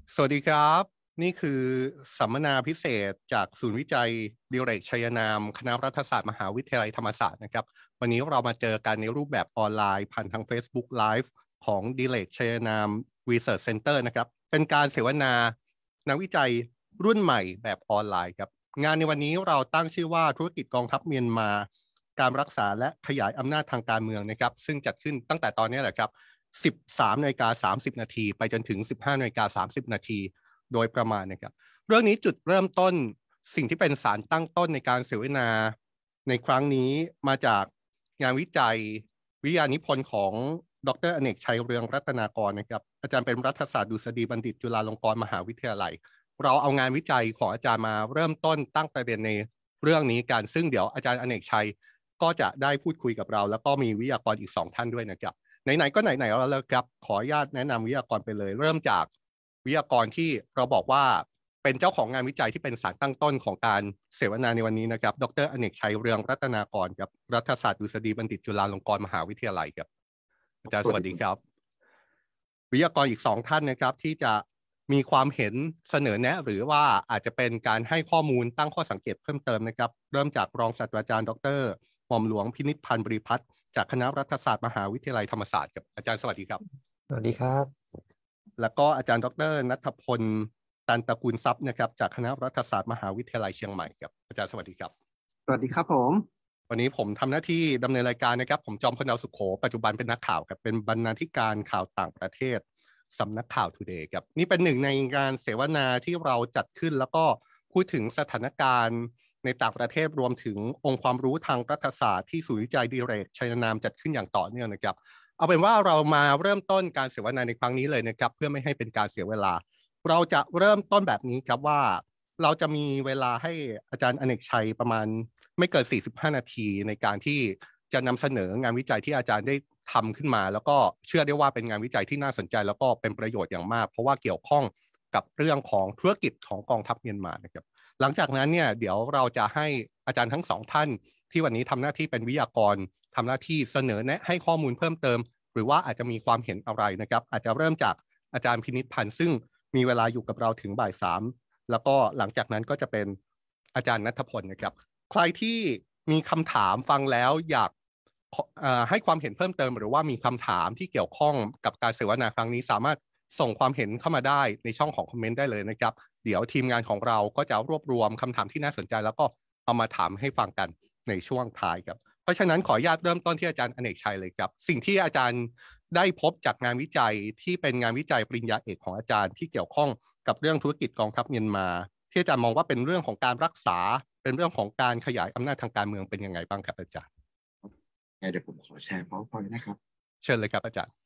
สวัสดีครับนี่คือสัมมนาพิเศษจากศูนย์วิจัยดิเรกชัยนามคณะรัฐศาสตร์มหาวิทยาลัยธรรมศาสตร์นะครับวันนี้เรามาเจอกันในรูปแบบออนไลน์ผ่านทาง Facebook Live ของดิเรกชัยนาม Research Center นะครับเป็นการเสวนานักวิจัยรุ่นใหม่แบบออนไลน์ครับงานในวันนี้เราตั้งชื่อว่าธุรกิจกองทัพเมียนมาการรักษาและขยายอำนาจทางการเมืองนะครับซึ่งจัดขึ้นตั้งแต่ตอนนี้แหละครับ 13:30 น.ไปจนถึง 15:30 น.โดยประมาณนะครับเรื่องนี้จุดเริ่มต้นสิ่งที่เป็นสารตั้งต้นในการเสวนาในครั้งนี้มาจากงานวิจัยวิทยานิพนธ์ของดร.อเนกชัยเรืองรัตนากรนะครับอาจารย์เป็นรัฐศาสตร์ดุษฎีบัณฑิตจุฬาลงกรณ์มหาวิทยาลัยเราเอางานวิจัยของอาจารย์มาเริ่มต้นตั้งประเด็นในเรื่องนี้กันซึ่งเดี๋ยวอาจารย์อเนกชัยก็จะได้พูดคุยกับเราแล้วก็มีวิทยากรอีก2 ท่านด้วยนะครับ ไหนๆก็ไหนๆแล้วครับขออนุญาตแนะนำวิทยากรไปเลยเริ่มจากวิทยากรที่เราบอกว่าเป็นเจ้าของงานวิจัยที่เป็นสารตั้งต้นของการเสวนาในวันนี้นะครับดร.อเนกชัยเรืองรัตนากรครับรัฐศาสตร์ดุษฎีบัณฑิตจุฬาลงกรณ์มหาวิทยาลัยครับอาจารย์สวัสดีครับวิทยากรอีก2 ท่านนะครับที่จะมีความเห็นเสนอแนะหรือว่าอาจจะเป็นการให้ข้อมูลตั้งข้อสังเกตเพิ่มเติมนะครับเริ่มจากรองศาสตราจารย์ดร.หม่อมหลวงพินิจพันธ์บริพัตรจากคณะรัฐศาสตร์มหาวิทยาลัยธรรมศาสตร์ครับอาจารย์สวัสดีครับสวัสดีครับแล้วก็อาจารย์ดรณัฐพลตันตระกูลทรัพย์นะครับจากคณะรัฐศาสตร์มหาวิทยาลัยเชียงใหม่ครับอาจารย์สวัสดีครับสวัสดีครับผมวันนี้ผมทำหน้าที่ดำเนินรายการนะครับผมจอมพลดาวสุขโขปัจจุบันเป็นนักข่าวครับเป็นบรรณาธิการข่าวต่างประเทศสำนักข่าวทูเดย์ครับนี่เป็นหนึ่งในงานเสวนาที่เราจัดขึ้นแล้วก็พูดถึงสถานการณ์ในต่างประเทศรวมถึงองค์ความรู้ทางรัฐศาสตร์ที่ศูนย์วิจัยดิเรกชัยนามจัดขึ้นอย่างต่อเนื่องนะครับเอาเป็นว่าเรามาเริ่มต้นการเสวนาในครั้งนี้เลยนะครับเพื่อไม่ให้เป็นการเสียเวลาเราจะเริ่มต้นแบบนี้ครับว่าเราจะมีเวลาให้อาจารย์อเนกชัยประมาณไม่เกิน45 นาทีในการที่จะนำเสนองานวิจัยที่อาจารย์ได้ทำขึ้นมาแล้วก็เชื่อได้ว่าเป็นงานวิจัยที่น่าสนใจแล้วก็เป็นประโยชน์อย่างมากเพราะว่าเกี่ยวข้องกับเรื่องของธุรกิจของกองทัพเมียนมานะครับหลังจากนั้นเนี่ยเดี๋ยวเราจะให้อาจารย์ทั้ง2 ท่านที่วันนี้ทำหน้าที่เป็นวิทยากรทำหน้าที่เสนอแนะให้ข้อมูลเพิ่มเติมหรือว่าอาจจะมีความเห็นอะไรนะครับอาจจะเริ่มจากอาจารย์พินิจพันธ์ซึ่งมีเวลาอยู่กับเราถึงบ่าย 3แล้วก็หลังจากนั้นก็จะเป็นอาจารย์ณัฐพลนะครับใครที่มีคำถามฟังแล้วอยากให้ความเห็นเพิ่มเติมหรือว่ามีคำถามที่เกี่ยวข้องกับการเสวนาครั้งนี้สามารถส่งความเห็นเข้ามาได้ในช่องของคอมเมนต์ได้เลยนะครับเดี๋ยวทีมงานของเราก็จะรวบรวมคำถามที่น่าสนใจแล้วก็เอามาถามให้ฟังกันในช่วงท้ายครับเพราะฉะนั้นขออนุญาตเริ่มต้นที่อาจารย์อเนกชัยเลยครับสิ่งที่อาจารย์ได้พบจากงานวิจัยที่เป็นงานวิจัยปริญญาเอกของอาจารย์ที่เกี่ยวข้องกับเรื่องธุรกิจกองทัพเมียนมาที่อาจารย์มองว่าเป็นเรื่องของการรักษาเป็นเรื่องของการขยายอำนาจทางการเมืองเป็นยังไงบ้างครับอาจารย์เดี๋ยวผมขอแชร์ PowerPoint นะครับเชิญเลยครับอาจารย์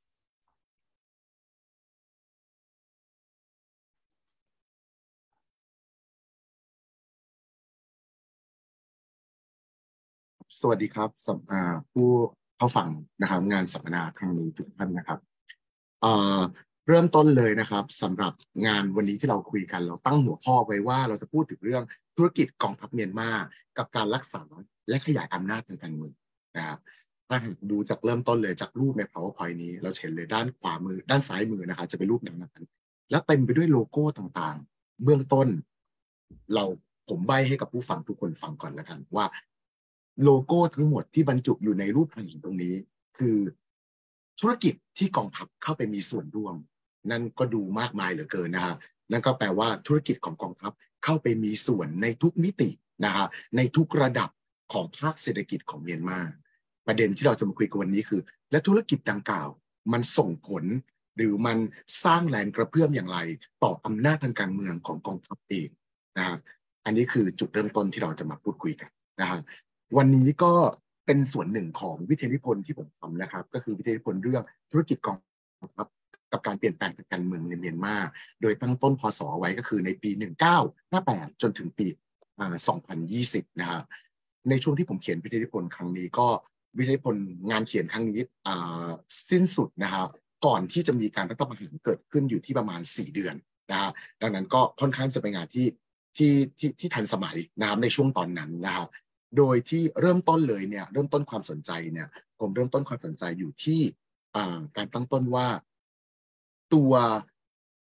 สวัสดีครับผู้เข้าฟังนะครับงานสัมมนาครั้งนี้ทุกท่านนะครับเริ่มต้นเลยนะครับสำหรับงานวันนี้ที่เราคุยกันเราตั้งหัวข้อไว้ว่าเราจะพูดถึงเรื่องธุรกิจกองทัพเมียนมากับการรักษาและขยายอำนาจทางการเมืองนะครับถ้าดูจากเริ่มต้นเลยจากรูปใน PowerPoint นี้เราเห็นเลยด้านขวามือด้านซ้ายมือนะครับจะเป็นรูปหนังนั้นแล้วเต็มไปด้วยโลโก้ต่างๆเบื้องต้นผมใบ้ให้กับผู้ฟังทุกคนฟังก่อนแล้วกันว่าโลโก้ทั้งหมดที่บรรจุอยู่ในรูปแผ่นหินตรงนี้คือธุรกิจที่กองทัพเข้าไปมีส่วนร่วมนั่นก็ดูมากมายเหลือเกินนะครับนั่นก็แปลว่าธุรกิจของกองทัพเข้าไปมีส่วนในทุกมิตินะครับในทุกระดับของภาคเศรษฐกิจของเมียนมาประเด็นที่เราจะมาคุยกันวันนี้คือและธุรกิจดังกล่าวมันส่งผลหรือมันสร้างแรงกระเพื่อมอย่างไรต่ออำนาจทางการเมืองของกองทัพเองนะครับอันนี้คือจุดเริ่มต้นที่เราจะมาพูดคุยกันนะครับวันนี้ก็เป็นส่วนหนึ่งของวิทยานิพนธ์ที่ผมทำนะครับก็คือวิทยานิพนธ์เรื่องธุรกิจกองทัพกับการเปลี่ยนแปลงทางการเมืองในเมียนมาโดยตั้งต้นพศไว้ก็คือในปี1958จนถึงปี2020นะครับในช่วงที่ผมเขียนวิทยานิพนธ์ครั้งนี้ก็วิทยานิพนธ์งานเขียนครั้งนี้สิ้นสุดนะครับก่อนที่จะมีการรัฐประหารเกิดขึ้นอยู่ที่ประมาณ4 เดือนนะครับดังนั้นก็ค่อนข้างจะเป็นงานที่ทันสมัยนะครับในช่วงตอนนั้นนะครับโดยที่เริ่มต้นเลยเนี่ยเริ่มต้นความสนใจเนี่ยผมเริ่มต้นความสนใจอยู่ที่การตั้งต้นว่าตัว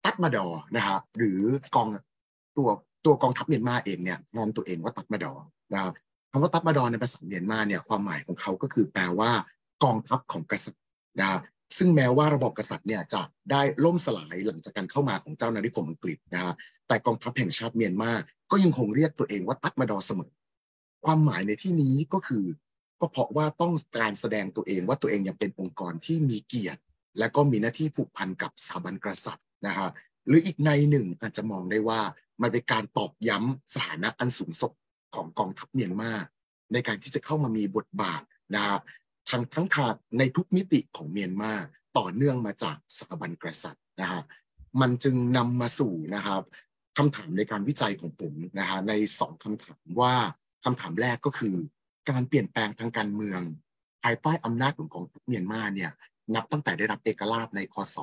ตัดมาดอนะครับหรือกองตัวตัวกองทัพเมียนมาเองเนี่ยมองตัวเองว่าตัดมาดอนะครับคำว่าตัดมาดอในภาษาเมียนมาเนี่ยความหมายของเขาก็คือแปลว่ากองทัพของกษัตริย์นะครับซึ่งแม้ว่าระบอบกษัตริย์เนี่ยจะได้ล่มสลายหลังจากการเข้ามาของเจ้านานิคมอังกฤษนะฮะแต่กองทัพแห่งชาติเมียนมาก็ยังคงเรียกตัวเองว่าตัดมาดอเสมอความหมายในที่นี้ก็คือก็เพราะว่าต้องการแสดงตัวเองว่าตัวเองยังเป็นองค์กรที่มีเกียรติและก็มีหน้าที่ผูกพันกับสถาบันกษัตริย์นะฮะหรืออีกในหนึ่งอาจจะมองได้ว่ามันเป็นการตอกย้ำสถานะอันสูงส่งของกองทัพเมียนมาในการที่จะเข้ามามีบทบาทนะฮะทั้งทางในทุกมิติของเมียนมาต่อเนื่องมาจากสถาบันกษัตริย์นะฮะมันจึงนำมาสู่นะครับคำถามในการวิจัยของผมนะฮะใน2คำถามว่าคำถามแรกก็คือการเปลี่ยนแปลงทางการเมืองภายใต้อำนาจของกองทัพเมียนมาเนี่ยนับตั้งแต่ได้รับเอกราชในคศ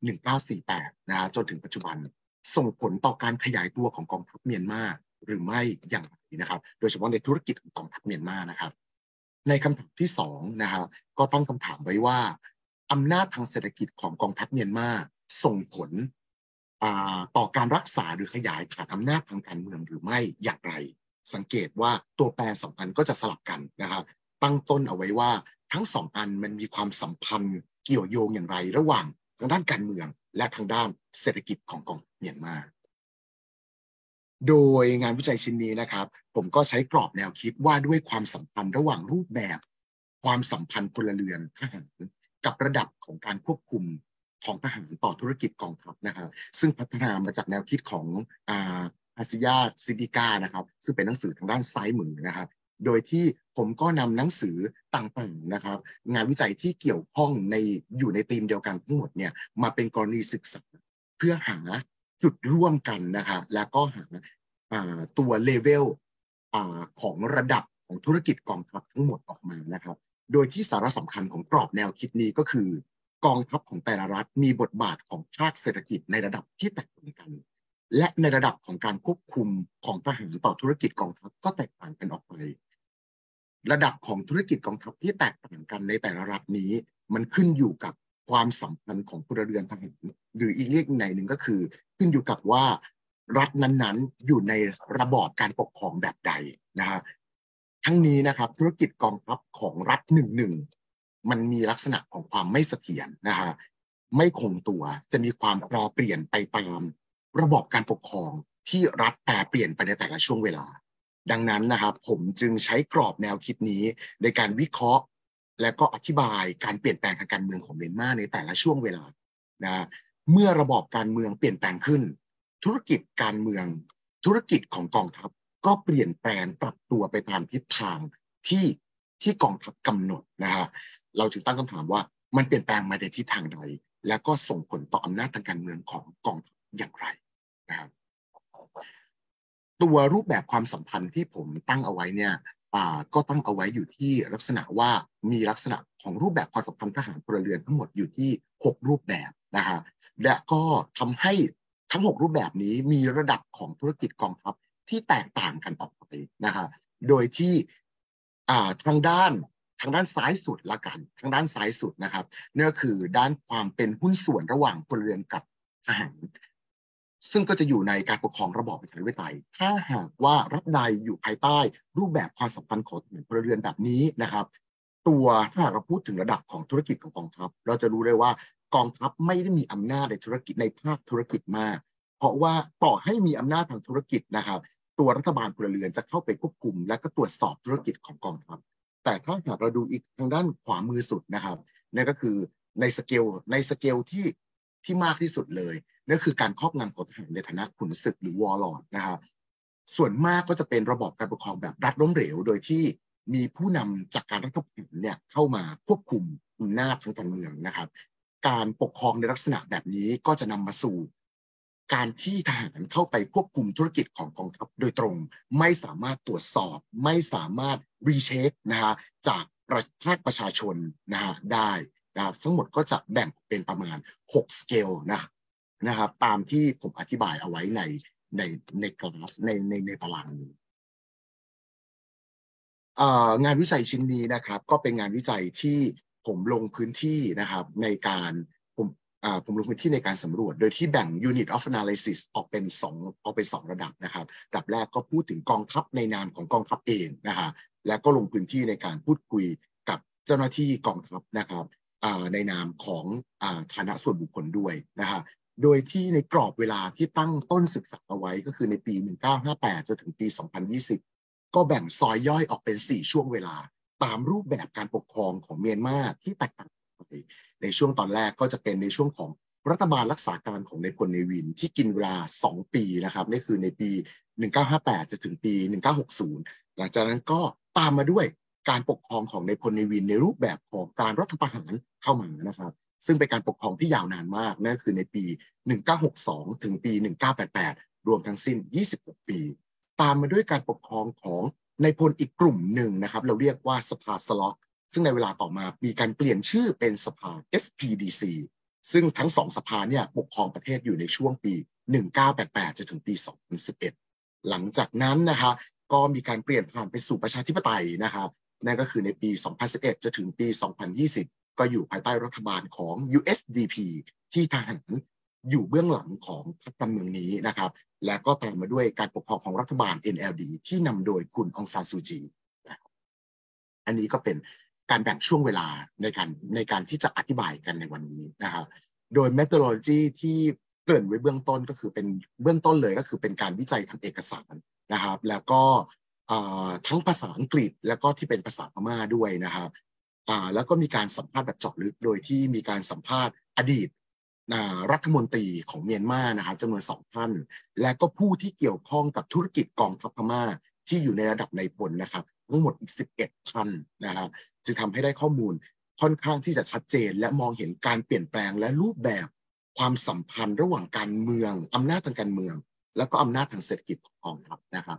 1948นะฮะจนถึงปัจจุบันส่งผลต่อการขยายตัวของกองทัพเมียนมาหรือไม่อย่างไรนะครับโดยเฉพาะในธุรกิจของกองทัพเมียนมานะครับในคำถามที่2นะครับก็ตั้งคำถามไว้ว่าอำนาจทางเศรษฐกิจของกองทัพเมียนมาส่งผลต่อการรักษาหรือขยายฐานอำนาจทางการเมืองหรือไม่อย่างไรสังเกตว่าตัวแปรสองอันก็จะสลับกันนะครับตั้งต้นเอาไว้ว่าทั้ง2อันมันมีความสัมพันธ์เกี่ยวโยงอย่างไรระหว่างทางด้านการเมืองและทางด้านเศรษฐกิจของกองทัพเมียนมาโดยงานวิจัยชิ้นนี้นะครับผมก็ใช้กรอบแนวคิดว่าด้วยความสัมพันธ์ระหว่างรูปแบบความสัมพันธ์พลเรือนทหารกับระดับของการควบคุมของทหารต่อธุรกิจกองทัพนะครับซึ่งพัฒนามาจากแนวคิดของอาซิยาซิดิก้านะครับซึ่งเป็นหนังสือทางด้านซ้ายมือนะครับโดยที่ผมก็นำหนังสือต่างๆนะครับงานวิจัยที่เกี่ยวข้องอยู่ในธีมเดียวกันทั้งหมดเนี่ยมาเป็นกรณีศึกษาเพื่อหาจุดร่วมกันนะคะแล้วก็หาตัวเลเวลของระดับของธุรกิจกองทัพทั้งหมดออกมานะครับโดยที่สาระสำคัญของกรอบแนวคิดนี้ก็คือกองทัพของแต่ละรัฐมีบทบาทของภาคเศรษฐกิจในระดับที่แตกต่างกันและในระดับของการควบคุมของทหารต่อธุรกิจกองทัพก็แตกต่างกันออกไประดับของธุรกิจกองทัพที่แตกต่างกันในแต่ละรัฐนี้มันขึ้นอยู่กับความสัมพันธ์ของพลเรือนทหารหรืออีกเรียกหนึ่งก็คือขึ้นอยู่กับว่ารัฐนั้นๆอยู่ในระบอบการปกครองแบบใดนะฮะทั้งนี้นะครับธุรกิจกองทัพของรัฐหนึ่งมันมีลักษณะของความไม่เสถียรนะฮะไม่คงตัวจะมีความแปรเปลี่ยนไปตามระบอบการปกครองที่รัฐแปรเปลี่ยนไปในแต่ละช่วงเวลาดังนั้นนะครับผมจึงใช้กรอบแนวคิดนี้ในการวิเคราะห์และก็อธิบายการเปลี่ยนแปลงทางการเมืองของเมียนมาในแต่ละช่วงเวลานะเมื่อระบอบการเมืองเปลี่ยนแปลงขึ้นธุรกิจการเมืองธุรกิจของกองทัพก็เปลี่ยนแปลงปรับตัวไปตามทิศทางที่กองทัพกำหนดนะฮะเราจึงตั้งคำถามว่ามันเปลี่ยนแปลงมาในทิศทางใดและก็ส่งผลต่ออำนาจทางการเมืองของกองทัพอย่างไรนะครับตัวรูปแบบความสัมพันธ์ที่ผมตั้งเอาไว้เนี่ยก็ตั้งเอาไว้อยู่ที่ลักษณะว่ามีลักษณะของรูปแบบความสัมพันธ์ทหารพลเรือนทั้งหมดอยู่ที่6รูปแบบนะฮะและก็ทำให้ทั้ง6รูปแบบนี้มีระดับของธุรกิจกองทัพที่แตกต่างกันออกไปนะฮะโดยที่ทางด้านซ้ายสุดละกันทางด้านซ้ายสุดนะครับนี่ก็คือด้านความเป็นหุ้นส่วนระหว่างพลเรือนกับทหารซึ่งก็จะอยู่ในการปกครองระบอบประชาธิปไตยถ้าหากว่ารัฐใดอยู่ภายใต้รูปแบบความสัมพันธ์ของพลเรือนแบบนี้นะครับถ้าหากเราพูดถึงระดับของธุรกิจของกองทัพเราจะรู้ได้ว่ากองทัพไม่ได้มีอำนาจในธุรกิจในภาคธุรกิจมากเพราะว่าต่อให้มีอำนาจทางธุรกิจนะครับตัวรัฐบาลพลเรือนจะเข้าไปควบคุมและก็ตรวจสอบธุรกิจของกองทัพแต่ถ้าหากเราดูอีกทางด้านขวามือสุดนะครับนั่นก็คือในสเกลที่มากที่สุดเลยนั่นคือการครอบงำของทหารในฐานะขุนศึกหรือวอร์ลอร์ดนะครับส่วนมากก็จะเป็นระบอบการปกครองแบบรัฐล้มเหลวโดยที่มีผู้นำจากการรัฐประหารเนี่ยเข้ามาควบคุมอำนาจทางการเมืองนะครับการปกครองในลักษณะแบบนี้ก็จะนำมาสู่การที่ทหารเข้าไปควบคุมธุรกิจของกองทัพโดยตรงไม่สามารถตรวจสอบไม่สามารถรีเช็คนะฮะจากภาคประชาชนนะฮะได้นะครับทั้งหมดก็จะแบ่งเป็นประมาณ6สเกลนะครับตามที่ผมอธิบายเอาไว้ในกราฟในตารางนี้งานวิจัยชิ้นนี้นะครับก็เป็นงานวิจัยที่ผมลงพื้นที่นะครับในการผมผมลงพื้นที่ในการสำรวจโดยที่แบ่ง Unit of Analysis ออกเป็นสองระดับนะครับระดับแรกก็พูดถึงกองทัพในนามของกองทัพเองนะฮะและก็ลงพื้นที่ในการพูดคุยกับเจ้าหน้าที่กองทัพนะครับในนามของฐานะส่วนบุคคลด้วยนะฮะโดยที่ในกรอบเวลาที่ตั้งต้นศึกษาเอาไว้ก็คือในปี 1958 จนถึงปี 2020 ก็แบ่งซอยย่อยออกเป็น 4 ช่วงเวลาตามรูปแบบการปกครองของเมียนมาที่แตกต่างไปในช่วงตอนแรกก็จะเป็นในช่วงของรัฐบาลรักษาการของนายพลเนวินที่กินเวลา 2 ปีนะครับนี่คือในปี 1958 จะถึงปี 1960 หลังจากนั้นก็ตามมาด้วยการปกครองของนายพลเนวินในรูปแบบของการรัฐประหารเข้ามานะครับซึ่งเป็นการปกครองที่ยาวนานมากนั่นคือในปี 1962 ถึงปี 1988 รวมทั้งสิ้น 26 ปี ตามมาด้วยการปกครองของนายพลอีกกลุ่มหนึ่งนะครับเราเรียกว่าสภาสล็อกซึ่งในเวลาต่อมามีการเปลี่ยนชื่อเป็นสภา SPDC ซึ่งทั้งสองสภาเนี่ยปกครองประเทศอยู่ในช่วงปี 1988 จนถึงปี 2011 หลังจากนั้นนะคะก็มีการเปลี่ยนผ่านไปสู่ประชาธิปไตยนะครับนั่นก็คือในปี 2011 จนถึงปี 2020 ก็อยู่ภายใต้รัฐบาลของ USDP ที่ทหารอยู่เบื้องหลังของพรรคการเมืองนี้นะครับและก็ตามมาด้วยการปกครองของรัฐบาล NLD ที่นำโดยคุณองซานซูจีอันนี้ก็เป็นการแบ่งช่วงเวลาในการที่จะอธิบายกันในวันนี้นะครับโดย methodology ที่เกริ่นไว้เบื้องต้นก็คือเป็นเบื้องต้นเลยก็คือเป็นการวิจัยทางเอกสารนะครับแล้วก็ทั้งภาษาอังกฤษแล้วก็ที่เป็นภาษาพม่าด้วยนะครับแล้วก็มีการสัมภาษณ์แบบเจาะลึกโดยที่มีการสัมภาษณ์อดีตรัฐมนตรีของเมียนมานะครับจำนวน2 ท่านและก็ผู้ที่เกี่ยวข้องกับธุรกิจกองทัพพม่าที่อยู่ในระดับนายพลนะครับทั้งหมดอีก11 ท่านนะครับจึงทำให้ได้ข้อมูลค่อนข้างที่จะชัดเจนและมองเห็นการเปลี่ยนแปลงและรูปแบบความสัมพันธ์ระหว่างการเมืองอำนาจทางการเมืองแล้วก็อำนาจทางเศรษฐกิจของกองทัพนะครับ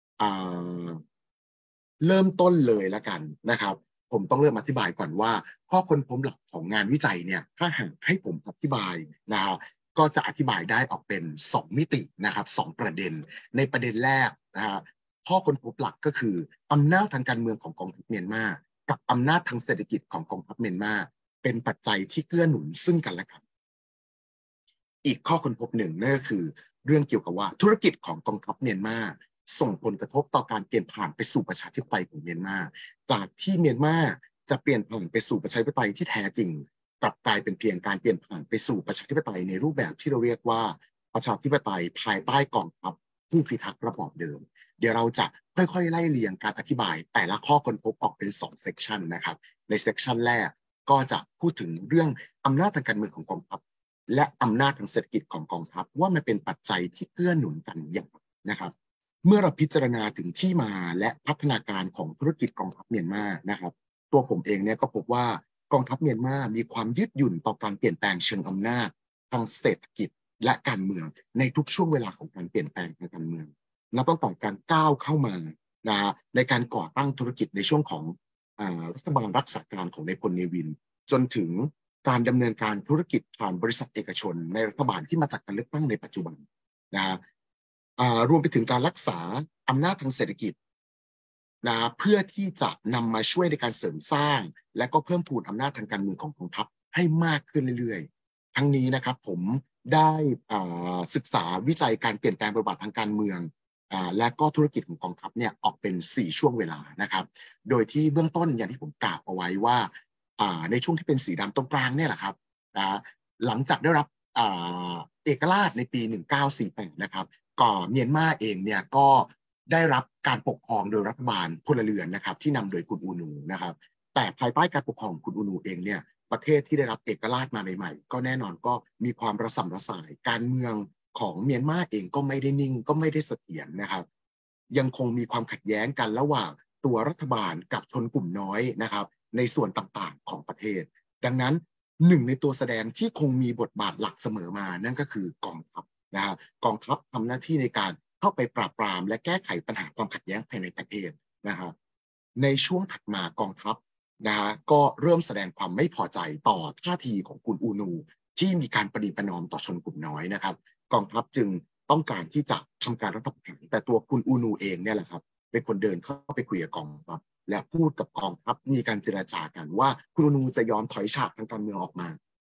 เริ่มต้นเลยแล้วกันนะครับผมต้องเริ่มอธิบายก่อนว่าข้อค้นพบหลักของงานวิจัยเนี่ยถ้าหากให้ผมอธิบายนะครับก็จะอธิบายได้ออกเป็น2 มิตินะครับ2 ประเด็นในประเด็นแรกนะฮะข้อค้นพบหลักก็คืออำนาจทางการเมืองของกองทัพเมียนมากับอำนาจทางเศรษฐกิจของกองทัพเมียนมาเป็นปัจจัยที่เกื้อหนุนซึ่งกันและกันอีกข้อค้นพบหนึ่งนั่นก็คือเรื่องเกี่ยวกับว่าธุรกิจของกองทัพเมียนมาส่งผลกระทบต่อการเปลี่ยนผ่านไปสู่ประชาธิปไตยของเมียนมาจากที่เมียนมาจะเปลี่ยนผ่านไปสู่ประชาธิปไตยที่แท้จริงกลับกลายเป็นเพียงการเปลี่ยนผ่านไปสู่ประชาธิปไตยในรูปแบบที่เราเรียกว่าประชาธิปไตยภายใต้กองทัพผู้พิทักษ์ระบอบเดิมเดี๋ยวเราจะค่อยๆไล่เรียงการอธิบายแต่ละข้อค้นพบออกเป็น2 เซกชันนะครับในเซกชันแรกก็จะพูดถึงเรื่องอำนาจทางการเมืองของกองทัพและอำนาจทางเศรษฐกิจของกองทัพว่ามันเป็นปัจจัยที่เกื้อหนุนกันอย่างไรนะครับเมื่อเราพิจารณาถึงที่มาและพัฒนาการของธุรกิจกองทัพเมียนมานะครับตัวผมเองเนี่ยก็พบว่ากองทัพเมียนมามีความยืดหยุ่นต่อการเปลี่ยนแปลงเชิงอำนาจทางเศรษฐกิจและการเมืองในทุกช่วงเวลาของการเปลี่ยนแปลงทางการเมืองนับตั้งแต่การก้าวเข้ามาในการก่อตั้งธุรกิจในช่วงของรัฐบาลรักษาการของนายพลเนวินจนถึงการดำเนินการธุรกิจผ่านบริษัทเอกชนในรัฐบาลที่มาจากการเลือกตั้งในปัจจุบันรวมไปถึงการรักษาอำนาจทางเศรษฐกิจเพื่อที่จะนำมาช่วยในการเสริมสร้างและก็เพิ่มพูนอำนาจทางการเมืองของกองทัพให้มากขึ้นเรื่อยๆทั้งนี้นะครับผมได้ศึกษาวิจัยการเปลี่ยนแปลงบทบาททางการเมืองและก็ธุรกิจของกองทัพเนี่ยออกเป็น4 ช่วงเวลานะครับโดยที่เบื้องต้นอย่างที่ผมกล่าวเอาไว้ว่าในช่วงที่เป็นสีดำตรงกลางเนี่ยแหละครับหลังจากได้รับเอกราชในปี 1948 นะครับก็เมียนมาเองเนี่ยก็ได้รับการปกครองโดยรัฐบาลพลเรือนนะครับที่นำโดยคุณอูนูนะครับแต่ภายใต้การปกครองคุณอูนูเองเนี่ยประเทศที่ได้รับเอกราชมาใหม่ๆก็แน่นอนก็มีความระส่ำระสายการเมืองของเมียนมาเองก็ไม่ได้นิ่งก็ไม่ได้เสถียรนะครับยังคงมีความขัดแย้งกันระหว่างตัวรัฐบาลกับชนกลุ่มน้อยนะครับในส่วนต่างๆของประเทศดังนั้นหนึ่งในตัวแสดงที่คงมีบทบาทหลักเสมอมานั่นก็คือกองทัพนะครับกองทัพทำหน้าที่ในการเข้าไปปราบปรามและแก้ไขปัญหาความขัดแย้งภายในประเทศนะครับในช่วงถัดมากองทัพก็เริ่มแสดงความไม่พอใจต่อท่าทีของคุณอูนูที่มีการประนีประนอมต่อชนกลุ่มน้อยนะครับกองทัพจึงต้องการที่จะทำการรัฐประหารแต่ตัวคุณอูนูเองเนี่ยแหละครับเป็นคนเดินเข้าไปคุยกับกองทัพและพูดกับกองทัพมีการเจรจากันว่าคุณอูนูจะยอมถอยฉากทางการเมืองออกมา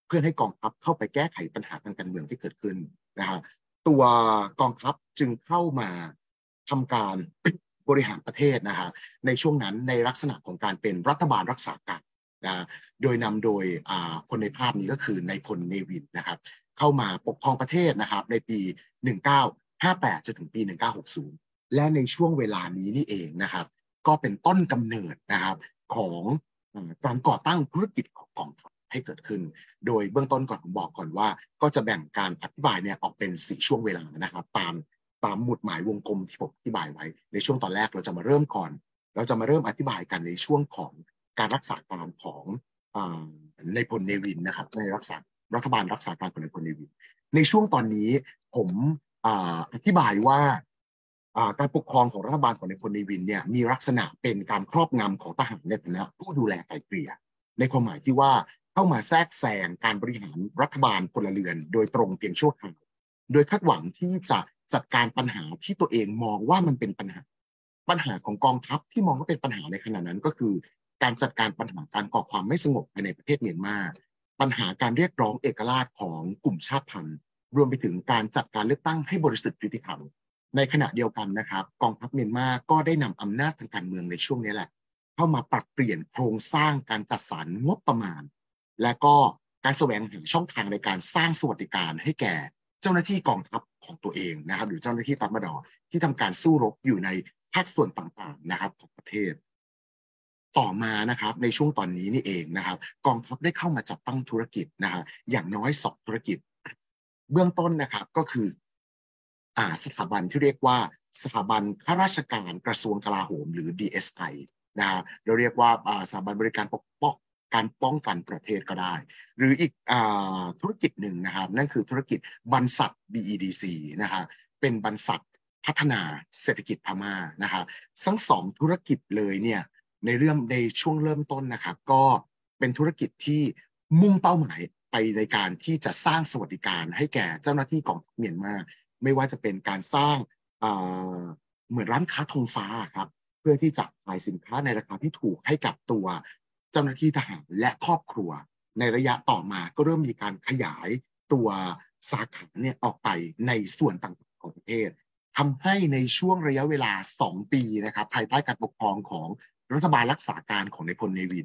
พื่อให้กองทัพเข้าไปแก้ไขปัญหาทางการเมืองที่เกิดขึ้นนะฮะตัวกองทัพจึงเข้ามาทำการบริหารประเทศนะฮะในช่วงนั้นในลักษณะของการเป็นรัฐบาลรักษาการนะโดยนำโดยคนในภาพนี้ก็คือนายพลเนวินนะครับเข้ามาปกครองประเทศนะครับในปี 1958 จนถึงปี 1960 และในช่วงเวลานี้นี่เองนะครับก็เป็นต้นกำเนิดนะครับของการก่อตั้งธุรกิจของกองทัพให้เกิดขึ้นโดยเบื้องต้นก่อนผมบอกก่อนว่าก็จะแบ่งการอธิบายเนี่ยออกเป็น4ช่วงเวลานะครับตามหมุดหมายวงกลมที่ผมอธิบายไว้ในช่วงตอนแรกเราจะมาเริ่มอธิบายกันในช่วงของการรักษาการของนายพลเนวินนะครับในรัฐบาลรักษาการของนายพลเนวินในช่วงตอนนี้ผมอธิบายว่าการปกครองของรัฐบาลของนายพลเนวินเนี่ยมีลักษณะเป็นการครอบงำของทหารในฐานะผู้ดูแลไกลเกลี่ยในความหมายที่ว่าเข้ามาแทรกแซงการบริหารรัฐบาลพลเรือนโดยตรงเพียงชั่วคราวโดยคาดหวังที่จะจัดการปัญหาที่ตัวเองมองว่ามันเป็นปัญหาของกองทัพที่มองว่าเป็นปัญหาในขณะนั้นก็คือการจัดการปัญหาการก่อความไม่สงบภายในประเทศเมียนมาปัญหาการเรียกร้องเอกราชของกลุ่มชาติพันธุ์รวมไปถึงการจัดการเลือกตั้งให้บริสุทธิ์ยุติธรรมในขณะเดียวกันนะครับกองทัพเมียนมาก็ได้นำอำนาจทางการเมืองในช่วงนี้แหละเข้ามาปรับเปลี่ยนโครงสร้างการจัดสรรงบประมาณและก็การแสวงหาช่องทางในการสร้างสวัสดิการให้แก่เจ้าหน้าที่กองทัพของตัวเองนะครับหรือเจ้าหน้าที่ตมด.ที่ทำการสู้รบอยู่ในภาคส่วนต่างๆนะครับของประเทศต่อมานะครับในช่วงตอนนี้นี่เองนะครับกองทัพได้เข้ามาจัดตั้งธุรกิจนะครับอย่างน้อย2ธุรกิจเบื้องต้นนะครับก็คือสถาบันที่เรียกว่าสถาบันข้าราชการกระทรวงกลาโหมหรือ DSI นะครับเราเรียกว่าสถาบันบริการการป้องกันประเทศก็ได้หรืออีกธุรกิจหนึ่งนะครับนั่นคือธุรกิจบรรษัท BEDC นะครับเป็นบรรษัทพัฒนาเศรษฐกิจพม่านะครับทั้ง2ธุรกิจเลยเนี่ยในช่วงเริ่มต้นนะครับก็เป็นธุรกิจที่มุ่งเป้าหมายไปในการที่จะสร้างสวัสดิการให้แก่เจ้าหน้าที่กองทัพเมียนมาไม่ว่าจะเป็นการสร้างเหมือนร้านค้าธงฟ้าครับเพื่อที่จะขายสินค้าในราคาที่ถูกให้กับตัวเจ้าหน้าที่ทหารและครอบครัวในระยะต่อมาก็เริ่มมีการขยายตัวสาขาเนี่ยออกไปในส่วนต่างๆของประเทศทำให้ในช่วงระยะเวลา2 ปีนะครับภายใต้การปกครองของรัฐบาลรักษาการของนายพลเนวิน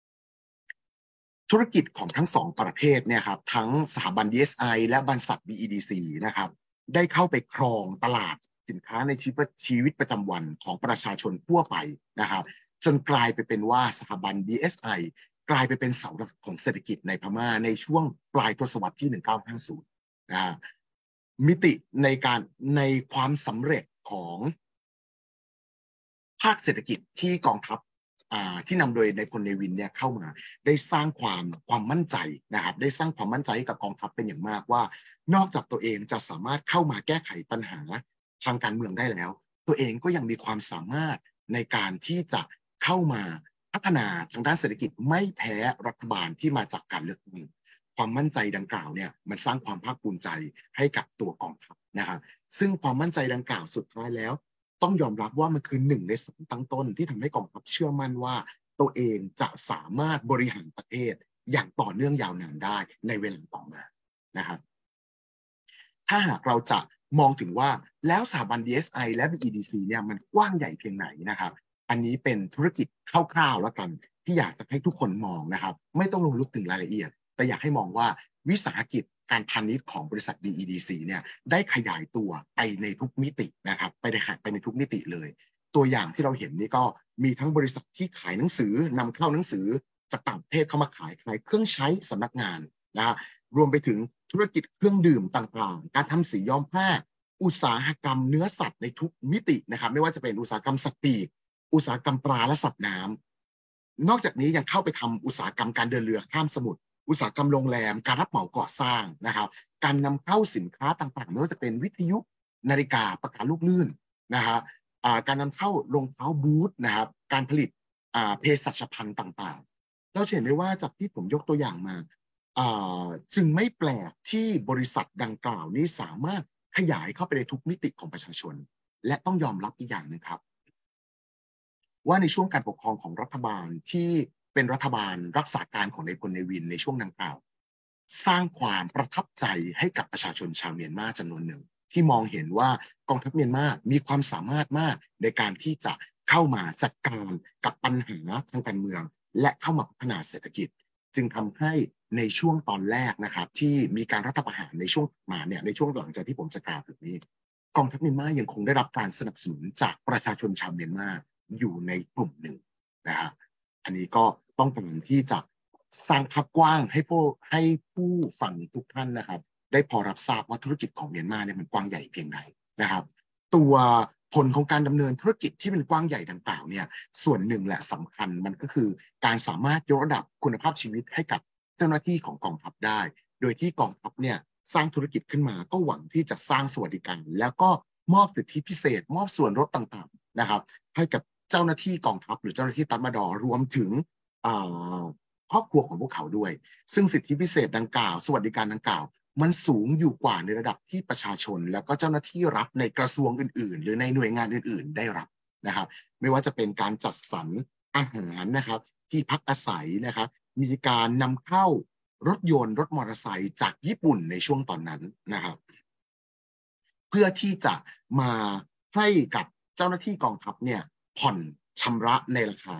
ธุรกิจของทั้ง2ประเทศเนี่ยครับทั้งสถาบัน DSI และบรรษัท BEDC นะครับได้เข้าไปครองตลาดสินค้าในชีวิตประจำวันของประชาชนทั่วไปนะครับจนกลายไปเป็นว่าสถาบัน DSI กลายไปเป็นเสาหลักของเศรษฐกิจในพม่าในช่วงปลายทศวรรษที่ 1950 นะฮะมิติในความสำเร็จของภาคเศรษฐกิจที่กองทัพที่นำโดยนายพลเนวินเนี่ยเข้ามาได้สร้างความมั่นใจนะครับได้สร้างความมั่นใจให้กับกองทัพเป็นอย่างมากว่านอกจากตัวเองจะสามารถเข้ามาแก้ไขปัญหาทางการเมืองได้แล้วตัวเองก็ยังมีความสามารถในการที่จะเข้ามาพัฒนาทางด้านเศรษฐกิจไม่แพ้รัฐบาลที่มาจากการเลือกตั้งความมั่นใจดังกล่าวเนี่ยมันสร้างความภาคภูมิใจให้กับตัวกองทัพนะครับซึ่งความมั่นใจดังกล่าวสุดท้ายแล้วต้องยอมรับว่ามันคือ1 ใน 3ตั้งต้นที่ทำให้กองทัพเชื่อมั่นว่าตัวเองจะสามารถบริหารประเทศอย่างต่อเนื่องยาวนานได้ในเวลาต่อมานะครับถ้าหากเราจะมองถึงว่าแล้วสถาบัน DSI และ BEDC เนี่ยมันกว้างใหญ่เพียงไหนนะครับอันนี้เป็นธุรกิจคร่าวๆแล้วกันที่อยากจะให้ทุกคนมองนะครับไม่ต้องลงลึกถึงรายละเอียดแต่อยากให้มองว่าวิสาหกิจการพาณิชย์ของบริษัท BEDC เนี่ยได้ขยายตัวไปในทุกมิตินะครับไปในทุกมิติเลยตัวอย่างที่เราเห็นนี่ก็มีทั้งบริษัทที่ขายหนังสือนำเข้าหนังสือจากต่างประเทศเข้ามาขายเครื่องใช้สำนักงานนะรวมไปถึงธุรกิจเครื่องดื่มต่างๆการทำสีย้อมผ้าอุตสาหกรรมเนื้อสัตว์ในทุกมิตินะครับไม่ว่าจะเป็นอุตสาหกรรมสัตว์ปีกอุตสาหกรรมปลาและสัตว์น้ำนอกจากนี้ยังเข้าไปทำอุตสาหกรรมการเดินเรือข้ามสมุทรอุตสาหกรรมโรงแรมการรับเหมาก่อสร้างนะครับการนำเข้าสินค้าต่างๆไม่ว่าจะเป็นวิทยุนาฬิกาประกาศลูกลื่นนะครับการนำเข้ารองเท้าบูทนะครับการผลิตเภสัชภัณฑ์ต่างๆเราเห็นได้ว่าจากที่ผมยกตัวอย่างมาจึงไม่แปลกที่บริษัทดังกล่าวนี้สามารถขยายเข้าไปในทุกมิติของประชาชนและต้องยอมรับอีกอย่างนึงครับว่าในช่วงการปกครองของรัฐบาลที่เป็นรัฐบาลรักษาการของนายพลเนวินในช่วงดังกล่าวสร้างความประทับใจให้กับประชาชนชาวเมียนมาจำนวนหนึ่งที่มองเห็นว่ากองทัพเมียนมามีความสามารถมากในการที่จะเข้ามาจัดการกับปัญหาทางการเมืองและเข้ามาพัฒนาเศรษฐกิจจึงทำให้ในช่วงตอนแรกนะครับที่มีการรัฐประหารในช่วงมาเนี่ยในช่วงหลังจากที่ผมจะกล่าวถึงนี้กองทัพเมียนมายังคงได้รับการสนับสนุนจากประชาชนชาวเมียนมาอยู่ในกลุ่มหนึ่งนะฮะอันนี้ก็ต้องการที่จะสร้างภาพกว้างให้ผู้ฟังทุกท่านนะครับได้พอรับทราบว่าธุรกิจของเมียนมาเนี่ยมันกว้างใหญ่เพียงใดนะครับตัวผลของการดำเนินธุรกิจที่เป็นกว้างใหญ่ดังกล่าวเนี่ยส่วนหนึ่งและสำคัญมันก็คือการสามารถยกระดับคุณภาพชีวิตให้กับเจ้าหน้าที่ของกองทัพได้โดยที่กองทัพเนี่ยสร้างธุรกิจขึ้นมาก็หวังที่จะสร้างสวัสดิการแล้วก็มอบสิทธิพิเศษมอบส่วนลดต่างๆนะครับให้กับเจ้าหน้าที่กองทัพหรือเจ้าหน้าที่ตัดมาดอรวมถึงครอบครัวของพวกเขาด้วยซึ่งสิทธิพิเศษดังกล่าวสวัสดิการดังกล่าวมันสูงอยู่กว่าในระดับที่ประชาชนแล้วก็เจ้าหน้าที่รัฐในกระทรวงอื่นๆหรือในหน่วยงานอื่นๆได้รับนะครับไม่ว่าจะเป็นการจัดสรรอาหารนะครับที่พักอาศัยนะครับมีการนำเข้ารถยนต์รถมอเตอร์ไซค์จากญี่ปุ่นในช่วงตอนนั้นนะครับเพื่อที่จะมาให้กับเจ้าหน้าที่กองทัพเนี่ยผ่อนชำระในราคา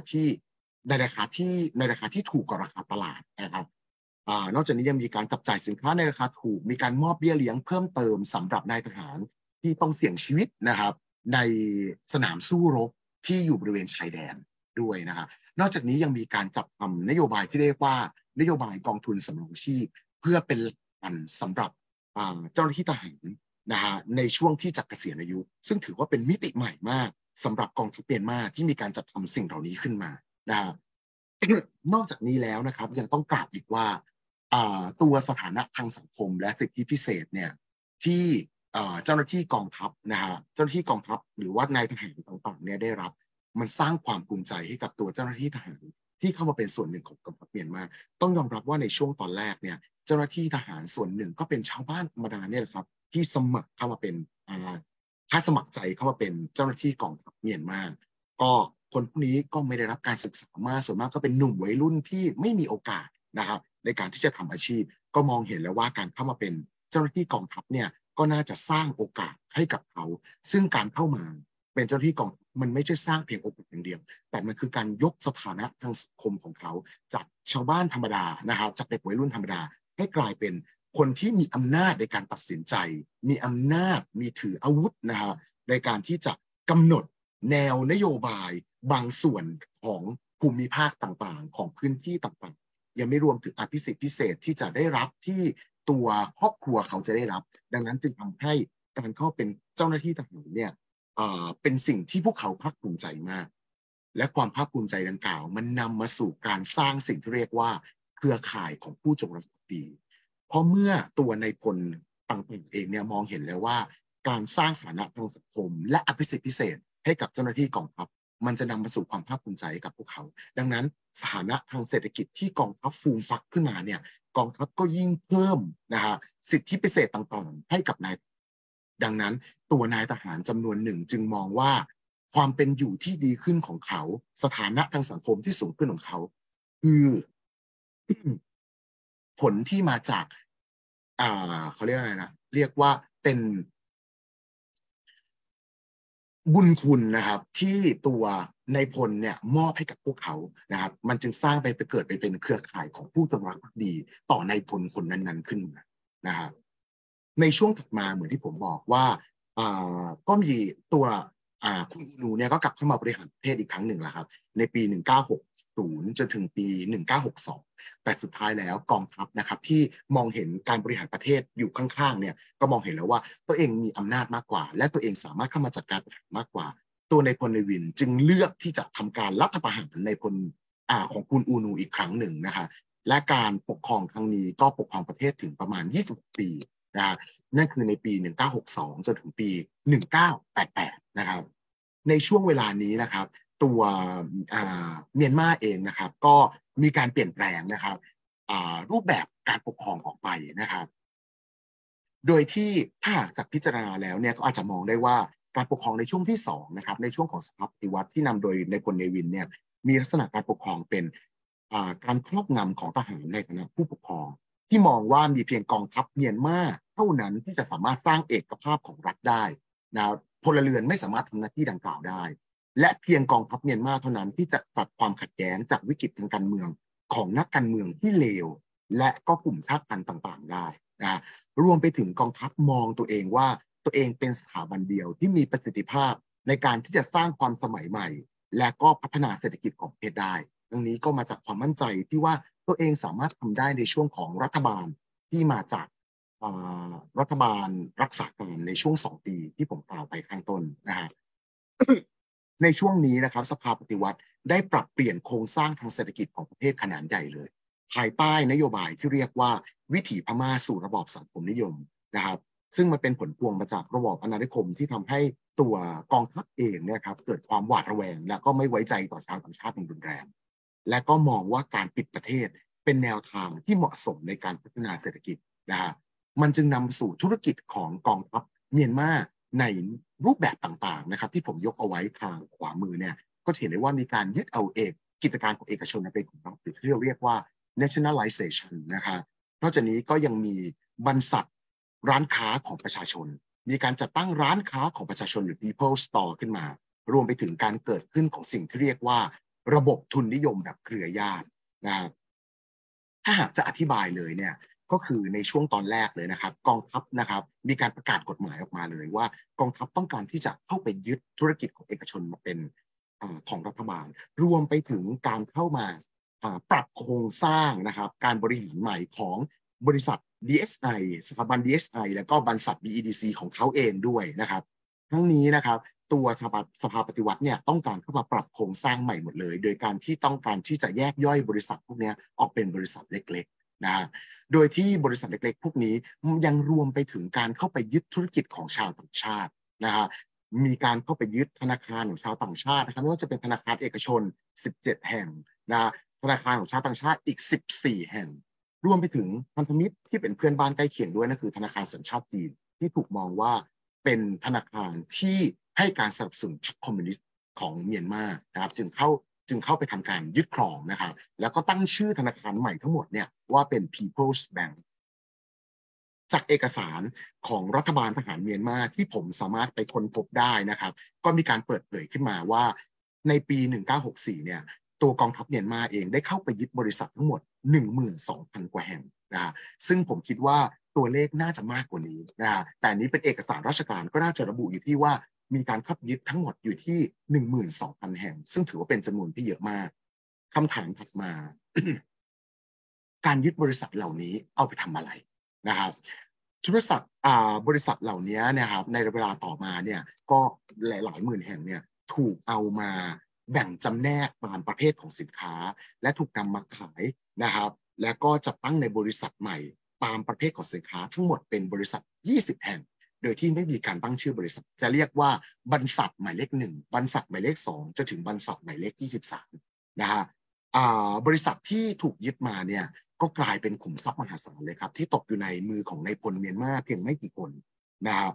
ที่ถูกกว่าราคาตลาดนะครับนอกจากนี้ยังมีการจับจ่ายสินค้าในราคาถูกมีการมอบเบี้ยเลี้ยงเพิ่มเติมสำหรับนายทหารที่ต้องเสี่ยงชีวิตนะครับในสนามสู้รบที่อยู่บริเวณชายแดนด้วยนะครับนอกจากนี้ยังมีการจัดทำนโยบายที่เรียกว่านโยบายกองทุนสำรองชีพเพื่อเป็นหลักประกันสำหรับเจ้าหน้าที่ทหารนะฮะในช่วงที่จะเกษียณอายุซึ่งถือว่าเป็นมิติใหม่มากสำหรับกองทัพเมียนมาที่มีการจัดทำสิ่งเหล่านี้ขึ้นมานะฮะ นอกจากนี้แล้วนะครับยังต้องกล่าวอีกว่าตัวสถานะทางสังคมและสิทธิพิเศษเนี่ยที่เจ้าหน้าที่กองทัพนะฮะเจ้าหน้าที่กองทัพหรือว่านายทหารต่างๆเนี่ยได้รับมันสร้างความภูมิใจให้กับตัวเจ้าหน้าที่ทหารที่เข้ามาเป็นส่วนหนึ่งของกองทัพเมียนมาต้องยอมรับว่าในช่วงตอนแรกเนี่ยเจ้าหน้าที่ทหารส่วนหนึ่งก็เป็นชาวบ้านธรรมดาเนี่ยแหละครับที่สมัครเข้ามาเป็นถ้าสมัครใจเข้ามาเป็นเจ้าหน้าที่กองทัพเมียนมาก็คนพวกนี้ก็ไม่ได้รับการศึกษามากส่วนมากก็เป็นหนุ่มวัยรุ่นที่ไม่มีโอกาสนะครับในการที่จะทำอาชีพก็มองเห็นแล้วว่าการเข้ามาเป็นเจ้าหน้าที่กองทัพเนี่ยก็น่าจะสร้างโอกาสให้กับเขาซึ่งการเข้ามาเป็นเจ้าหน้าที่กองทัพมันไม่ใช่สร้างเพียงโอกาสอย่างเดียวแต่มันคือการยกสถานะทางสังคมของเขาจากชาวบ้านธรรมดานะครับจากเด็กวัยรุ่นธรรมดาให้กลายเป็นคนที่มีอำนาจในการตัดสินใจมีอำนาจมีถืออาวุธนะครับในการที่จะกำหนดแนวนโยบายบางส่วนของภูมิภาคต่างๆของพื้นที่ต่างๆยังไม่รวมถึงอภิสิทธิพิเศษที่จะได้รับที่ตัวครอบครัวเขาจะได้รับดังนั้นจึงทำให้การเข้าเป็นเจ้าหน้าที่ทหารเนี่ยเป็นสิ่งที่พวกเขาภาคภูมิใจมากและความภาคภูมิใจดังกล่าวมันนำมาสู่การสร้างสิ่งที่เรียกว่าเครือข่ายของผู้จงรักภักดีเพราะเมื่อตัวนายพลต่างๆเองเนี่ยมองเห็นแล้วว่าการสร้างฐานะทางสังคมและอภิสิทธิพิเศษให้กับเจ้าหน้าที่กองทัพมันจะนำมาสู่ความภาคภูมิใจกับพวกเขาดังนั้นสถานะทางเศรษฐกิจที่กองทัพฟูมฟักขึ้นมาเนี่ยกองทัพก็ยิ่งเพิ่มนะฮะสิทธิพิเศษต่างๆให้กับนายดังนั้นตัวนายทหารจำนวนหนึ่งจึงมองว่าความเป็นอยู่ที่ดีขึ้นของเขาสถานะทางสังคมที่สูงขึ้นของเขาคือผลที่มาจากเขาเรียกอะไรนะเรียกว่าเป็นบุญคุณนะครับที่ตัวในพลเนี่ยมอบให้กับพวกเขานะครับมันจึงสร้างไปเกิดไปเป็นเครือข่ายของผู้จงรักภักดีต่อในพลคนนั้นๆขึ้นมานะครับในช่วงถัดมาเหมือนที่ผมบอกว่าก็มีตัวคุณอูนูเนี่ยก็กลับเข้ามาบริหารประเทศอีกครั้งหนึ่งแล้วครับในปี1960จนถึงปี1962แต่สุดท้ายแล้วกองทัพนะครับที่มองเห็นการบริหารประเทศอยู่ข้างๆเนี่ยก็มองเห็นแล้วว่าตัวเองมีอำนาจมากกว่าและตัวเองสามารถเข้ามาจัดการปัญหามากกว่าตัวในพลเนวินจึงเลือกที่จะทำการรัฐประหารในพลของคุณอูนูอีกครั้งหนึ่งนะคะและการปกครองครั้งนี้ก็ปกครองประเทศถึงประมาณ26 ปีนั่นคือในปี1962จนถึงปี1988นะครับในช่วงเวลานี้นะครับตัวเมียนมาเองนะครับก็มีการเปลี่ยนแปลงนะครับรูปแบบการปกครองออกไปนะครับโดยที่ถ้าหากจากพิจารณาแล้วเนี่ยก็อาจจะมองได้ว่าการปกครองในช่วงที่2นะครับในช่วงของสถาปนิวัตรที่นำโดยในพลเนวินเนี่ยมีลักษณะการปกครองเป็นการครอบงำของทหารในฐานะผู้ปกครองที่มองว่ามีเพียงกองทัพเมียนมาเท่านั้นที่จะสามารถสร้างเอกภาพของรัฐได้นะพลเรือนไม่สามารถทำหน้าที่ดังกล่าวได้และเพียงกองทัพเมียนมาเท่านั้นที่จะตัดความขัดแย้งจากวิกฤตทางการเมืองของนักการเมืองที่เลวและก็กลุ่มชาติพันธุ์ต่างๆได้นะรวมไปถึงกองทัพมองตัวเองว่าตัวเองเป็นสถาบันเดียวที่มีประสิทธิภาพในการที่จะสร้างความสมัยใหม่และก็พัฒนาเศรษฐกิจของประเทศได้ดังนี้ก็มาจากความมั่นใจที่ว่าตัวเองสามารถทำได้ในช่วงของรัฐบาลที่มาจากรัฐบาลรักษาการในช่วง2 ปีที่ผมกล่าวไปข้างต้นนะฮะ ในช่วงนี้นะครับสภาปฏิวัติได้ปรับเปลี่ยนโครงสร้างทางเศรษฐกิจของประเทศขนาดใหญ่เลยภายใต้นโยบายที่เรียกว่าวิถีพม่าสู่ระบอบสังคมนิยมนะครับซึ่งมันเป็นผลพวงมาจากระบอบอาณานิคมที่ทำให้ตัวกองทัพเองเนี่ยครับเกิดความหวาดระแวงและก็ไม่ไว้ใจต่อชาวต่างชาติเป็นรุนแรงและก็มองว่าการปิดประเทศเป็นแนวทางที่เหมาะสมในการพัฒนาเศรษฐกิจนะฮะมันจึงนำสู่ธุรกิจของกองทัพเมียนมาในรูปแบบต่างๆนะครับที่ผมยกเอาไว้ทางขวามือเนี่ยก็เห็นได้ว่ามีการยึดเอากิจการของเอกชนเป็นของรัฐหรือที่เราเรียกว่า nationalization นะคะนอกจากนี้ก็ยังมีบรรษัทร้านค้าของประชาชนมีการจัดตั้งร้านค้าของประชาชนหรือ people store ขึ้นมารวมไปถึงการเกิดขึ้นของสิ่งที่เรียกว่าระบบทุนนิยมแบบเครือญาตินะครับถ้าหากจะอธิบายเลยเนี่ยก็คือในช่วงตอนแรกเลยนะครับกองทัพนะครับมีการประกาศกฎหมายออกมาเลยว่ากองทัพต้องการที่จะเข้าไปยึดธุรกิจของเอกชนมาเป็นของรัฐบาลรวมไปถึงการเข้ามาปรับโครงสร้างนะครับการบริหารใหม่ของบริษัท DSI สถาบัน DSI แล้วก็บริษัท BEDC ของเขาเองด้วยนะครับทั้งนี้นะครับตัวสภาปฏิวัติเนี่ยต้องการเข้ามาปรับโครงสร้างใหม่หมดเลยโดยการที่ต้องการที่จะแยกย่อยบริษัทพวกนี้ออกเป็นบริษัทเล็กๆนะโดยที่บริษัทเล็กๆพวกนี้ยังรวมไปถึงการเข้าไปยึดธุรกิจของชาวต่างชาตินะฮะมีการเข้าไปยึดธนาคารของชาวต่างชาตินะครับไม่ว่าจะเป็นธนาคารเอกชน17 แห่งนะธนาคารของชาวต่างชาติอีก14 แห่งรวมไปถึงพันธมิตรที่เป็นเพื่อนบ้านใกล้เคียงด้วยนั่นคือธนาคารสัญชาติจีนที่ถูกมองว่าเป็นธนาคารที่ให้การสนับสนุนพรรคคอมมิวนิสต์ของเมียนมานะครับจึงเข้าไปทำการยึดครองนะครับแล้วก็ตั้งชื่อธนาคารใหม่ทั้งหมดเนี่ยว่าเป็น People's Bank จากเอกสารของรัฐบาลทหารเมียนมาที่ผมสามารถไปค้นพบได้นะครับก็มีการเปิดเผยขึ้นมาว่าในปี 1964 เนี่ยตัวกองทัพเมียนมาเองได้เข้าไปยึดบริษัททั้งหมด 12,000 กว่าแห่งนะซึ่งผมคิดว่าตัวเลขน่าจะมากกว่านี้นะแต่นี้เป็นเอกสารราชการก็น่าจะระบุอยู่ที่ว่ามีการเข้ายึดทั้งหมดอยู่ที่ 12,000 แห่งซึ่งถือว่าเป็นจำนวนที่เยอะมากคำถามถัดมา การยึดบริษัทเหล่านี้เอาไปทำอะไรนะครับบริษัทเหล่านี้นะครับในเวลาต่อมาเนี่ยก็หลายหมื่นแห่งเนี่ยถูกเอามาแบ่งจำแนกตามประเภทของสินค้าและถูกนำมาขายนะครับและก็จัดตั้งในบริษัทใหม่ตามประเภทของสินค้าทั้งหมดเป็นบริษัท20 แห่งโดยที่ไม่มีการตั้งชื่อบริษัทจะเรียกว่าบริษัทหมายเลข1บริษัทหมายเลข2จะถึงบริษัทหมายเลข23นะฮะบริษัทที่ถูกยึดมาเนี่ยก็กลายเป็นขุมทรัพย์มหาศาลเลยครับที่ตกอยู่ในมือของนายพลเมียนมาเพียงไม่กี่คนนะครับ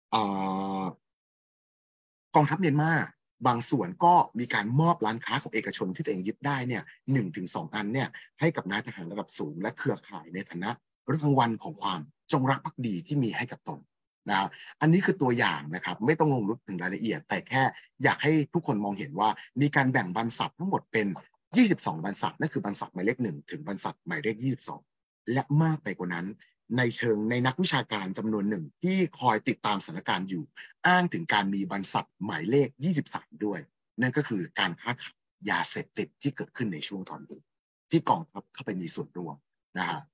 กองทัพเมียนมาบางส่วนก็มีการมอบร้านค้าของเอกชนที่ตัวเองยึดได้เนี่ย1-2 อันเนี่ยให้กับนายทหารระดับสูงและเครือข่ายในฐานะรางวัลของความจงรักภักดีที่มีให้กับตนนะอันนี้คือตัวอย่างนะครับไม่ต้องลงลึกถึงรายละเอียดแต่แค่อยากให้ทุกคนมองเห็นว่ามีการแบ่งบรรษัททั้งหมดเป็น22 บรรษัทนั่นคือบรรษัทหมายเลข1ถึงบรรษัทหมายเลข22และมากไปกว่านั้นในนักวิชาการจำนวนหนึ่งที่คอยติดตามสถานการณ์อยู่อ้างถึงการมีบรรษัทหมายเลข23ด้วยนั่นก็คือการค้าขายยาเสพติดที่เกิดขึ้นในช่วงตอนนี้ที่กองทัพเข้าไปมีส่วนร่วมนะฮะ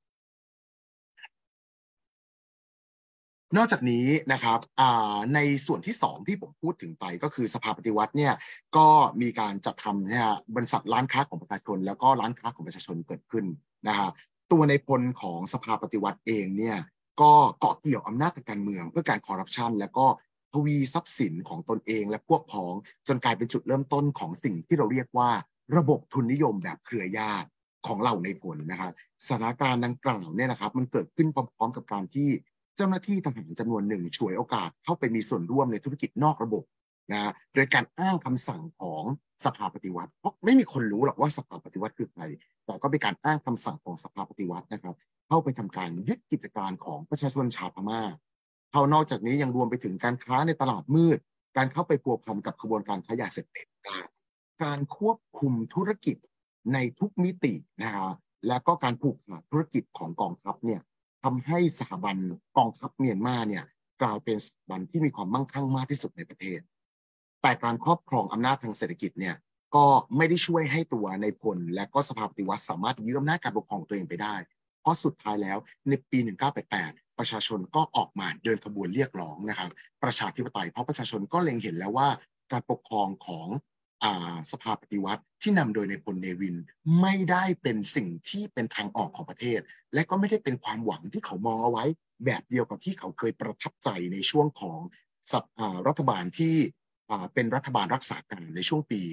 นอกจากนี้นะครับในส่วนที่2ที่ผมพูดถึงไปก็คือสภาปฏิวัติเนี่ยก็มีการจัดทำเนี่ยบริษัทร้านค้าของประชาชนแล้วก็ร้านค้าของประชาชนเกิดขึ้นนะฮะตัวในพลของสภาปฏิวัติเองเนี่ยก็เกาะเกี่ยวอำนาจทางการเมืองเพื่อการคอร์รัปชันแล้วก็ทวีทรัพย์สินของตนเองและพวกพ้องจนกลายเป็นจุดเริ่มต้นของสิ่งที่เราเรียกว่าระบบทุนนิยมแบบเครือญาติของเหล่าในพลนะครับสถานการณ์ดังกล่าวเนี่ยนะครับมันเกิดขึ้นพร้อมๆกับการที่เจ้าหน้าที่ทหารจำนวนหนึ่งฉวยโอกาสเข้าไปมีส่วนร่วมในธุรกิจนอกระบบนะโดยการอ้างคำสั่งของสภาปฏิวัติเพราะไม่มีคนรู้หรอกว่าสภาปฏิวัติคือใครแต่ก็เป็นการอ้างคำสั่งของสภาปฏิวัตินะครับเข้าไปทำการยึดกิจการของประชาชนชาวพม่าเขานอกจากนี้ยังรวมไปถึงการค้าในตลาดมืดการเข้าไปพัวพันกับขบวนการค้ายาเสพติดการควบคุมธุรกิจในทุกมิตินะฮะและก็การผูกขาดธุรกิจของกองทัพเนี่ยทำให้สถาบันกองทัพเมียนมาเนี่ยกลายเป็นสถาบันที่มีความมั่งคั่งมากที่สุดในประเทศแต่การครอบครองอำนาจทางเศรษฐกิจเนี่ยก็ไม่ได้ช่วยให้ตัวในพลและก็สภาปฏิวัติสามารถยื้ออำนาจการปกครองตัวเองไปได้เพราะสุดท้ายแล้วในปี 1988 ประชาชนก็ออกมาเดินขบวนเรียกร้องนะครับประชาธิปไตยเพราะประชาชนก็เล็งเห็นแล้วว่าการปกครองของสภาปฏิวัติที่นำโดยในพลเนวินไม่ได้เป็นสิ่งที่เป็นทางออกของประเทศและก็ไม่ได้เป็นความหวังที่เขามองเอาไว้แบบเดียวกับที่เขาเคยประทับใจในช่วงของรัฐบาลที่เป็นรัฐบาลรักษาการในช่วงปี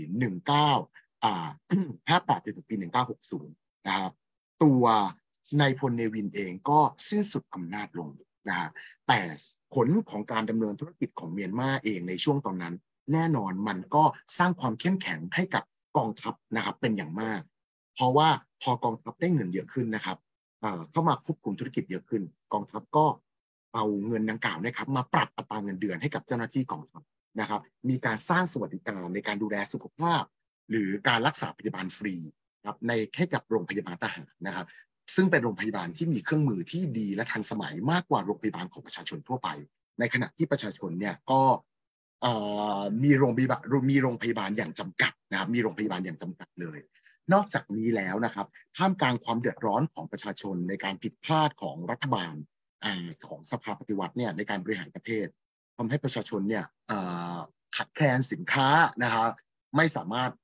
1958 จนถึงปี 1960 นะครับตัวนายพลเนวินเองก็สิ้นสุดอำนาจลงนะแต่ผลของการดำเนินธุรกิจของเมียนมาเองในช่วงตอนนั้นแน่นอนมันก็สร้างความเข้มแข็งให้กับกองทัพนะครับเป็นอย่างมากเพราะว่าพอกองทัพได้เงินเยอะขึ้นนะครับเข้ามาควบคุมธุรกิจเยอะขึ้นกองทัพก็เอาเงินดังกล่าวนะครับมาปรับอัตราเงินเดือนให้กับเจ้าหน้าที่กองทัพนะครับมีการสร้างสวัสดิการในการดูแลสุขภาพหรือการรักษาพยาบาลฟรีครับให้กับโรงพยาบาลทหารนะครับซึ่งเป็นโรงพยาบาลที่มีเครื่องมือที่ดีและทันสมัยมากกว่าโรงพยาบาลของประชาชนทั่วไปในขณะที่ประชาชนเนี่ยก็มีโรงพยาบาลอย่างจำกัดนะครับมีโรงพยาบาลอย่างจำกัดเลยนอกจากนี้แล้วนะครับท่ามกลางความเดือดร้อนของประชาชนในการผิดพลาดของรัฐบาลของสภาปฏิวัติเนี่ยในการบริหารประเทศทำให้ประชาชนเนี่ยขาดแคลนสินค้านะครับไม่สามารถ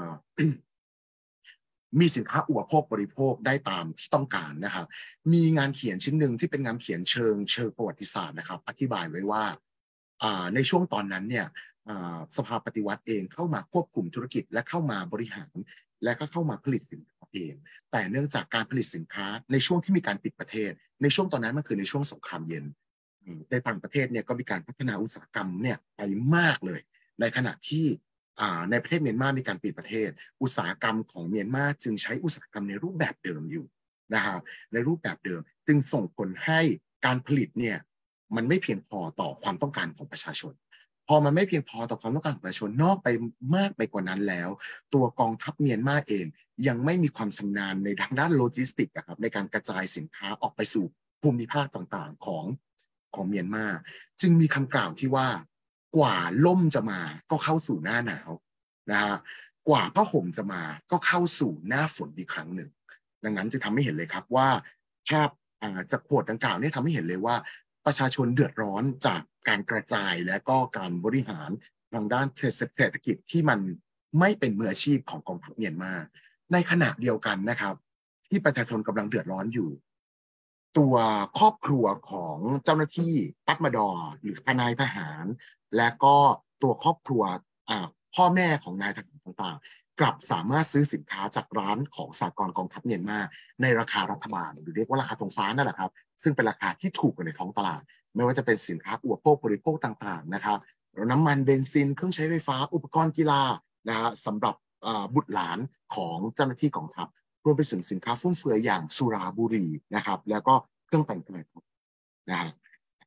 มีสินค้าอุปโภคบริโภคได้ตามที่ต้องการนะครับมีงานเขียนชิ้นหนึ่งที่เป็นงานเขียนเชิงประวัติศาสตร์นะครับอธิบายไว้ว่าในช่วงตอนนั้นเนี่ยสภาปฏิวัติเองเข้ามาควบคุมธุรกิจและเข้ามาบริหารและก็เข้ามาผลิตสินค้าเองแต่เนื่องจากการผลิตสินค้าในช่วงที่มีการปิดประเทศในช่วงตอนนั้นมันคือในช่วงสงครามเย็นในต่างประเทศเนี่ยก็มีการพัฒนาอุตสาหกรรมเนี่ยไปมากเลยในขณะที่ในประเทศเมียนมามีการปิดประเทศอุตสาหกรรมของเมียนมาจึงใช้อุตสาหกรรมในรูปแบบเดิมอยู่นะครับในรูปแบบเดิมจึงส่งผลให้การผลิตเนี่ยมันไม่เพียงพอต่อความต้องการของประชาชนพอมันไม่เพียงพอต่อความต้องการของประชาชนนอกไปมากไปกว่านั้นแล้วตัวกองทัพเมียนมาเองยังไม่มีความชำนาญในทางด้านโลจิสติกส์ครับในการกระจายสินค้าออกไปสู่ภูมิภาคต่างๆของเมียนมาจึงมีคำกล่าวที่ว่ากว่าล่มจะมาก็เข้าสู่หน้าหนาวนะฮะกว่าผ้าห่มจะมาก็เข้าสู่หน้าฝนอีกครั้งหนึ่งดังนั้นจะทำให้เห็นเลยครับว่าภาพจากขวดดังกล่าวนี่ทำให้เห็นเลยว่าประชาชนเดือดร้อนจากการกระจายและก็การบริหารทางด้านเศรษฐกิจที่มันไม่เป็นมืออาชีพของกองทัพเมียนมาในขณะเดียวกันนะครับที่ประชาชนกำลังเดือดร้อนอยู่ตัวครอบครัวของเจ้าหน้าที่ตัดมาดอหรือทนายทหารและก็ตัวครอบครัวพ่อแม่ของนายทหารต่างๆกลับสามารถซื้อสินค้าจากร้านของสหกรณ์กองทัพเมียนมาในราคารัฐบาลหรือเรียกว่าราคาธงฟ้านั่นแหละครับซึ่งเป็นราคาที่ถูกกว่าในท้องตลาดไม่ว่าจะเป็นสินค้าอุปโภคบริโภคต่างๆนะครับน้ำมันเบนซินเครื่องใช้ไฟฟ้าอุปกรณ์กีฬานะฮะสำหรับบุตรหลานของเจ้าหน้าที่กองทัพรวมไปถึงสินค้าฟุ่มเฟือยอย่างสุราบุหรี่นะครับแล้วก็เครื่องแต่งกายนะฮะ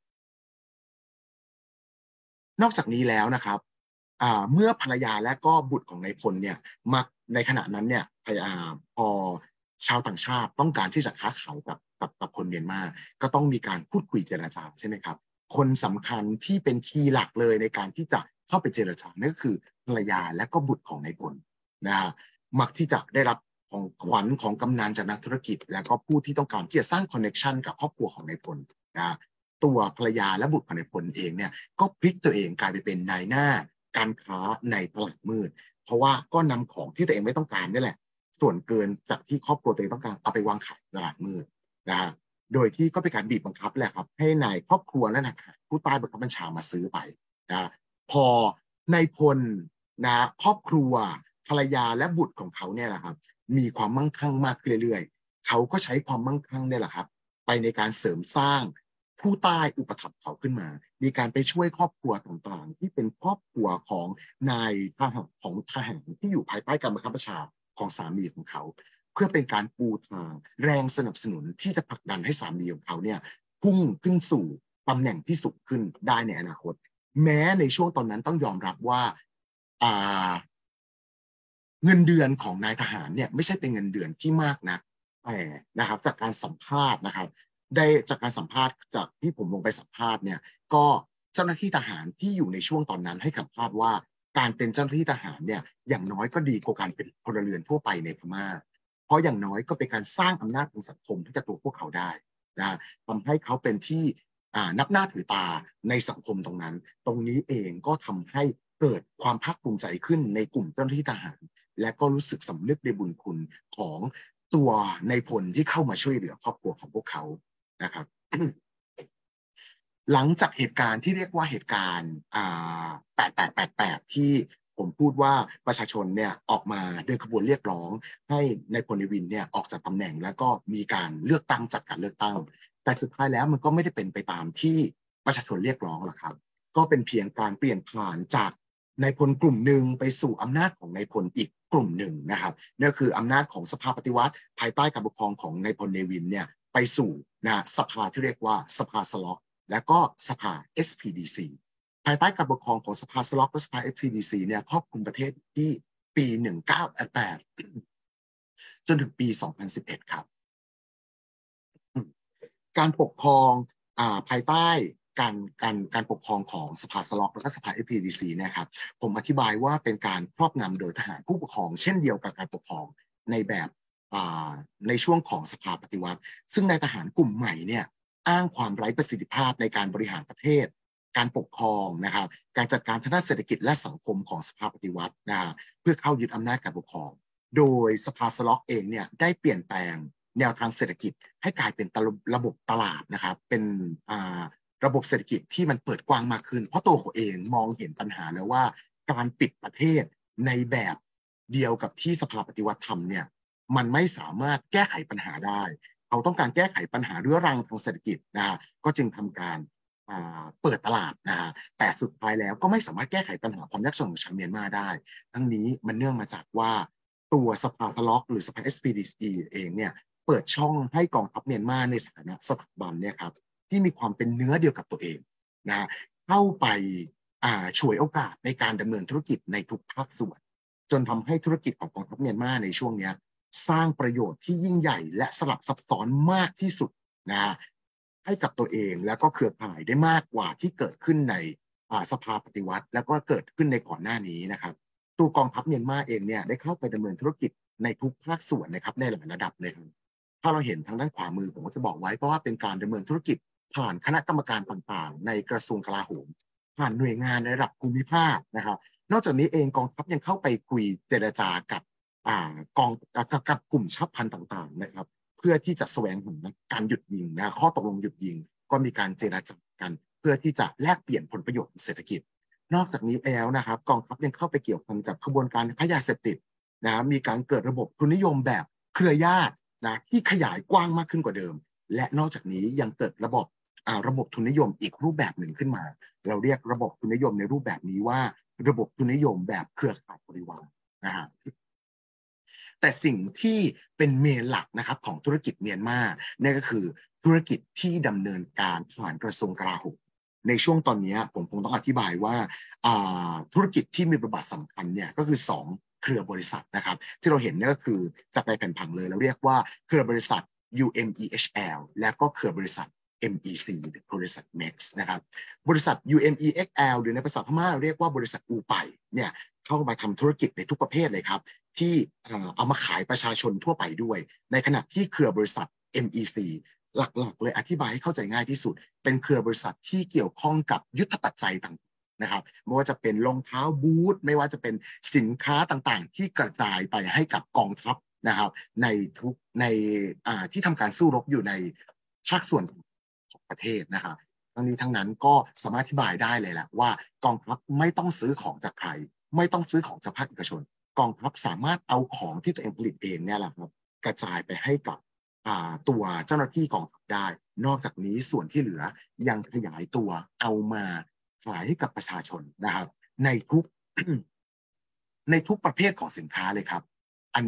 นอกจากนี้แล้วนะครับเมื่อภรรยาและก็บุตรของนายพลเนี่ยมาในขณะนั้นเนี่ยพอชาวต่างชาติต้องการที่จะค้าขายกับคนเมียนมาก็ต้องมีการพูดคุยเจรจาใช่ไหมครับคนสำคัญที่เป็นคีย์หลักเลยในการที่จะเข้าไปเจรจานั่นก็คือภรรยาและก็บุตรของนายพลนะฮะมักที่จะได้รับของขวัญของกำนันจากนักธุรกิจและก็ผู้ที่ต้องการที่จะสร้างคอนเนคชันกับครอบครัวของนายพลนะตัวภรรยาและบุตรของนายพลเองเนี่ยก็พลิกตัวเองกลายไปเป็นนายหน้าการค้าในตลาดมืดเพราะว่าก็นำของที่ตัวเองไม่ต้องการนี่แหละส่วนเกินจากที่ครอบครัวตัวเองต้องการเอาไปวางขายตลาดมืดนะโดยที่ก็เป็นการบีบบังคับแหละครับให้นายครอบครัวและนายผู้ใต้บังคับบัญชามาซื้อไปนะพอนายพลนะครอบครัวภรรยาและบุตรของเขาเนี่ยแหละครับมีความมั่งคั่งมากขึ้นเรื่อยๆเขาก็ใช้ความมั่งคั่งเนี่ยแหละครับไปในการเสริมสร้างผู้ใต้อุปถัมภ์เขาขึ้นมามีการไปช่วยครอบครัวต่างๆที่เป็นครอบครัวของนายทหารที่อยู่ภายใต้การบังคับบัญชาของสามีของเขาพื่อเป็นการปูทางแรงสนับสนุนที่จะผลักดันให้สามีของเขาเนี่ยพุ่งขึ้นสู่ตำแหน่งที่สูงขึ้นได้ในอนาคตแม้ในช่วงตอนนั้นต้องยอมรับว่าอ่าเงินเดือนของนายทหารเนี่ยไม่ใช่เป็นเงินเดือนที่มากนักแต่นะครับจากการสัมภาษณ์นะครับได้จากการสัมภาษณ์จากที่ผมลงไปสัมภาษณ์เนี่ยก็เจ้าหน้าที่ทหารที่อยู่ในช่วงตอนนั้นให้สัมภาษณ์ว่าการเป็นเจ้าหน้าที่ทหารเนี่ยอย่างน้อยก็ดีกว่าการเป็นพลเรือนทั่วไปในพม่าเพราะอย่างน้อยก็เป็นการสร้างอำนาจทางสังคมให้กับตัวพวกเขาได้นะทำให้เขาเป็นที่นับหน้าถือตาในสังคมตรงนั้นตรงนี้เองก็ทำให้เกิดความภาคภูมิใจขึ้นในกลุ่มเจ้าหน้าที่ทหารและก็รู้สึกสำนึกในบุญคุณของตัวในพลที่เข้ามาช่วยเหลือครอบครัวของพวกเขานะครับ หลังจากเหตุการณ์ที่เรียกว่าเหตุการณ์8888ที่ผมพูดว่าประชาชนเนี่ยออกมาเดินขบวนเรียกร้องให้นายพลเนวินเนี่ยออกจากตำแหน่งแล้วก็มีการเลือกตั้งจัดการเลือกตั้งแต่สุดท้ายแล้วมันก็ไม่ได้เป็นไปตามที่ประชาชนเรียกร้องหรอกครับก็เป็นเพียงการเปลี่ยนผ่านจากนายพลกลุ่มหนึ่งไปสู่อำนาจของนายพลอีกกลุ่มหนึ่งนะครับนั่นคืออำนาจของสภาปฏิวัติภายใต้การปกครองของนายพลเนวินเนี่ยไปสู่สภาที่เรียกว่าสภาสล็อกและก็สภา SPDC ภายใต้การปกครองของสภาสล็อกและสภา SPDC เนี่ยครอบคลุมประเทศที่ปี1988จนถึงปี 2011 ครับการปกครองภายใต้การปกครองของสภาสล็อกและก็สภา SPDC เนี่ยครับผมอธิบายว่าเป็นการครอบงำโดยทหารผู้ปกครองเช่นเดียวกับการปกครองในแบบในช่วงของสภาปฏิวัติซึ่งในทหารกลุ่มใหม่เนี่ยอ้างความไร้ประสิทธิภาพในการบริหารประเทศการปกครองนะครับการจัดการทางด้านเศรษฐกิจและสังคมของสภาปฏิวัติเพื่อเข้ายึดอำนาจการปกครองโดยสภาสล็อกเองเนี่ยได้เปลี่ยนแปลงแนวทางเศรษฐกิจให้กลายเป็นระบบตลาดนะครับเป็นระบบเศรษฐกิจที่มันเปิดกว้างมากขึ้นเพราะตัวเขาเองมองเห็นปัญหาแล้วว่าการปิดประเทศในแบบเดียวกับที่สภาปฏิวัติทำเนี่ยมันไม่สามารถแก้ไขปัญหาได้เขาต้องการแก้ไขปัญหาเรื้อรังทางเศรษฐกิจก็จึงทำการเปิดตลาดแต่สุดท้ายแล้วก็ไม่สามารถแก้ไขปัญหาความยากจนของชาวเมียนมาได้ทั้งนี้มันเนื่องมาจากว่าตัวสภาสล็อกหรือสภา SPDC เองเนี่ยเปิดช่องให้กองทัพเมียนมาในฐานะสถาบันเนี่ยครับที่มีความเป็นเนื้อเดียวกับตัวเองเข้าไปฉวยโอกาสในการดำเนินธุรกิจในทุกภาคส่วนจนทำให้ธุรกิจของกองทัพเมียนมาในช่วงนี้สร้างประโยชน์ที่ยิ่งใหญ่และสลับซับซ้อนมากที่สุดให้กับตัวเองแล้วก็เครือข่ายได้มากกว่าที่เกิดขึ้นในสภาปฏิวัติแล้วก็เกิดขึ้นในก่อนหน้านี้นะครับตัวกองทัพเมียนมาเองเนี่ยได้เข้าไปดำเนินธุรกิจในทุกภาคส่วนนะครับในหลายระดับเลยครับถ้าเราเห็นทางด้านขวามือผมก็จะบอกไว้เพราะว่าเป็นการดำเนินธุรกิจผ่านคณะกรรมการต่างๆในกระทรวงกลาโหมผ่านหน่วยงานในระดับภูมิภาคนะครับนอกจากนี้เองกองทัพยังเข้าไปคุยเจรจากับกับกลุ่มชาติพันธุ์ต่างๆนะครับเพื่อที่จะแสวงหาการหยุดยิงข้อตกลงหยุดยิงก็มีการเจรจากันเพื่อที่จะแลกเปลี่ยนผลประโยชน์เศรษฐกิจนอกจากนี้แล้วนะครับกองทัพยังเข้าไปเกี่ยวข้องกับขบวนการค้ายาเสพติดมีการเกิดระบบทุนนิยมแบบเครือญาติที่ขยายกว้างมากขึ้นกว่าเดิมและนอกจากนี้ยังเกิดระบบทุนนิยมอีกรูปแบบหนึ่งขึ้นมาเราเรียกระบบทุนนิยมในรูปแบบนี้ว่าระบบทุนนิยมแบบเครือข่ายบริวารแต่สิ่งที่เป็นเมนหลักนะครับของธุรกิจเมียนมานั่นก็คือธุรกิจที่ดำเนินการผ่านกระทรวงกลาโหมในช่วงตอนนี้ผมคงต้องอธิบายว่าธุรกิจที่มีบทบาทสำคัญเนี่ยก็คือ2เครือบริษัทนะครับที่เราเห็นนี่ก็คือจากในแผ่นผังเลยเราเรียกว่าเครือบริษัท UMEHL และก็เครือบริษัท MEC หรือบริษัท MEX นะครับบริษัท UMEXL หรือในภาษาพม่าเรียกว่าบริษัทอูไปเนี่ยเข้ามาทำธุรกิจในทุกประเภทเลยครับที่เอามาขายประชาชนทั่วไปด้วยในขณะที่เครือบริษัท MEC หลักๆเลยอธิบายให้เข้าใจง่ายที่สุดเป็นเครือบริษัทที่เกี่ยวข้องกับยุทธปัจจัยต่างนะครับไม่ว่าจะเป็นรองเท้าบูทไม่ว่าจะเป็นสินค้าต่างๆที่กระจายไปให้กับกองทัพนะครับในที่ทำการสู้รบอยู่ในภาคส่วนของประเทศนะครับทั้งนี้ทั้งนั้นก็สามารถอธิบายได้เลยแหละว่ากองทัพไม่ต้องซื้อของจากใครไม่ต้องซื้อของจากภาคเอกชนกองทัพสามารถเอาของที่ตัวเองผลิตเองเนี่ยแหละครับกระจายไปให้กับตัวเจ้าหน้าที่กองทัพได้นอกจากนี้ส่วนที่เหลือยังขยายตัวเอามาขายให้กับประชาชนนะครับในทุก ในทุกประเภทของสินค้าเลยครับอันนี้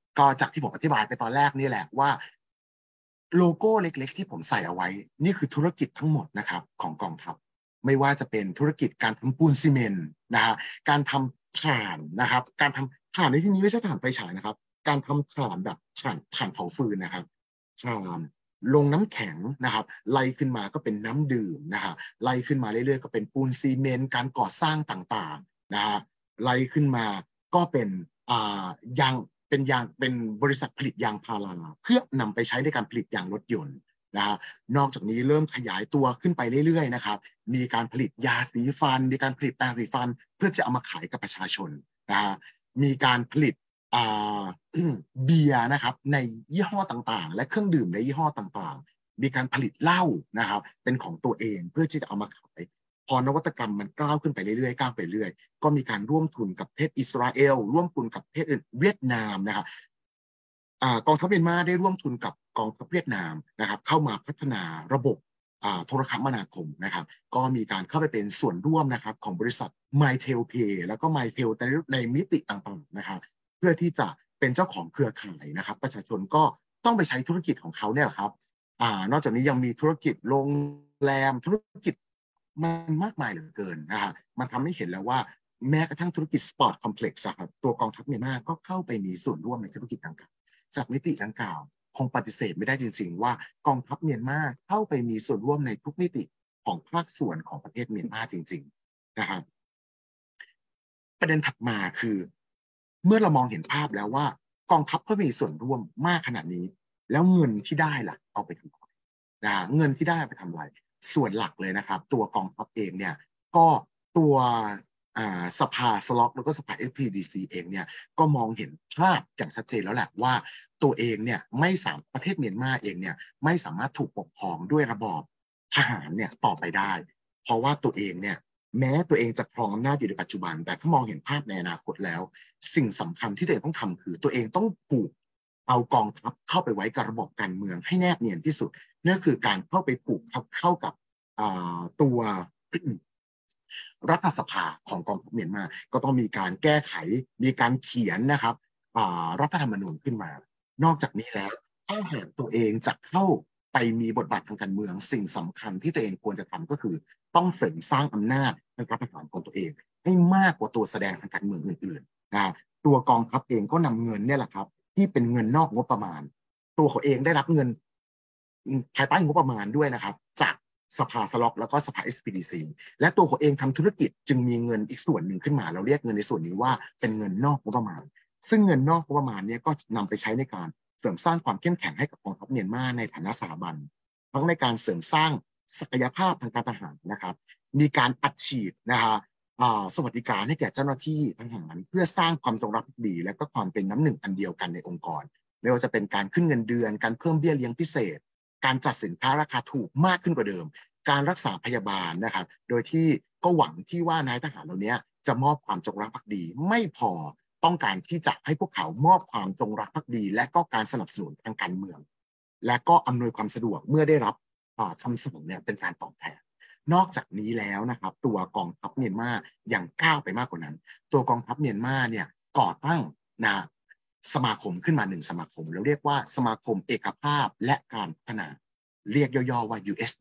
ก็จากที่ผมอธิบายไปตอนแรกนี่แหละว่าโลโก้เล็กๆที่ผมใส่เอาไว้นี่คือธุรกิจทั้งหมดนะครับของกองทัพไม่ว่าจะเป็นธุรกิจการทำปูนซีเมนต์นะฮะการทำถ่านนะครับการทำถ่านในที่นี้ไม่ใช่ถ่านไฟฉายนะครับการทำถ่านแบบถ่านเผาฟืนนะครับถ่านลงน้ำแข็งนะครับไล่ขึ้นมาก็เป็นน้ำดื่มนะฮะไล่ขึ้นมาเรื่อยๆก็เป็นปูนซีเมนต์การก่อสร้างต่างๆนะฮะไล่ขึ้นมาก็เป็นยางเป็นบริษัทผลิตยางพาราเพื่อนำไปใช้ในการผลิตยางรถยนต์นะฮะนอกจากนี้เริ่มขยายตัวขึ้นไปเรื่อยๆนะครับมีการผลิตยาสีฟันมีการผลิตแปรงสีฟันเพื่อจะเอามาขายกับประชาชนนะฮะมีการผลิตเบียร์นะครับในยี่ห้อต่างๆและเครื่องดื่มในยี่ห้อต่างๆมีการผลิตเหล้านะครับเป็นของตัวเองเพื่อที่จะเอามาขายพอนวัตกรรมมันก้าวขึ้นไปเรื่อยๆก้าวไปเรื่อยก็มีการร่วมทุนกับประเทศอิสราเอลร่วมทุนกับประเทศอื่นเวียดนามนะครับกองทัพเมียนมาได้ร่วมทุนกับกองทัพเวียดนามนะครับเข้ามาพัฒนาระบบโทรคมนาคมนะครับก็มีการเข้าไปเป็นส่วนร่วมนะครับของบริษัท MyTel Pay แล้วก็ MyTel ในมิติต่างๆนะครับเพื่อที่จะเป็นเจ้าของเครือข่ายนะครับประชาชนก็ต้องไปใช้ธุรกิจของเขาเนี่ยครับนอกจากนี้ยังมีธุรกิจโรงแรมธุรกิจมันมากมายเหลือเกินนะฮะมันทำให้เห็นแล้วว่าแม้กระทั่งธุรกิจสปอร์ตคอมเพล็กซ์ครับตัวกองทัพเมียนมาก็เข้าไปมีส่วนร่วมในธุรกิจดังกล่าวจากมิติดังกล่าวคงปฏิเสธไม่ได้จริงๆว่ากองทัพเมียนมาเข้าไปมีส่วนร่วมในทุกมิติของภาคส่วนของประเทศเมียนมาจริงๆนะครับประเด็นถัดมาคือเมื่อเรามองเห็นภาพแล้วว่ากองทัพก็มีส่วนร่วมมากขนาดนี้แล้วเงินที่ได้ล่ะเอาไปทำอะไรเงินที่ได้ไปทำอะไรส่วนหลักเลยนะครับตัวกองทัพเองเนี่ยก็ตัวสภาสล็อกแล้วก็สภา SPDC เองเนี่ยก็มองเห็นภาพอย่างชัดเจนแล้วแหละว่าตัวเองเนี่ยไม่สามารถประเทศเมียนมาเองเนี่ยไม่สามารถถูกปกครองด้วยระบอบทหารเนี่ยต่อไปได้เพราะว่าตัวเองเนี่ยแม้ตัวเองจะครองอำนาจอยู่ในปัจจุบันแต่ถ้ามองเห็นภาพในอนาคตแล้วสิ่งสำคัญที่ตัวเองต้องทำคือตัวเองต้องผูกเอากองทัพเข้าไปไว้กับระบบการเมืองให้แนบเนียนที่สุดนั่นคือการเข้าไปผูกเข้ากับตัว รัฐสภาของกองทัพเมียนมาก็ต้องมีการแก้ไขมีการเขียนนะครับรัฐธรรมนูญขึ้นมานอกจากนี้แล้วถ้าหากตัวเองจะเข้าไปมีบทบาททางการเมืองสิ่งสำคัญที่ตัวเองควรจะทำก็คือต้องเสริมสร้างอำนาจในรัฐบาลของตัวเองให้มากกว่าตัวแสดงทางการเมืองอื่นๆนะตัวกองทัพเองก็นำเงินเนี่ยแหละครับที่เป็นเงินนอกงบประมาณตัวเขาเองได้รับเงินภายใต้งบประมาณด้วยนะครับจากสภาสล็อกแล้วก็สภา SPDC และตัวเขาเองทำธุรกิจจึงมีเงินอีกส่วนหนึ่งขึ้นมาเราเรียกเงินในส่วนนี้ว่าเป็นเงินนอกงบประมาณซึ่งเงินนอกงบประมาณนี้ก็นำไปใช้ในการเสริมสร้างความเข้มแข็งให้กับกองทัพเมียนมาในฐานะสถาบันทั้งในการเสริมสร้างศักยภาพทางการทหารนะครับมีการอัดฉีดนะฮะสวัสดิการให้แก่เจ้าหน้าที่ทหารเพื่อสร้างความจงรักภักดีและก็ความเป็นน้ำหนึ่งอันเดียวกันในองค์กรไม่ว่าจะเป็นการขึ้นเงินเดือนการเพิ่มเบี้ยเลี้ยงพิเศษการจัดสินค้าราคาถูกมากขึ้นกว่าเดิมการรักษาพยาบาลนะครับโดยที่ก็หวังที่ว่านายทหารเหล่านี้จะมอบความจงรักภักดีไม่พอต้องการที่จะให้พวกเขามอบความจงรักภักดีและก็การสนับสนุนทางการเมืองและก็อำนวยความสะดวกเมื่อได้รับคำสั่งเนี่ยเป็นการตอบแทนนอกจากนี้แล้วนะครับตัวกองทัพเมียนมาอย่างก้าวไปมากกว่านั้นตัวกองทัพเมียนมาเนี่ยก่อตั้งสมาคมขึ้นมา1สมาคมแล้วเรียกว่าสมาคมเอกภาพและการพัฒนาเรียกย่อๆว่า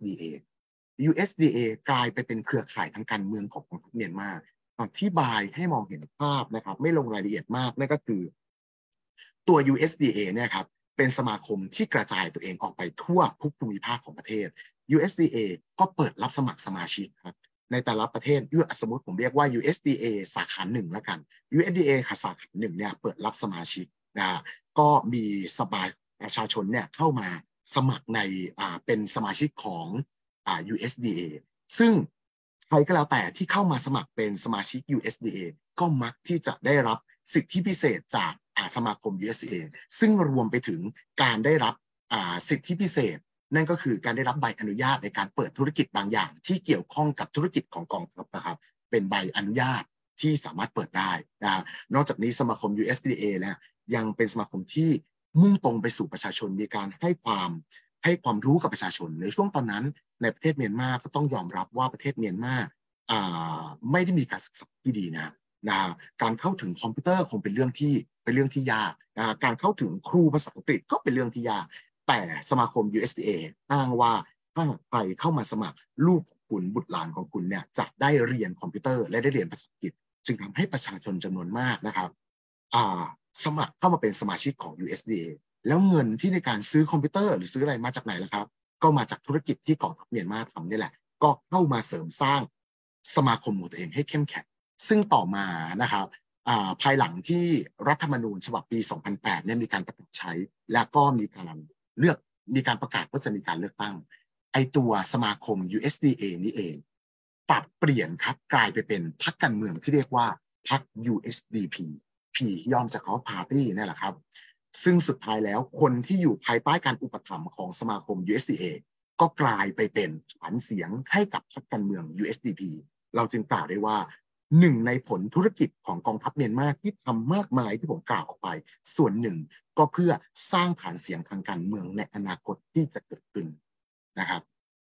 USDA กลายไปเป็นเครือข่ายทางการเมืองของกองทัพเมียนมาอธิบายให้มองเห็นภาพนะครับไม่ลงรายละเอียดมากนั่นก็คือตัว USDA เนี่ยครับเป็นสมาคมที่กระจายตัวเองออกไปทั่วทุกภูมิภาคของประเทศ USDA ก็เปิดรับสมัครสมาชิกครับในแต่ละประเทศสมมติผมเรียกว่า USDA สาขา1แล้วกัน USDA สาขา1เนี่ยเปิดรับสมาชิกก็มีประชาชนเนี่ยเข้ามาสมัครในเป็นสมาชิกของUSDA ซึ่งใครก็แล้วแต่ที่เข้ามาสมัครเป็นสมาชิก USDA ก็มักที่จะได้รับสิทธิพิเศษจากสมาคม USDA ซึ่งรวมไปถึงการได้รับสิทธิพิเศษนั่นก็คือการได้รับใบอนุญาตในการเปิดธุรกิจบางอย่างที่เกี่ยวข้องกับธุรกิจของกองทัพนะครับเป็นใบอนุญาตที่สามารถเปิดได้นอกจากนี้สมาคม USDA เนี่ยยังเป็นสมาคมที่มุ่งตรงไปสู่ประชาชนมีการให้ความรู้กับประชาชนในช่วงตอนนั้นในประเทศเมียนมาก็ต้องยอมรับว่าประเทศเมียนมาไม่ได้มีการศึกษาที่ดีนะการเข้าถึงคอมพิวเตอร์คงเป็นเรื่องที่เป็นเรื่องที่ยากการเข้าถึงครูภาษาอังกฤษก็เป็นเรื่องที่ยากแต่สมาคม USDA อ้างว่าถ้าใครเข้ามาสมัครลูกของคุณบุตรหลานของคุณเนี่ยจะได้เรียนคอมพิวเตอร์และได้เรียนภาษาอังกฤษจึงทำให้ประชาชนจำนวนมากนะครับสมัครเข้ามาเป็นสมาชิกของ USDA แล้วเงินที่ในการซื้อคอมพิวเตอร์หรือซื้ออะไรมาจากไหนล่ะครับก็มาจากธุรกิจที่กองทัพเมียนมาทำนี่แหละก็เข้ามาเสริมสร้างสมาคมของตัวเองให้เข้มแข็งซึ่งต่อมานะครับภายหลังที่รัฐธรรมนูญฉบับปี 2008 เนี่ยมีการประกาศใช้และก็มีการประกาศว่าจะมีการเลือกตั้งไอตัวสมาคม USDA นี่เองปรับเปลี่ยนครับกลายไปเป็นพรรคการเมืองที่เรียกว่าพรรค USDP P ย่อมาจากคำว่า Party นี่แหละครับซึ่งสุดท้ายแล้วคนที่อยู่ภายใต้การอุปถัมภ์ของสมาคม USDA ก็กลายไปเป็นฐานเสียงให้กับพรรคการเมือง USDP เราจึงกล่าวได้ว่าหนึ่งในผลธุรกิจของกองทัพเมียนมาที่ทำมากมายที่ผมกล่าวออกไปส่วนหนึ่งก็เพื่อสร้างฐานเสียงทางการเมืองในอนาคตที่จะเกิดขึ้นนะครับ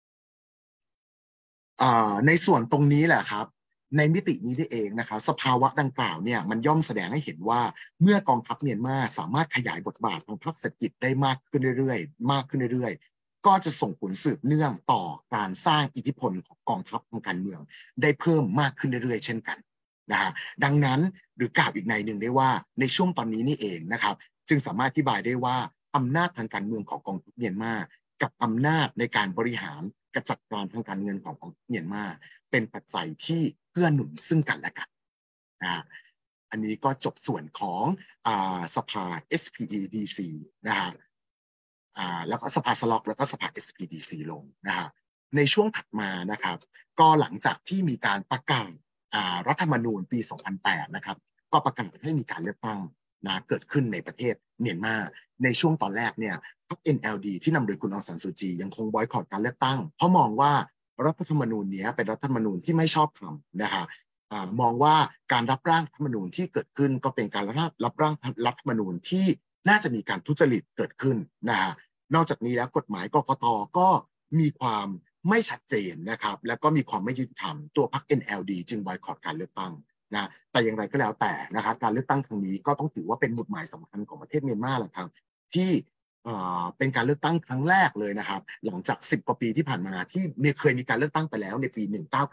ในส่วนตรงนี้แหละครับในมิตินี้ได้เองนะครับสภาวะดังกล่าวเนี่ยมันย่อมแสดงให้เห็นว่าเมื่อกองทัพเมียนมาสามารถขยายบทบาททางภาคเศรษฐกิจได้มากขึ้นเรื่อยๆก็จะส่งผลสืบเนื่องต่อการสร้างอิทธิพลของกองทัพทางการเมืองได้เพิ่มมากขึ้นเรื่อยๆเช่นกันนะฮะดังนั้นหรือกล่าวอีกในหนึ่งได้ว่าในช่วงตอนนี้นี่เองนะครับจึงสามารถอธิบายได้ว่าอำนาจทางการเมืองของกองทัพเมียนมากับอำนาจในการบริหารกระจัดการทางการเงินของเมียนมาเป็นปัจจัยที่เกื้อหนุนซึ่งกันและกันนะอันนี้ก็จบส่วนของสภา SPDC นะฮะแล้วก็สภาสล็อกแล้วก็สภา SPDC ลงนะฮะในช่วงถัดมานะครับก็หลังจากที่มีการประกาศรัฐธรรมนูญปี 2008 นะครับก็ประกาศให้มีการเลือกตั้งนะเกิดขึ้นในประเทศเมียนมาในช่วงตอนแรกเนี่ยพรรค NLD ที่นำโดยคุณองซานซูจียังคงบอยคอตการเลือกตั้งเพราะมองว่ารัฐธรรมนูญนี้เป็นรัฐธรรมนูญที่ไม่ชอบธรรมนะคะมองว่าการรับร่างรัฐธรรมนูญที่เกิดขึ้นก็เป็นการรับร่างรัฐธรรมนูญที่น่าจะมีการทุจริตเกิดขึ้นนะฮะนอกจากนี้แล้วกฎหมายกกต.ก็มีความไม่ชัดเจนนะครับและก็มีความไม่ยุติธรรมตัวพรรค NLD จึงบอยคอตการเลือกตั้งนะแต่อย่างไรก็แล้วแต่นะครับการเลือกตั้งครั้งนี้ก็ต้องถือว่าเป็นหมุดหมายสำคัญของประเทศเมียนมาแหละครับที่เป็นการเลือกตั้งครั้งแรกเลยนะครับหลังจาก10 กว่าปีที่ผ่านมาที่เคยมีการเลือกตั้งไปแล้วในปี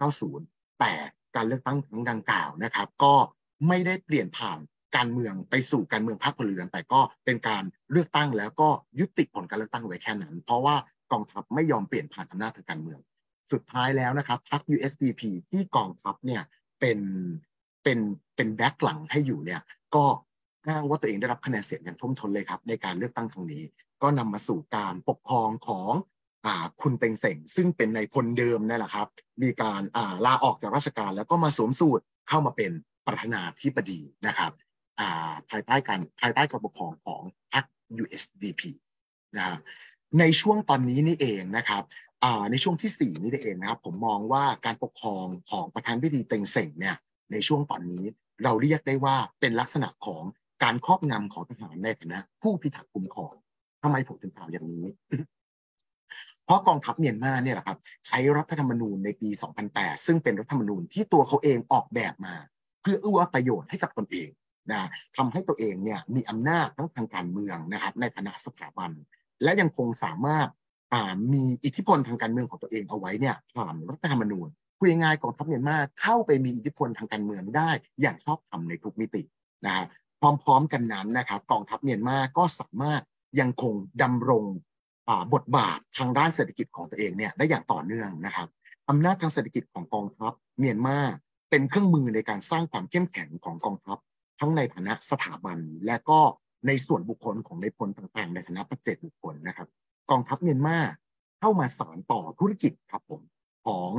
1990 แต่การเลือกตั้งครั้งดังกล่าวนะครับก็ไม่ได้เปลี่ยนผ่านการเมืองไปสู่การเมืองพรรคพลเรือนแต่ก็เป็นการเลือกตั้งแล้วก็ยุติผลการเลือกตั้งไว้แค่นั้นเพราะว่ากองทัพไม่ยอมเปลี่ยนผ่านอำนาจทางการเมืองสุดท้ายแล้วนะครับพรรค USDP ที่กองทัพเนี่ยเป็นแบ็คหลังให้อยู่เนี่ยก็อ้างว่าตัวเองได้รับคะแนนเสียงอย่างท่วมท้นเลยครับในการเลือกตั้งครั้งนี้ก็นำมาสู่การปกครองของคุณเต็งเส็งซึ่งเป็นนายพลเดิมนั่นแหละครับมีการลาออกจากราชการแล้วก็มาสวมสูตรเข้ามาเป็นประธานาธิบดีนะครับภายใต้การปกครองของพรรค USDP นะในช่วงตอนนี้นี่เองนะครับในช่วงที่4นี่เองนะครับผมมองว่าการปกครองของประธานาธิบดีเต็งเส็งเนี่ยในช่วงตอนนี้เราเรียกได้ว่าเป็นลักษณะของการครอบงำของทหารในฐานะผู้พิทักษ์คุ้มครองทำไมผมถึงกล่าวอย่างนี้ เพราะกองทัพเมียนมาเนี่ยแหละครับใช้รัฐธรรมนูญในปี 2008 ซึ่งเป็นรัฐธรรมนูญที่ตัวเขาเองออกแบบมาเพื่อเอื้อประโยชน์ให้กับตนเองนะทำให้ตัวเองเนี่ยมีอำนาจทั้งทางการเมืองนะครับในฐานะสถาบันและยังคงสามารถมีอิทธิพลทางการเมืองของตัวเองเอาไว้เนี่ยผ่านรัฐธรรมนูญพูดง่ายๆกองทัพเมียนมาเข้าไปมีอิทธิพลทางการเมืองได้อย่างชอบธรรมในทุกมิตินะฮะพร้อมๆกันนั้นนะครับกองทัพเมียนมาก็สามารถยังคงดำรงบทบาททางด้านเศรษฐกิจของตัวเองเนี่ยได้อย่างต่อเนื่องนะครับอำนาจทางเศรษฐกิจของกองทัพเมียนมาเป็นเครื่องมือในการสร้างความเข้มแข็งของกองทัพทั้งในฐานะสถาบันและก็ในส่วนบุคคลของนายพลต่างๆในฐานะปัจเจกบุคคลนะครับกองทัพเมียนมาเข้ามาสานต่อธุรกิจครับผมของ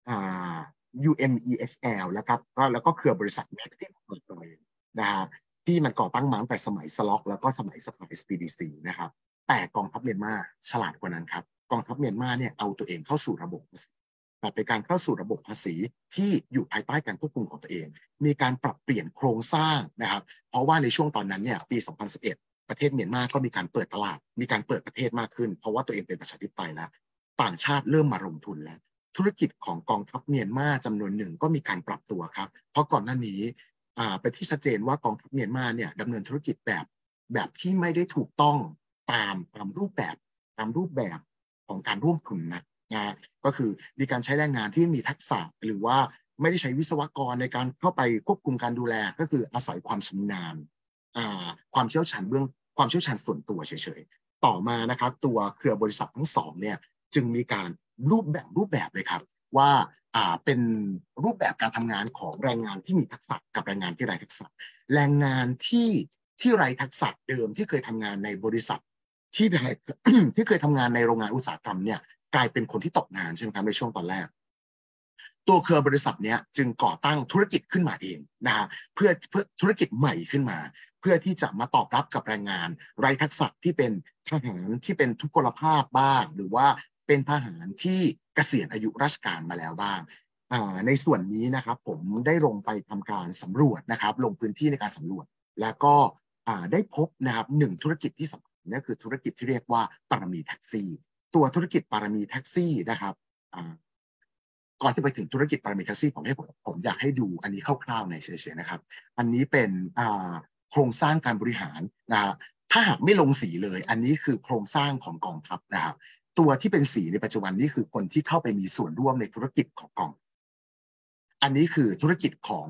UMEHL แล้วก็เครือบริษัทแม็กที่เปิดตัวนะฮะที่มันก่อตั้งมาตั้งแต่สมัยสล็อกแล้วก็สมัยสภา SPDC นะครับแต่กองทัพเมียนมาฉลาดกว่านั้นครับกองทัพเมียนมาเนี่ยเอาตัวเองเข้าสู่ระบบภาษีแต่เป็นการเข้าสู่ระบบภาษีที่อยู่ภายใต้การควบคุมของตัวเองมีการปรับเปลี่ยนโครงสร้างนะครับเพราะว่าในช่วงตอนนั้นเนี่ยปี 2011 ประเทศเมียนมาก็มีการเปิดตลาดมีการเปิดประเทศมากขึ้นเพราะว่าตัวเองเป็นประชาธิปไตยแล้วต่างชาติเริ่มมาลงทุนแล้วธุรกิจของกองทัพเมียนมาจำนวนหนึ่งก็มีการปรับตัวครับเพราะก่อนหน้านี้เป็นที่ชัดเจนว่ากองทัพเมียนมาเนี่ยดำเนินธุรกิจแบบที่ไม่ได้ถูกต้องตามรูปแบบของการร่วมทุนนะก็คือมีการใช้แรงงานที่มีทักษะหรือว่าไม่ได้ใช้วิศวกรในการเข้าไปควบคุมการดูแลก็คืออาศัยความชำนาญความเชี่ยวชาญส่วนตัวเฉยๆต่อมานะครับตัวเครือบริษัททั้งสองเนี่ยจึงมีการรูปแบบเลยครับว่าเป็นรูปแบบการทำงานของแรงงานที่มีทักษะกับแรงงานที่ไร้ทักษะแรงงานที่ไร้ทักษะเดิมที่เคยทำงานในบริษัทที่ ที่เคยทำงานในโรงงานอุตสาหกรรมเนี่ยกลายเป็นคนที่ตกงานใช่ไหมครับในช่วงตอนแรกตัวเครือบริษัทเนี้ยจึงก่อตั้งธุรกิจขึ้นมาเองนะฮะเพื่อธุรกิจใหม่ขึ้นมาเพื่อที่จะมาตอบรับกับแรงงานไร้ทักษะที่เป็นทหารที่เป็นทุพพลภาพบ้างหรือว่าเป็นทหารที่เกษียณอายุราชการมาแล้วบ้างในส่วนนี้นะครับผมได้ลงไปทำการสำรวจนะครับลงพื้นที่ในการสำรวจแล้วก็ได้พบนะครับหนึ่งธุรกิจที่สำคัญนั่นคือธุรกิจที่เรียกว่าปารมีแท็กซี่ตัวธุรกิจปารมีแท็กซี่นะครับก่อนที่ไปถึงธุรกิจปารมีแท็กซี่ผมอยากให้ดูอันนี้คร่าวๆในเฉยๆนะครับอันนี้เป็นโครงสร้างการบริหารนะถ้าหากไม่ลงสีเลยอันนี้คือโครงสร้างของกองทัพนะครับตัวที่เป็นสีในปัจจุบันนี้คือคนที่เข้าไปมีส่วนร่วมในธุรกิจของกองอันนี้คือธุรกิจของ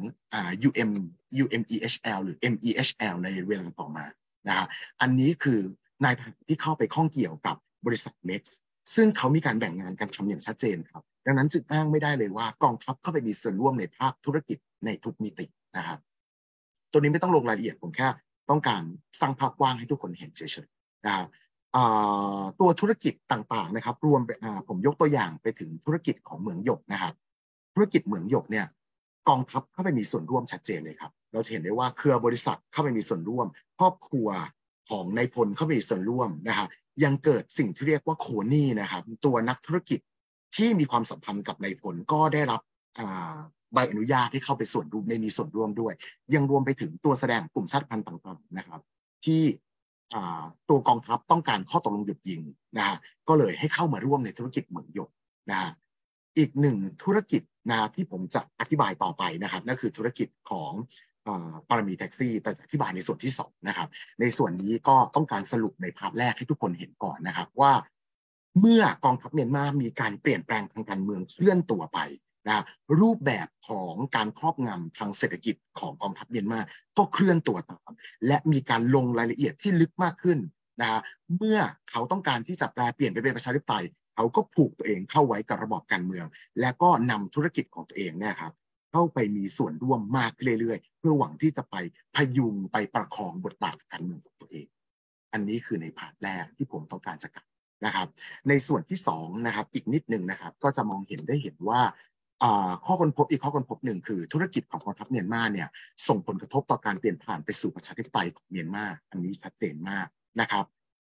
UMEHL หรือ MEHL ในเวลาต่อมานะฮะอันนี้คือนายทหารที่เข้าไปข้องเกี่ยวกับบริษัท Next ซึ่งเขามีการแบ่งงานกันทำอย่างชัดเจนครับดังนั้นจึงอ้างไม่ได้เลยว่ากองทัพเข้าไปมีส่วนร่วมในภาคธุรกิจในทุกมิตินะครับตัวนี้ไม่ต้องลงรายละเอียดผมแค่ต้องการสร้างภาพกว้างให้ทุกคนเห็นเฉยๆนะครับตัวธุรกิจต่างๆนะครับรวมผมยกตัวอย่างไปถึงธุรกิจของเหมืองหยกนะครับธุรกิจเหมืองหยกเนี่ยกองทัพเข้าไปมีส่วนร่วมชัดเจนเลยครับเราจะเห็นได้ว่าเครือบริษัทเข้าไปมีส่วนร่วมครอบครัวของนายพลเข้าไปมีส่วนร่วมนะครับยังเกิดสิ่งที่เรียกว่าโคนี่นะครับตัวนักธุรกิจที่มีความสัมพันธ์กับนายพลก็ได้รับใบอนุญาตให้เข้าไปส่วนร่วมมีส่วนร่วมด้วยยังรวมไปถึงตัวแสดงกลุ่มชาติพันธุ์ต่างๆนะครับที่ตัวกองทัพต้องการข้อตกลงหยุดยิงนะฮะก็เลยให้เข้ามาร่วมในธุรกิจเหมืองหยกนะอีกหนึ่งธุรกิจนะที่ผมจะอธิบายต่อไปนะครับนั่นคือธุรกิจของปารมีแท็กซี่แต่อธิบายในส่วนที่สองนะครับในส่วนนี้ก็ต้องการสรุปในพาร์ทแรกให้ทุกคนเห็นก่อนนะครับว่าเมื่อกองทัพเมียนมามีการเปลี่ยนแปลงทางการเมืองเคลื่อนตัวไปนะรูปแบบของการครอบงำทางเศรษฐกิจของกองทัพเมียนมาก็เคลื่อนตัวตามและมีการลงรายละเอียดที่ลึกมากขึ้นนะเมื่อเขาต้องการที่จะแปลเปลี่ยนไปเป็นประชาธิปไตยเขาก็ผูกตัวเองเข้าไว้กับระบอบการเมืองและก็นำธุรกิจของตัวเองเนี่ยครับเข้าไปมีส่วนร่วมมากเรื่อยๆเพื่อหวังที่จะไปพยุงไปประคองบทบาทการเมืองของตัวเองอันนี้คือในพาร์ทแรกที่ผมต้องการจะกล่าวนะครับในส่วนที่สองนะครับอีกนิดนึงนะครับก็จะมองเห็นว่าข้อค้นพบอีกข้อค้นพบหนึ่งคือธุรกิจของกองทัพเมียนมาเนี่ยส่งผลกระทบต่อการเปลี่ยนผ่านไปสู่ประชาธิปไตยของเมียนมาอันนี้ชัดเจนมากนะครับ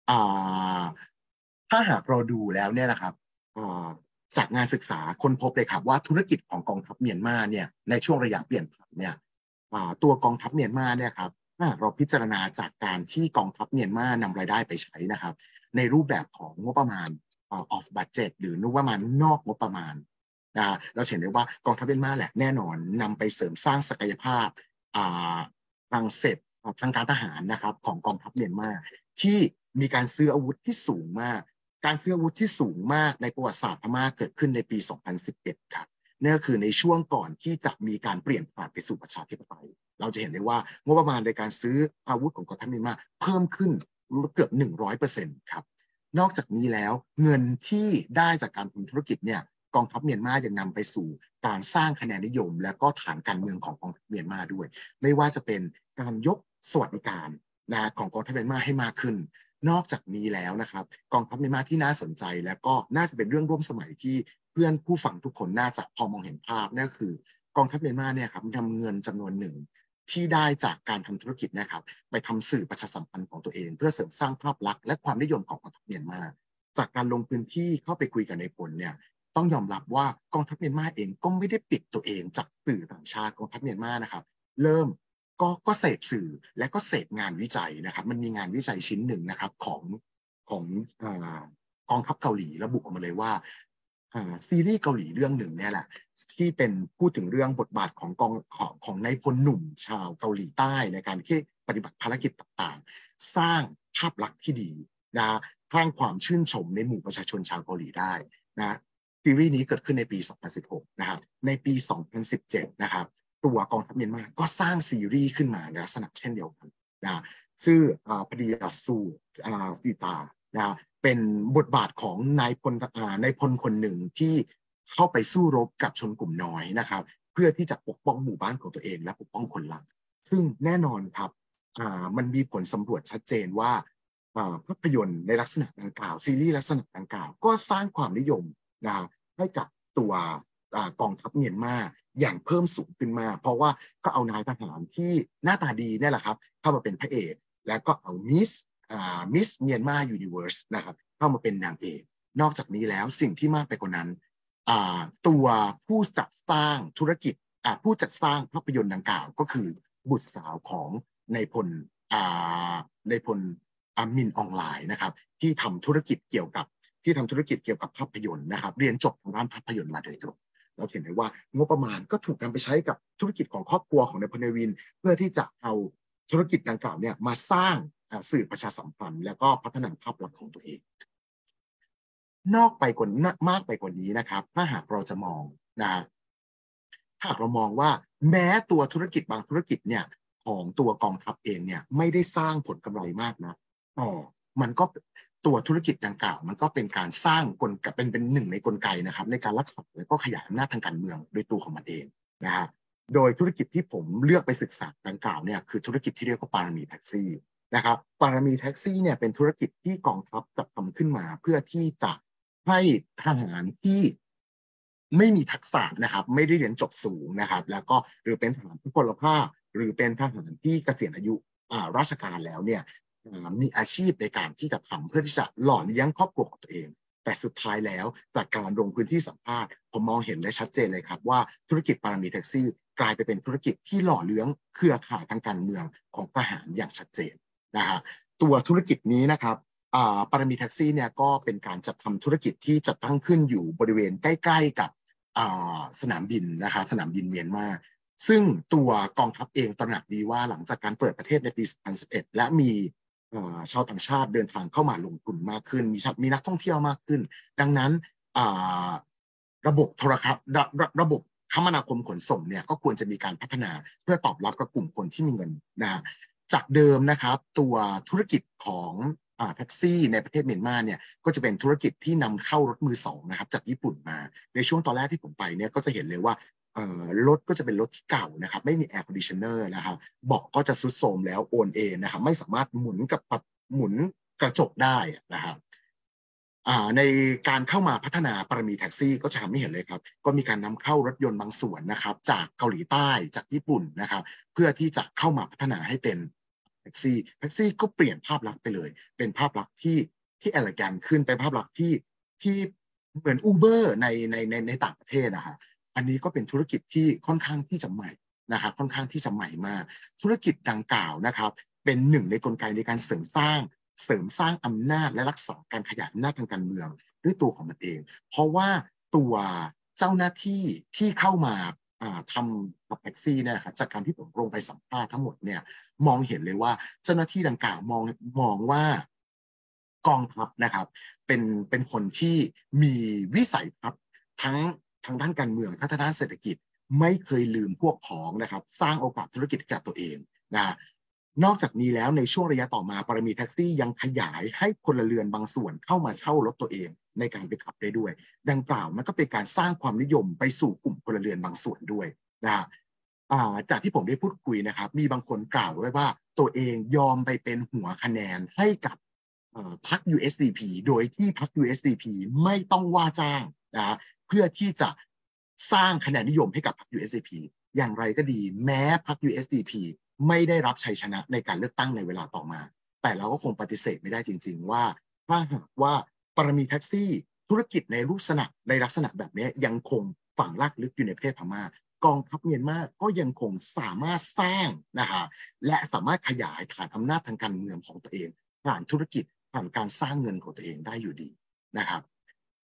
ถ้าหากเราดูแล้วเนี่ยนะครับจากงานศึกษาค้นพบเลยครับว่าธุรกิจของกองทัพเมียนมาเนี่ยในช่วงระยะเปลี่ยนผ่านเนี่ยตัวกองทัพเมียนมาเนี่ยครับถ้าเราพิจารณาจากการที่กองทัพเมียนมานำรายได้ไปใช้นะครับในรูปแบบของงบประมาณoff budget หรืองบประมาณนอกงบประมาณเราเห็นได้ว่ากองทัพเมียนมาแหละแน่นอนนำไปเสริมสร้างศักยภาพทางการทหารนะครับของกองทัพเมียนมาที่มีการซื้ออาวุธที่สูงมากการซื้ออาวุธที่สูงมากในประวัติศาสตร์พม่าเกิดขึ้นในปี 2011 ครับนั่นก็คือในช่วงก่อนที่จะมีการเปลี่ยนผ่านไปสู่ประชาธิปไตยเราจะเห็นได้ว่างบประมาณในการซื้ออาวุธของกองทัพเมียนมาเพิ่มขึ้นเกือบ 100% ครับนอกจากนี้แล้วเงินที่ได้จากการทำธุรกิจเนี่ยกองทัพเมียนมายังนำไปสู่การสร้างคะแนนนิยมและก็ฐานการเมืองของกองทัพเมียนมาด้วยไม่ว่าจะเป็นการยกสวัสดิการของกองทัพเมียนมาให้มากขึ้นนอกจากนี้แล้วนะครับกองทัพเมียนมาที่น่าสนใจและก็น่าจะเป็นเรื่องร่วมสมัยที่เพื่อนผู้ฟังทุกคนน่าจะพอมองเห็นภาพนั่นคือกองทัพเมียนมาเนี่ยครับนำเงินจำนวนหนึ่งที่ได้จากการทำธุรกิจนะครับไปทำสื่อประชาสัมพันธ์ของตัวเองเพื่อเสริมสร้างภาพลักษณ์และความนิยมของกองทัพเมียนมาจากการลงพื้นที่เข้าไปคุยกับนายพลเนี่ยต้องยอมรับว่ากองทัพเมียนมาเองก็ไม่ได้ปิดตัวเองจากสื่อต่างชาติกองทัพเมียนมานะครับเริ่มก็เสพสื่อและก็เสพงานวิจัยนะครับมันมีงานวิจัยชิ้นหนึ่งนะครับของกองทัพเกาหลีระบุออกมาเลยว่าซีรีส์เกาหลีเรื่องหนึ่งเนี่ยแหละที่เป็นพูดถึงเรื่องบทบาทของของนายพลหนุ่มชาวเกาหลีใต้ในการที่ปฏิบัติภารกิจต่างๆสร้างภาพลักษณ์ที่ดีนะสร้างความชื่นชมในหมู่ประชาชนชาวเกาหลีได้นะซีรีส์นี้เกิดขึ้นในปี 2016 นะครับในปี 2017 นะครับตัวกองทัพเมียนมาก็สร้างซีรีส์ขึ้นมาในลักษณะเช่นเดียวกันนะชื่อพดีสูฟีตานะเป็นบทบาทของนายพลคนหนึ่งที่เข้าไปสู้รบกับชนกลุ่มน้อยนะครับเพื่อที่จะปกป้องหมู่บ้านของตัวเองและปกป้องคนรักซึ่งแน่นอนครับมันมีผลสำรวจชัดเจนว่าภาพยนตร์ในลักษณะดังกล่าวซีรีส์ลักษณะดังกล่าวก็สร้างความนิยมนะให้กับตัวกองทัพเมียนมาอย่างเพิ่มสูงขึ้นมาเพราะว่าก็เอานายทหารที่หน้าตาดีนี่แหละครับเข้ามาเป็นพระเอกแล้วก็เอามิสเมียนมายูนิเวิร์สนะครับเข้ามาเป็นนางเอกนอกจากนี้แล้วสิ่งที่มากไปกว่านั้นตัวผู้จัดสร้างธุรกิจผู้จัดสร้างภาพยนตร์ดังกล่าวก็คือบุตรสาวของนายพลมินออนไลน์นะครับที่ทำธุรกิจเกี่ยวกับภาพยนตร์นะครับเรียนจบทางด้านภาพยนตร์มาโดยตรงเราเห็นได้ว่างบประมาณก็ถูกนำไปใช้กับธุรกิจของครอบครัวของนายพลเนวินเพื่อที่จะเอาธุรกิจดังกล่าวเนี่ยมาสร้างสื่อประชาสัมพันธ์แล้วก็พัฒนาภาพลักษณ์ของตัวเองมากไปกว่านี้นะครับถ้าหากเราจะมองนะถ้าหากเรามองว่าแม้ตัวธุรกิจบางธุรกิจเนี่ยของตัวกองทัพเองเนี่ยไม่ได้สร้างผลกำไรมากนะแต่มันก็ตัวธุรกิจดังกล่าวมันก็เป็นการสร้างเป็นหนึ่งในกลไกนะครับในการรักษาและก็ขยายอำนาจทางการเมืองโดยตัวของมันเองนะฮะโดยธุรกิจที่ผมเลือกไปศึกษาดังกล่าวเนี่ยคือธุรกิจที่เรียกว่าปารามีแท็กซี่นะครับปารามีแท็กซี่เนี่ยเป็นธุรกิจที่กองทัพจัดทำขึ้นมาเพื่อที่จะให้ทหารที่ไม่มีทักษะนะครับไม่ได้เรียนจบสูงนะครับแล้วก็หรือเป็นทหารทุพพลภาพหรือเป็นทหารที่เกษียณอายุราชการแล้วเนี่ยมีอาชีพในการที่จะทำเพื่อที่จะหล่อเลี้ยงครอบครัวของตัวเองแต่สุดท้ายแล้วจากการลงพื้นที่สัมภาษณ์ผมมองเห็นและชัดเจนเลยครับว่าธุรกิจปารามีแท็กซี่กลายไปเป็นธุรกิจที่หล่อเลี้ยงเครือข่ายทางการเมืองของทหารอย่างชัดเจนนะฮะตัวธุรกิจนี้นะครับปารามีแท็กซี่เนี่ยก็เป็นการจัดทำธุรกิจที่จัดตั้งขึ้นอยู่บริเวณใกล้ๆกับสนามบินนะคะสนามบินเมียนมาซึ่งตัวกองทัพเองตระหนักดีว่าหลังจากการเปิดประเทศในปี 2011 และมีชาวต่างชาติเดินทางเข้ามาลงทุนมากขึ้นมีนักท่องเที่ยวมากขึ้นดังนั้นระบบโทรคมนาระบบคมนาคมขนส่งเนี่ยก็ควรจะมีการพัฒนาเพื่อตอบรับกับกลุ่มคนที่มีเงินนะจากเดิมนะครับตัวธุรกิจของแท็กซี่ในประเทศเมียนมาเนี่ยก็จะเป็นธุรกิจที่นำเข้ารถมือสองนะครับจากญี่ปุ่นมาในช่วงตอนแรกที่ผมไปเนี่ยก็จะเห็นเลยว่ารถก็จะเป็นรถที่เก่านะครับไม่มีแอร์คอนดิชเนอร์นะครับเบาะก็จะซุดโทรมแล้วโอนเอ็นนะครับไม่สามารถหมุนกระจกได้นะครับในการเข้ามาพัฒนาปารามีแท็กซี่ก็จะทำให้เห็นเลยครับก็มีการนำเข้ารถยนต์บางส่วนนะครับจากเกาหลีใต้จากญี่ปุ่นนะครับเพื่อที่จะเข้ามาพัฒนาให้เป็นแท็กซี่ก็เปลี่ยนภาพลักษณ์ไปเลยเป็นภาพลักษณ์ที่เอลิแกนขึ้นเป็นภาพลักษณ์ที่เหมือน Uber ในต่างประเทศนะฮะอันนี้ก็เป็นธุรกิจที่ค่อนข้างที่จะใหม่นะครับค่อนข้างที่จะใหม่มากธุรกิจดังกล่าวนะครับเป็นหนึ่งในกลไกในการเสริมสร้างอำนาจและรักษาการขยายอำนาจทางการเมืองด้วยตัวของมันเองเพราะว่าตัวเจ้าหน้าที่ที่เข้ามาทำกับแท็กซี่เนี่ยครับจากการที่ผมลงไปสัมภาษณ์ทั้งหมดเนี่ยมองเห็นเลยว่าเจ้าหน้าที่ดังกล่าวมองว่ากองทัพนะครับเป็นคนที่มีวิสัยทัศน์ทั้งทางด้านการเมืองทางด้านเศรษฐกิจไม่เคยลืมพวกพ้องนะครับสร้างโอกาสธุรกิจให้กับตัวเองนะนอกจากนี้แล้วในช่วงระยะต่อมาปารามีแท็กซี่ยังขยายให้พลเรือนบางส่วนเข้ามาเช่ารถตัวเองในการไปขับได้ด้วยดังกล่าวมันก็เป็นการสร้างความนิยมไปสู่กลุ่มพลเรือนบางส่วนด้วยนะจากที่ผมได้พูดคุยนะครับมีบางคนกล่าวไว้ว่าตัวเองยอมไปเป็นหัวคะแนนให้กับพรรค USDP โดยที่พรรค USDP ไม่ต้องว่าจ้างนะเพื่อที่จะสร้างคะแนนนิยมให้กับพรรค USDP อย่างไรก็ดีแม้พรรค USDP ไม่ได้รับชัยชนะในการเลือกตั้งในเวลาต่อมาแต่เราก็คงปฏิเสธไม่ได้จริงๆว่าถ้าหากว่าปารามีแท็กซี่ธุรกิจในลักษณะแบบนี้ยังคงฝังรากลึกอยู่ในประเทศพม่ากองทัพเมียนมาก็ยังคงสามารถสร้างนะฮะและสามารถขยายฐานอำนาจทางการเมืองของตัวเองผ่านธุรกิจผ่านการสร้างเงินของตัวเองได้อยู่ดีนะครับ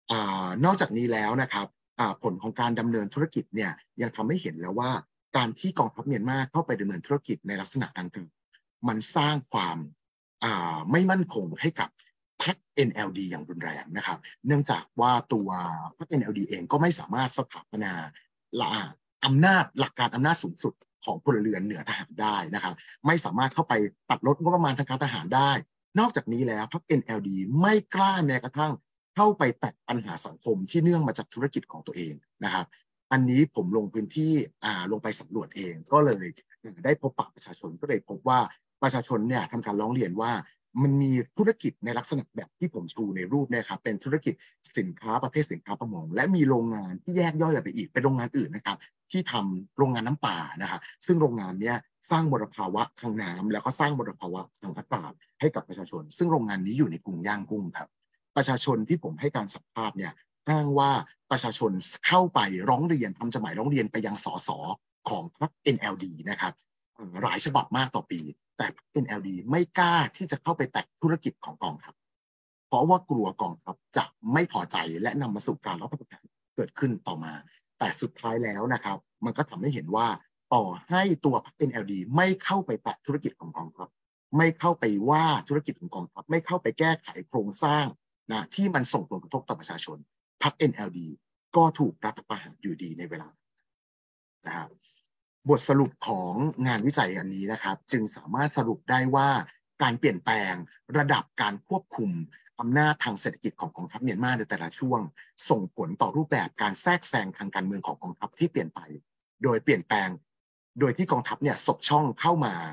นอกจากนี้แล้วนะครับผลของการดำเนินธุรกิจเนี่ยยังทำให้เห็นแล้วว่าการที่กองทัพเมียนมาเข้าไปดำเนินธุรกิจในลักษณะดังกล่าวมันสร้างความไม่มั่นคงให้กับพรรค NLD อย่างรุนแรงนะครับเนื่องจากว่าตัวพรรค NLD เองก็ไม่สามารถสถาปนาอำนาจหลักการอำนาจสูงสุดของพลเรือนเหนือทหารได้นะครับไม่สามารถเข้าไปตัดลดงบประมาณทางการทหารได้นอกจากนี้แล้วพรรค NLD ไม่กล้าแม้กระทั่งเข้าไปแตะปัญหาสังคมที่เนื่องมาจากธุรกิจของตัวเองนะครับอันนี้ผมลงพื้นที่ลงไปสำรวจเองก็เลยได้พบปะประชาชนก็เลยพบว่าประชาชนเนี่ยทำการร้องเรียนว่ามันมีธุรกิจในลักษณะแบบที่ผมชูในรูปเนี่ยครับเป็นธุรกิจสินค้าประเภทสินค้าประมงและมีโรงงานที่แยกย่อยออกไปอีกเป็นโรงงานอื่นนะครับที่ทำโรงงานน้ำป่านะครับซึ่งโรงงานเนี้ยสร้างมลภาวะทางน้ำแล้วก็สร้างมลภาวะทางอากาศให้กับประชาชนซึ่งโรงงานนี้อยู่ในกรุงย่างกุ้งครับประชาชนที่ผมให้การสัมภาษณ์เนี่ยอ้างว่าประชาชนเข้าไปร้องเรียนทำจดหมายร้องเรียนไปยังสสของพรรค NLD นะครับหลายฉบับมากต่อปีแต่ NLD ไม่กล้าที่จะเข้าไปแตะธุรกิจของกองทัพเพราะว่ากลัวกองทัพจะไม่พอใจและนำมาสู่การรัฐประหารเกิดขึ้นต่อมาแต่สุดท้ายแล้วนะครับมันก็ทำให้เห็นว่าต่อให้ตัวพรรค NLD ไม่เข้าไปแตะธุรกิจของกองทัพไม่เข้าไปว่าธุรกิจของกองทัพไม่เข้าไปแก้ไขโครงสร้างนะที่มันส่งผลกระทบต่อประชาชนพรรค NLD ก็ถูกรัฐประหารอยู่ดีในเวลานะครับบทสรุปของงานวิจัยอันนี้นะครับจึงสามารถสรุปได้ว่าการเปลี่ยนแปลงระดับการควบคุมอำนาจทางเศรษฐกิจของกองทัพเมียนมาในแต่ละช่วงส่งผลต่อรูปแบบการแทรกแซงทางการเมืองของกองทัพที่เปลี่ยนไปโดยเปลี่ยนแปลงโดยที่กองทัพเนี่ยสบช่องเข้ามา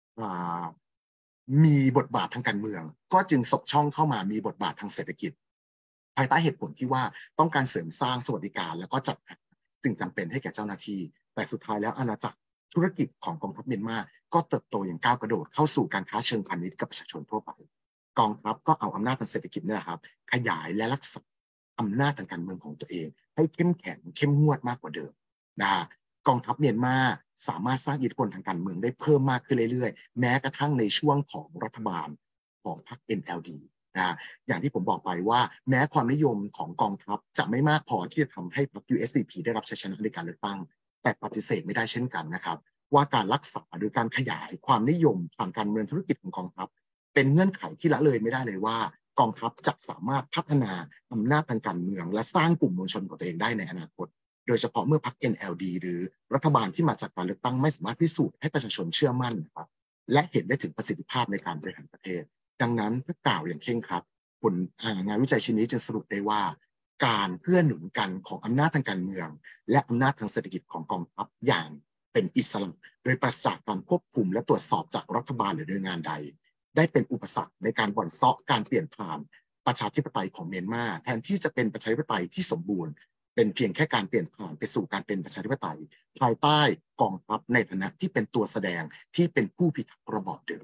มีบทบาททางการเมืองก็จึงสบช่องเข้ามามีบทบาททางเศรษฐกิจภายใต้เหตุผลที่ว่าต้องการเสริมสร้างสวัสดิการแล้วก็จัดหาสิ่งจำเป็นให้แก่เจ้าหน้าที่แต่สุดท้ายแล้วอาณาจักรธุรกิจของกองทัพเมียนมาก็เติบโตอย่างก้าวกระโดดเข้าสู่การค้าเชิงพาณิชย์กับประชาชนทั่วไปกองทัพก็เอาอำนาจทางเศรษฐกิจนี่แหละครับขยายและรักษาอำนาจทางการเมืองของตัวเองให้เข้มแข็งเข้มงวดมากกว่าเดิมนะกองทัพเมียนมาสามารถสร้างอิทธิพลทางการเมืองได้เพิ่มมากขึ้นเรื่อยๆแม้กระทั่งในช่วงของรัฐบาลของพรรค NLD นะอย่างที่ผมบอกไปว่าแม้ความนิยมของกองทัพจะไม่มากพอที่จะทำให้พรรค USDP ได้รับชัยชนะในการเลือกตั้งแต่ปฏิเสธไม่ได้เช่นกันนะครับว่าการรักษาหรือการขยายความนิยมทางการเมืองธุรกิจของกองทัพเป็นเงื่อนไขที่ละเลยไม่ได้เลยว่ากองทัพจะสามารถพัฒนาอำนาจทางการเมืองและสร้างกลุ่มมวลชนของตัวเองได้ในอนาคตโดยเฉพาะเมื่อพรรค NLD หรือรัฐบาลที่มาจากการเลือกตั้งไม่สามารถพิสูจน์ให้ประชาชนเชื่อมั่นนะครับและเห็นได้ถึงประสิทธิภาพในการบริหารประเทศดังนั้นถ้ากล่าวอย่างเคร่งครัดผลงานวิจัยชิ้นนี้จะสรุปได้ว่าการเกื้อหนุนกันของอำนาจทางการเมืองและอำนาจทางเศรษฐกิจของกองทัพอย่างเป็นอิสระโดยปราศจากการควบคุมและตรวจสอบจากรัฐบาลหรือหน่วยงานใดได้เป็นอุปสรรคในการบ่อนเซาะการเปลี่ยนผ่านประชาธิปไตยของเมียนมาแทนที่จะเป็นประชาธิปไตยที่สมบูรณ์เป็นเพียงแค่การเปลี่ยนผ่านไปสู่การเป็นประชาธิปไตยภายใต้กองทัพในฐานะที่เป็นตัวแสดงที่เป็นผู้พิทักษ์ระบอบเดิม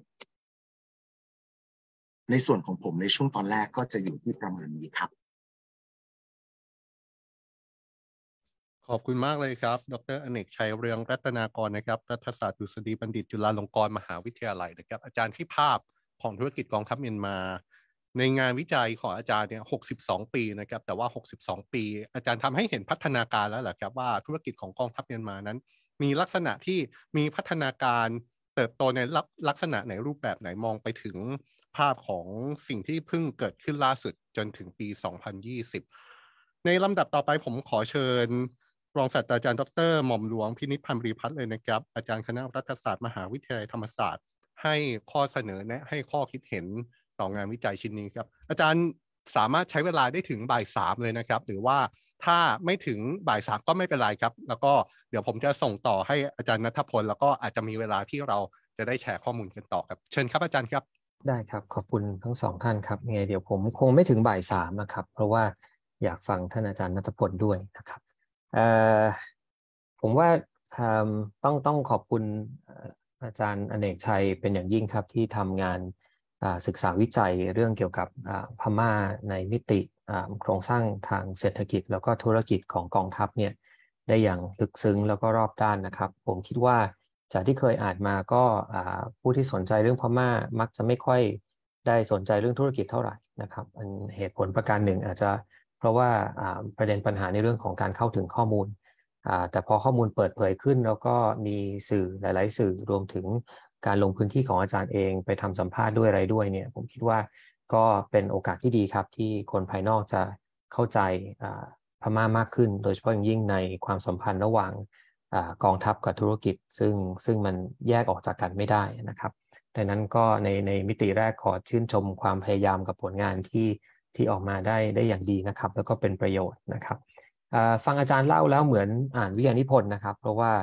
ในส่วนของผมในช่วงตอนแรกก็จะอยู่ที่ประมาณนี้ครับขอบคุณมากเลยครับดร.อเนกชัยเรืองรัตนากรนะครับรัฐศาสตร์ดุษฎีบัณฑิตจุฬาลงกรณ์มหาวิทยาลัยนะครับอาจารย์ที่ภาพของธุรกิจกองทัพเมียนมาในงานวิจัยของอาจารย์เนี่ย62 ปีนะครับแต่ว่า62 ปีอาจารย์ทำให้เห็นพัฒนาการแล้วแหละครับว่าธุรกิจของกองทัพเมียนมานั้นมีลักษณะที่มีพัฒนาการเติบโตในลักษณะไหนรูปแบบไหนมองไปถึงภาพของสิ่งที่เพิ่งเกิดขึ้นล่าสุดจนถึงปี 2020 ในลำดับต่อไปผมขอเชิญรองศาสตราจารย์ดร.หม่อมหลวงพินิจพันธ์บริพัฒน์เลยนะครับอาจารย์คณะรัฐศาสตร์มหาวิทยาลัยธรรมศาสตร์ให้ข้อเสนอแนะให้ข้อคิดเห็นต่องานวิจัยชิ้นนี้ครับอาจารย์สามารถใช้เวลาได้ถึงบ่ายสามเลยนะครับหรือว่าถ้าไม่ถึงบ่ายสามก็ไม่เป็นไรครับแล้วก็เดี๋ยวผมจะส่งต่อให้อาจารย์ณัฐพลแล้วก็อาจจะมีเวลาที่เราจะได้แชร์ข้อมูลกันต่อครับเชิญครับอาจารย์ครับได้ครับขอบคุณทั้งสองท่านครับไงเดี๋ยวผมคงไม่ถึงบ่ายสามนะครับเพราะว่าอยากฟังท่านอาจารย์ณัฐพลด้วยนะครับผมว่าต้องขอบคุณอาจารย์อเนกชัยเป็นอย่างยิ่งครับที่ทำงานศึกษาวิจัยเรื่องเกี่ยวกับพม่าในมิติโครงสร้างทางเศรษฐกิจแล้วก็ธุรกิจของกองทัพเนี่ยได้อย่างลึกซึ้งแล้วก็รอบด้านนะครับผมคิดว่าจากที่เคยอ่านมาก็ผู้ที่สนใจเรื่องพม่ามักจะไม่ค่อยได้สนใจเรื่องธุรกิจเท่าไหร่นะครับเหตุผลประการหนึ่งอาจจะเพราะว่าประเด็นปัญหาในเรื่องของการเข้าถึงข้อมูลแต่พอข้อมูลเปิดเผยขึ้นแล้วก็มีสื่อหลายๆสื่อรวมถึงการลงพื้นที่ของอาจารย์เองไปทำสัมภาษณ์ด้วยอะไรด้วยเนี่ยผมคิดว่าก็เป็นโอกาสที่ดีครับที่คนภายนอกจะเข้าใจพม่ามากขึ้นโดยเฉพาะอย่างยิ่งในความสัมพันธ์ระหว่างกองทัพกับธุรกิจซึ่งมันแยกออกจากกันไม่ได้นะครับดังนั้นก็ในมิติแรกขอชื่นชมความพยายามกับผลงานที่ออกมาได้อย่างดีนะครับแล้วก็เป็นประโยชน์นะครับฟังอาจารย์เล่าแล้วเหมือนอ่านวิทยานิพนธ์นะครับเพราะว่า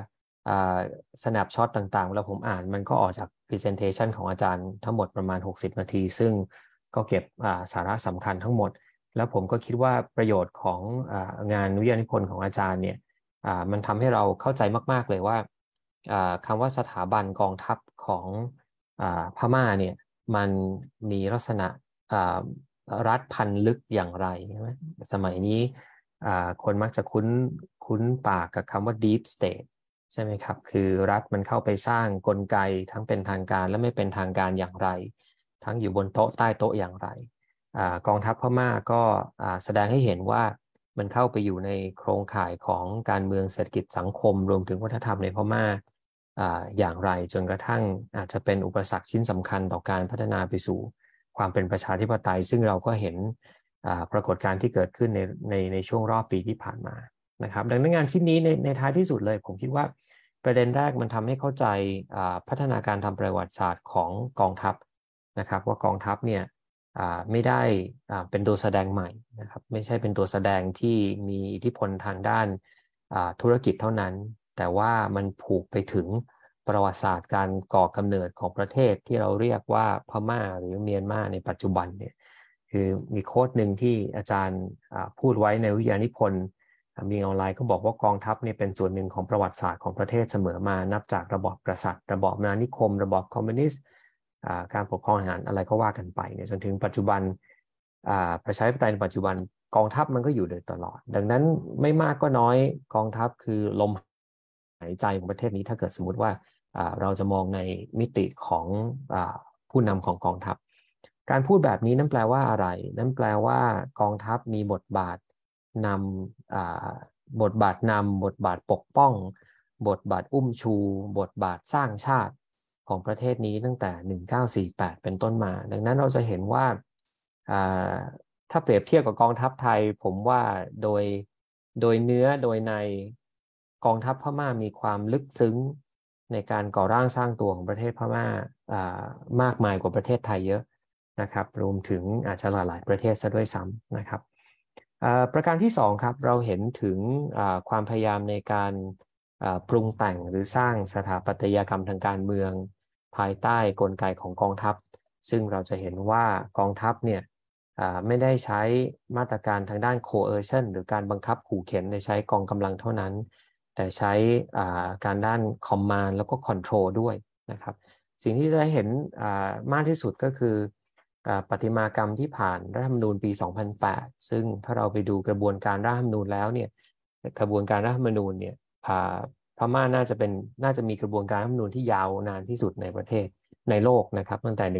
snapshot ต่างๆแล้วผมอ่านมันก็ออกจาก presentation ของอาจารย์ทั้งหมดประมาณ60นาทีซึ่งก็เก็บสาระสำคัญทั้งหมดแล้วผมก็คิดว่าประโยชน์ของงานวิทยานิพนธ์ของอาจารย์เนี่ยมันทำให้เราเข้าใจมากๆเลยว่าคำว่าสถาบันกองทัพของพม่าเนี่ยมันมีลักษณะรัฐพันลึกอย่างไรใช่ไหมสมัยนี้คนมักจะคุ้นปากกับคำว่า deep state ใช่ไหมครับคือรัฐมันเข้าไปสร้างกลไกทั้งเป็นทางการและไม่เป็นทางการอย่างไรทั้งอยู่บนโต๊ะใต้โต๊ะอย่างไรกองทัพพม่าก็แสดงให้เห็นว่ามันเข้าไปอยู่ในโครงข่ายของการเมืองเศรษฐกิจสังคมรวมถึงวัฒนธรรมในพม่าอย่างไรจนกระทั่งอาจจะเป็นอุปสรรคชิ้นสำคัญต่อการพัฒนาไปสู่ความเป็นประชาธิปไตยซึ่งเราก็เห็นปรากฏการณ์ที่เกิดขึ้นในช่วงรอบปีที่ผ่านมานะครับดังนั้นงานชิ้นนี้ในท้ายที่สุดเลยผมคิดว่าประเด็นแรกมันทำให้เข้าใจพัฒนาการทางประวัติศาสตร์ของกองทัพนะครับว่ากองทัพเนี่ยไม่ได้เป็นตัวแสดงใหม่นะครับไม่ใช่เป็นตัวแสดงที่มีอิทธิพลทางด้านธุรกิจเท่านั้นแต่ว่ามันผูกไปถึงประวัติศาสตร์การก่อกำเนิดของประเทศที่เราเรียกว่าพม่าหรือเมียนมาในปัจจุบันเนี่ยคือมีโค้ดหนึ่งที่อาจารย์พูดไว้ในวิทยานิพนธ์มีออนไลน์ก็บอกว่ากองทัพเนี่ยเป็นส่วนหนึ่งของประวัติศาสตร์ของประเทศเสมอมานับจากระบอบกษัตริย์ระบอบอาณานิคมระบอบคอมมิวนิสต์การปกครองทหารอะไรก็ว่ากันไปเนี่ยจนถึงปัจจุบันประชาธิปไตยในปัจจุบันกองทัพมันก็อยู่โดยตลอดดังนั้นไม่มากก็น้อยกองทัพคือลมหายใจของประเทศนี้ถ้าเกิดสมมติว่าเราจะมองในมิติของผู้นำของกองทัพการพูดแบบนี้นั่นแปลว่าอะไรนั่นแปลว่ากองทัพมีบทบาทนำบทบาทปกป้องบทบาทอุ้มชูบทบาทสร้างชาติของประเทศนี้ตั้งแต่1948เป็นต้นมาดังนั้นเราจะเห็นว่าถ้าเปรียบเทียบกับกองทัพไทยผมว่าโดยเนื้อโดยในกองทัพพม่ามีความลึกซึ้งในการก่อร่างสร้างตัวของประเทศพม่ามากมายกว่าประเทศไทยเยอะนะครับรวมถึงอาจจะหลายๆประเทศซะด้วยซ้ำนะครับประการที่สองครับเราเห็นถึงความพยายามในการปรุงแต่งหรือสร้างสถาปัตยกรรมทางการเมืองภายใต้กลไกของกองทัพซึ่งเราจะเห็นว่ากองทัพเนี่ยไม่ได้ใช้มาตรการทางด้าน coercion หรือการบังคับขู่เข็นในใช้กองกำลังเท่านั้นแต่ใช้การด้าน command แล้วก็ control ด้วยนะครับสิ่งที่ได้เห็นมากที่สุดก็คือประติมากรรมที่ผ่านรัฐธรรมนูญปี 2008 ซึ่งถ้าเราไปดูกระบวนการรัฐธรรมนูญแล้วเนี่ยกระบวนการรัฐธรรมนูญเนี่ยพม่าน่าจะมีกระบวนการรัฐธรรมนูญที่ยาวนานที่สุดในประเทศในโลกนะครับตั้งแต่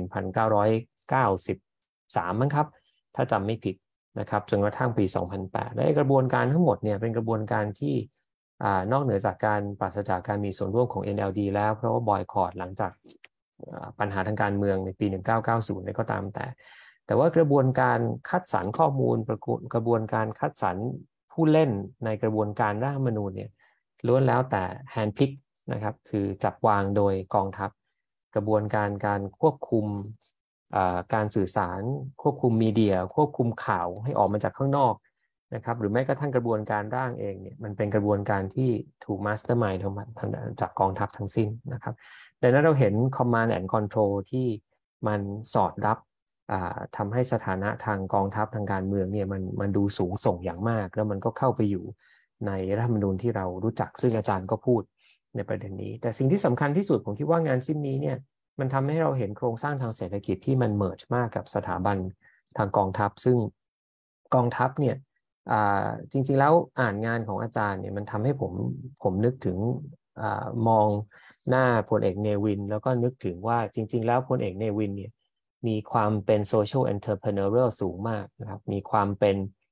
1993 มั้งครับถ้าจำไม่ผิดนะครับจนกระทั่งปี 2008 และกระบวนการทั้งหมดเนี่ยเป็นกระบวนการที่นอกเหนือจากการปราศจากการมีส่วนร่วมของ NLD แล้วเพราะว่าบอยคอตหลังจากปัญหาทางการเมืองในปี 1990นี่ก็ตามแต่ว่ากระบวนการคัดสรรข้อมูลกระบวนการคัดสรรผู้เล่นในกระบวนการรัฐธรรมนูญเนี่ยล้วนแล้วแต่แฮนด์พิกนะครับคือจับวางโดยกองทัพกระบวนการควบคุมการสื่อสารควบคุมมีเดียควบคุมข่าวให้ออกมาจากข้างนอกนะครับหรือแม้กระทั่งกระบวนการร่างเองเนี่ยมันเป็นกระบวนการที่ถูกมาสเตอร์มายด์จากกองทัพทั้งสิ้นนะครับดังนั้นเราเห็น command and control ที่มันสอดรับทำให้สถานะทางกองทัพทางการเมืองเนี่ยมันดูสูงส่งอย่างมากแล้วมันก็เข้าไปอยู่ในรัฐธรรมนูญที่เรารู้จักซึ่งอาจารย์ก็พูดในประเด็นนี้แต่สิ่งที่สำคัญที่สุดผมคิดว่างานชิ้นนี้เนี่ยมันทำให้เราเห็นโครงสร้างทางเศรษฐกิจที่มันเมิร์จมากกับสถาบันทางกองทัพซึ่งกองทัพเนี่ยจริงๆแล้วอ่านงานของอาจารย์เนี่ยมันทำให้ผมนึกถึงมองหน้าพลเอกเนวินแล้วก็นึกถึงว่าจริงๆแล้วพลเอกเนวินเนี่ยมีความเป็น social entrepreneurial สูงมากนะครับมีความเป็น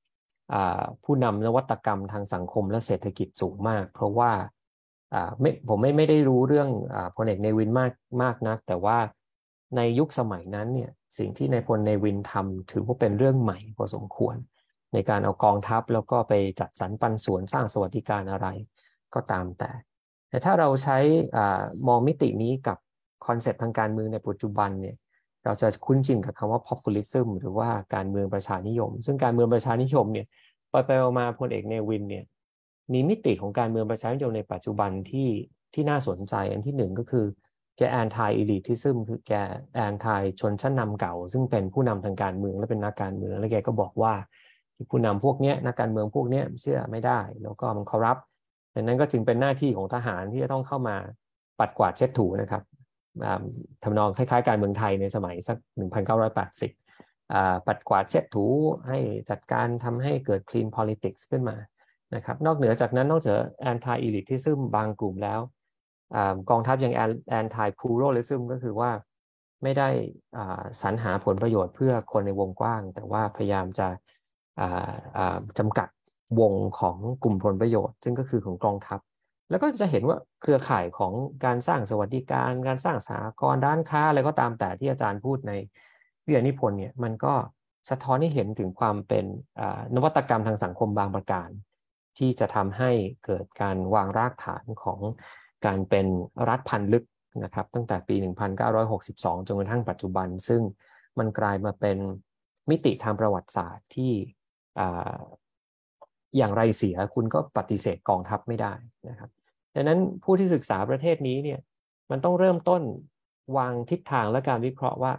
ผู้นำนวัตกรรมทางสังคมและเศรษฐกิจสูงมากเพราะว่าผมไม่ได้รู้เรื่องพลเอกเนวินมากนักแต่ว่าในยุคสมัยนั้นเนี่ยสิ่งที่นายพลเนวินทำถือว่าเป็นเรื่องใหม่พอสมควรในการเอากองทัพแล้วก็ไปจัดสรรปันส่วนสร้างสวัสดิการอะไรก็ตามแต่ถ้าเราใช้มองมิตินี้กับคอนเซปต์ทางการเมืองในปัจจุบันเนี่ยเราจะคุ้นชินกับคำว่า populism หรือว่าการเมืองประชานิยมซึ่งการเมืองประชานิยมเนี่ยไปมาพลเอกเนวินเนี่ยมีมิติของการเมืองประชานิยมในปัจจุบันที่น่าสนใจอันที่หนึ่งก็คือแกแอนตี้อีลิทิซึมคือแกแอนตี้ชนชั้นนำเก่าซึ่งเป็นผู้นำทางการเมืองและเป็นนักการเมืองแล้วแกก็บอกว่าผู้นำพวกนี้นักการเมืองพวกนี้เชื่อไม่ได้แล้วก็มันคอร์รัปต์ดังนั้นก็จึงเป็นหน้าที่ของทหารที่จะต้องเข้ามาปัดกวาดเช็ดถูนะครับทำนองคล้ายๆการเมืองไทยในสมัยสัก 1980 ปัดกวาดเช็ดถูให้จัดการทำให้เกิด clean politics ขึ้นมานะครับนอกเหนือจากนั้นนอกจาก anti elitism บางกลุ่มแล้วกองทัพยัง anti pluralism ก็คือว่าไม่ได้สรรหาผลประโยชน์เพื่อคนในวงกว้างแต่ว่าพยายามจะจำกัดวงของกลุ่มผลประโยชน์ซึ่งก็คือของกองทัพแล้วก็จะเห็นว่าเครือข่ายของการสร้างสวัสดิการการสร้างสหกรณ์ร้านค้าอะไรก็ตามแต่ที่อาจารย์พูดในวิทยานิพนธ์เนี่ยมันก็สะท้อนให้เห็นถึงความเป็นนวัตกรรมทางสังคมบางประการที่จะทำให้เกิดการวางรากฐานของการเป็นรัฐพันธุ์ลึกนะครับตั้งแต่ปี 1962 จนกระทั่งปัจจุบันซึ่งมันกลายมาเป็นมิติทางประวัติศาสตร์ที่อย่างไรเสียคุณก็ปฏิเสธกองทัพไม่ได้นะครับดังนั้นผู้ที่ศึกษาประเทศนี้เนี่ยมันต้องเริ่มต้นวางทิศทางและการวิเคราะห์ว่า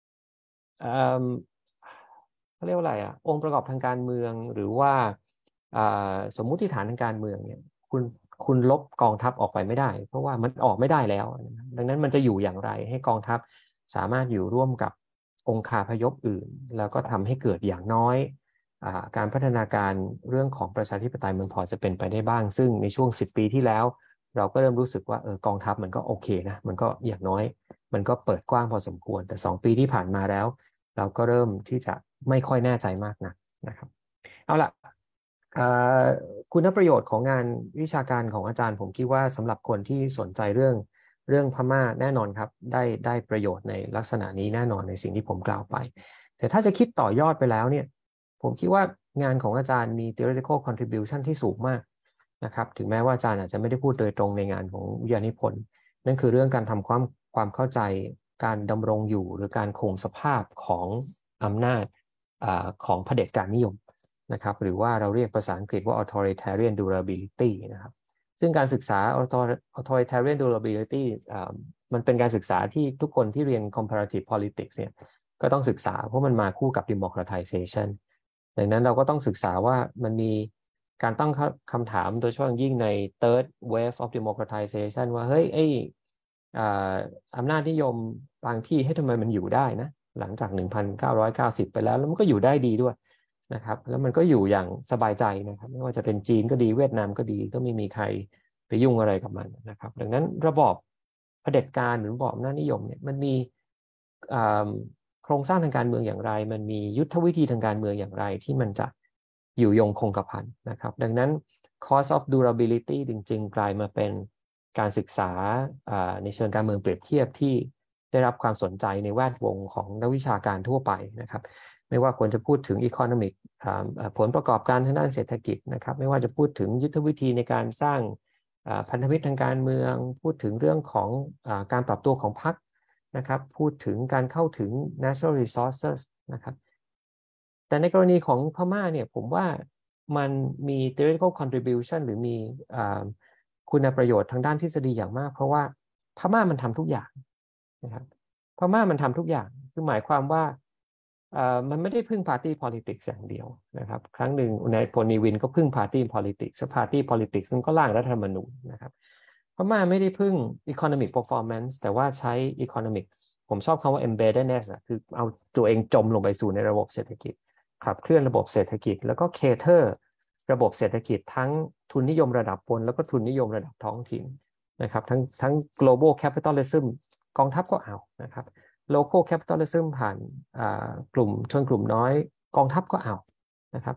เขาเรียกว่าอะไรองค์ประกอบทางการเมืองหรือว่าสมมุติฐานทางการเมืองเนี่ยคุณลบกองทัพออกไปไม่ได้เพราะว่ามันออกไม่ได้แล้วดังนั้นมันจะอยู่อย่างไรให้กองทัพสามารถอยู่ร่วมกับองค์คาพยพอื่นแล้วก็ทำให้เกิดอย่างน้อยการพัฒนาการเรื่องของประชาธิปไตยมันพอจะเป็นไปได้บ้างซึ่งในช่วง10 ปีที่แล้วเราก็เริ่มรู้สึกว่ากองทัพมันก็โอเคนะมันก็อย่างน้อยมันก็เปิดกว้างพอสมควรแต่2 ปีที่ผ่านมาแล้วเราก็เริ่มที่จะไม่ค่อยแน่ใจมากนักนะครับเอาล่ะคุณประโยชน์ของงานวิชาการของอาจารย์ผมคิดว่าสำหรับคนที่สนใจเรื่องพม่าแน่นอนครับได้ประโยชน์ในลักษณะนี้แน่นอนในสิ่งที่ผมกล่าวไปแต่ถ้าจะคิดต่อยอดไปแล้วเนี่ยผมคิดว่างานของอาจารย์มี theoretical contribution ที่สูงมากนะครับถึงแม้ว่าอาจารย์อาจจะไม่ได้พูดโดยตรงในงานของวิทยานิพนธ์นั่นคือเรื่องการทำความเข้าใจการดำรงอยู่หรือการคงสภาพของอำนาจของเผด็จการนิยมนะครับหรือว่าเราเรียกภาษาอังกฤษว่า authoritarian durability นะครับซึ่งการศึกษา authoritarian durability มันเป็นการศึกษาที่ทุกคนที่เรียน comparative politics เนี่ยก็ต้องศึกษาเพราะมันมาคู่กับ democratization ดังนั้นเราก็ต้องศึกษาว่ามันมีการตั้งคำถามโดยเฉพาะยิ่งใน third wave of democratization ว่าเฮ้ยอำนาจนิยมบางที่ให้ทำไมมันอยู่ได้นะหลังจาก 1990 ไปแล้วมันก็อยู่ได้ดีด้วยนะครับแล้วมันก็อยู่อย่างสบายใจนะครับไม่ว่าจะเป็นจีนก็ดีเวียดนามก็ดีก็ไม่มีใครไปยุ่งอะไรกับมันนะครับดังนั้นระบอบเผด็จการหรือระบอบอำนาจนิยมเนี่ยมันมีโครงสร้างทางการเมืองอย่างไรมันมียุทธวิธีทางการเมืองอย่างไรที่มันจะอยู่ยงคงกระพันนะครับดังนั้น cost of durability จริงๆกลายมาเป็นการศึกษาในเชิงการเมืองเปรียบเทียบที่ได้รับความสนใจในแวดวงของนักวิชาการทั่วไปนะครับไม่ว่าควรจะพูดถึง economic ผลประกอบการทางด้านเศรษฐกิจนะครับไม่ว่าจะพูดถึงยุทธวิธีในการสร้างพันธมิตรทางการเมืองพูดถึงเรื่องของการปรับตัวของพรรคนะครับพูดถึงการเข้าถึง natural resources นะครับแต่ในกรณีของพม่าเนี่ยผมว่ามันมี theoretical contribution หรือมีคุณประโยชน์ทางด้านทฤษฎีอย่างมากเพราะว่าพม่ามันทำทุกอย่างนะครับพม่ามันทำทุกอย่างคือหมายความว่ามันไม่ได้พึ่ง party politics อย่างเดียวนะครับครั้งหนึ่งในพลเนวินก็พึ่ง party politics party politics ซึ่งก็ร่างรัฐธรรมนูญนะครับพม่าไม่ได้พึ่ง economic performance แต่ว่าใช้ economics ผมชอบคำว่า embeddedness คือเอาตัวเองจมลงไปสู่ในระบบเศรษฐกิจขับเคลื่อนระบบเศรษฐกิจแล้วก็ cater ระบบเศรษฐกิจทั้งทุนนิยมระดับบนแล้วก็ทุนนิยมระดับท้องถิ่นนะครับทั้ง global capitalism กองทัพก็เอานะครับ local capitalism ผ่านกลุ่มชนกลุ่มน้อยกองทัพก็เอานะครับ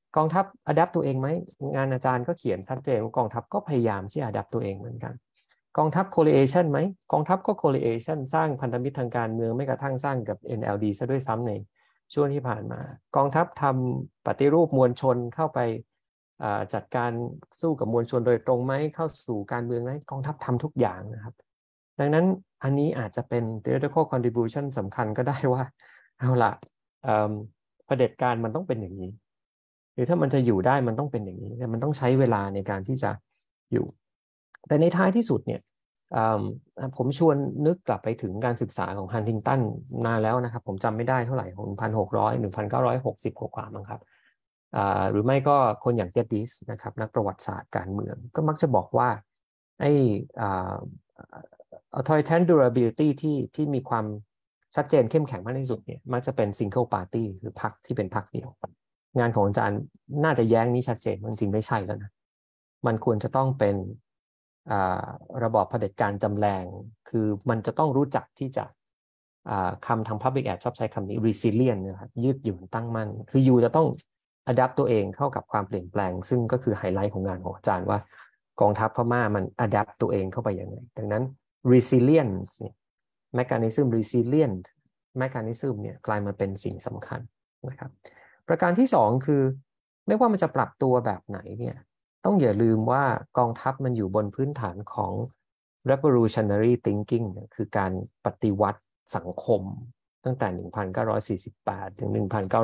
กองทัพ adapt ตัวเองไหมงานอาจารย์ก็เขียนชัดเจนว่ากองทัพก็พยายามที่จะ adapt ตัวเองเหมือนกันกองทัพ coalition ไหมกองทัพก็ coalition สร้างพันธมิตรทางการเมืองไม่กระทั่งสร้างกับ NLD ซะด้วยซ้ำในช่วงที่ผ่านมากองทัพทำปฏิรูปมวลชนเข้าไปจัดการสู้กับมวลชนโดยตรงไหมเข้าสู่การเมืองไหมกองทัพทำทุกอย่างนะครับดังนั้นอันนี้อาจจะเป็น theoretical contribution สำคัญก็ได้ว่าเอาล่ะเผด็จการมันต้องเป็นอย่างนี้หรือถ้ามันจะอยู่ได้มันต้องเป็นอย่างนี้แต่มันต้องใช้เวลาในการที่จะอยู่แต่ในท้ายที่สุดเนี่ยผมชวนนึกกลับไปถึงการศึกษาของฮันติงตันนานแล้วนะครับผมจำไม่ได้เท่าไหร่ของ1960กว่ามั้งครับหรือไม่ก็คนอย่างเจดดิสนะครับนักประวัติศาสตร์การเมืองก็มักจะบอกว่าไอ้ authoritarian durability ที่มีความชัดเจนเข้มแข็งมากที่สุดเนี่ยมักจะเป็น single party คือพรรคที่เป็นพรรคเดียวงานของอาจารย์น่าจะแย้งนี้ชัดเจนจริงๆไม่ใช่แล้วนะมันควรจะต้องเป็นระบอบเผด็จการจำแรงคือมันจะต้องรู้จักที่จะคำทาง public ad ชอบใช้คำนี้ resilient นะครับยืดหยุ่นตั้งมั่นคือยูจะต้อง adapt ตัวเองเข้ากับความเปลี่ยนแปลงซึ่งก็คือไฮไลท์ของงานของอาจารย์ว่ากองทัพพม่ามัน adapt ตัวเองเข้าไปยังไงดังนั้น resilience เนี่ย mechanism resilient mechanism เนี่ยกลายมาเป็นสิ่งสำคัญนะครับประการที่สองคือไม่ว่ามันจะปรับตัวแบบไหนเนี่ยต้องอย่าลืมว่ากองทัพมันอยู่บนพื้นฐานของ revolutionary thinking คือการปฏิวัติสังคมตั้งแต่ 1948 ถึง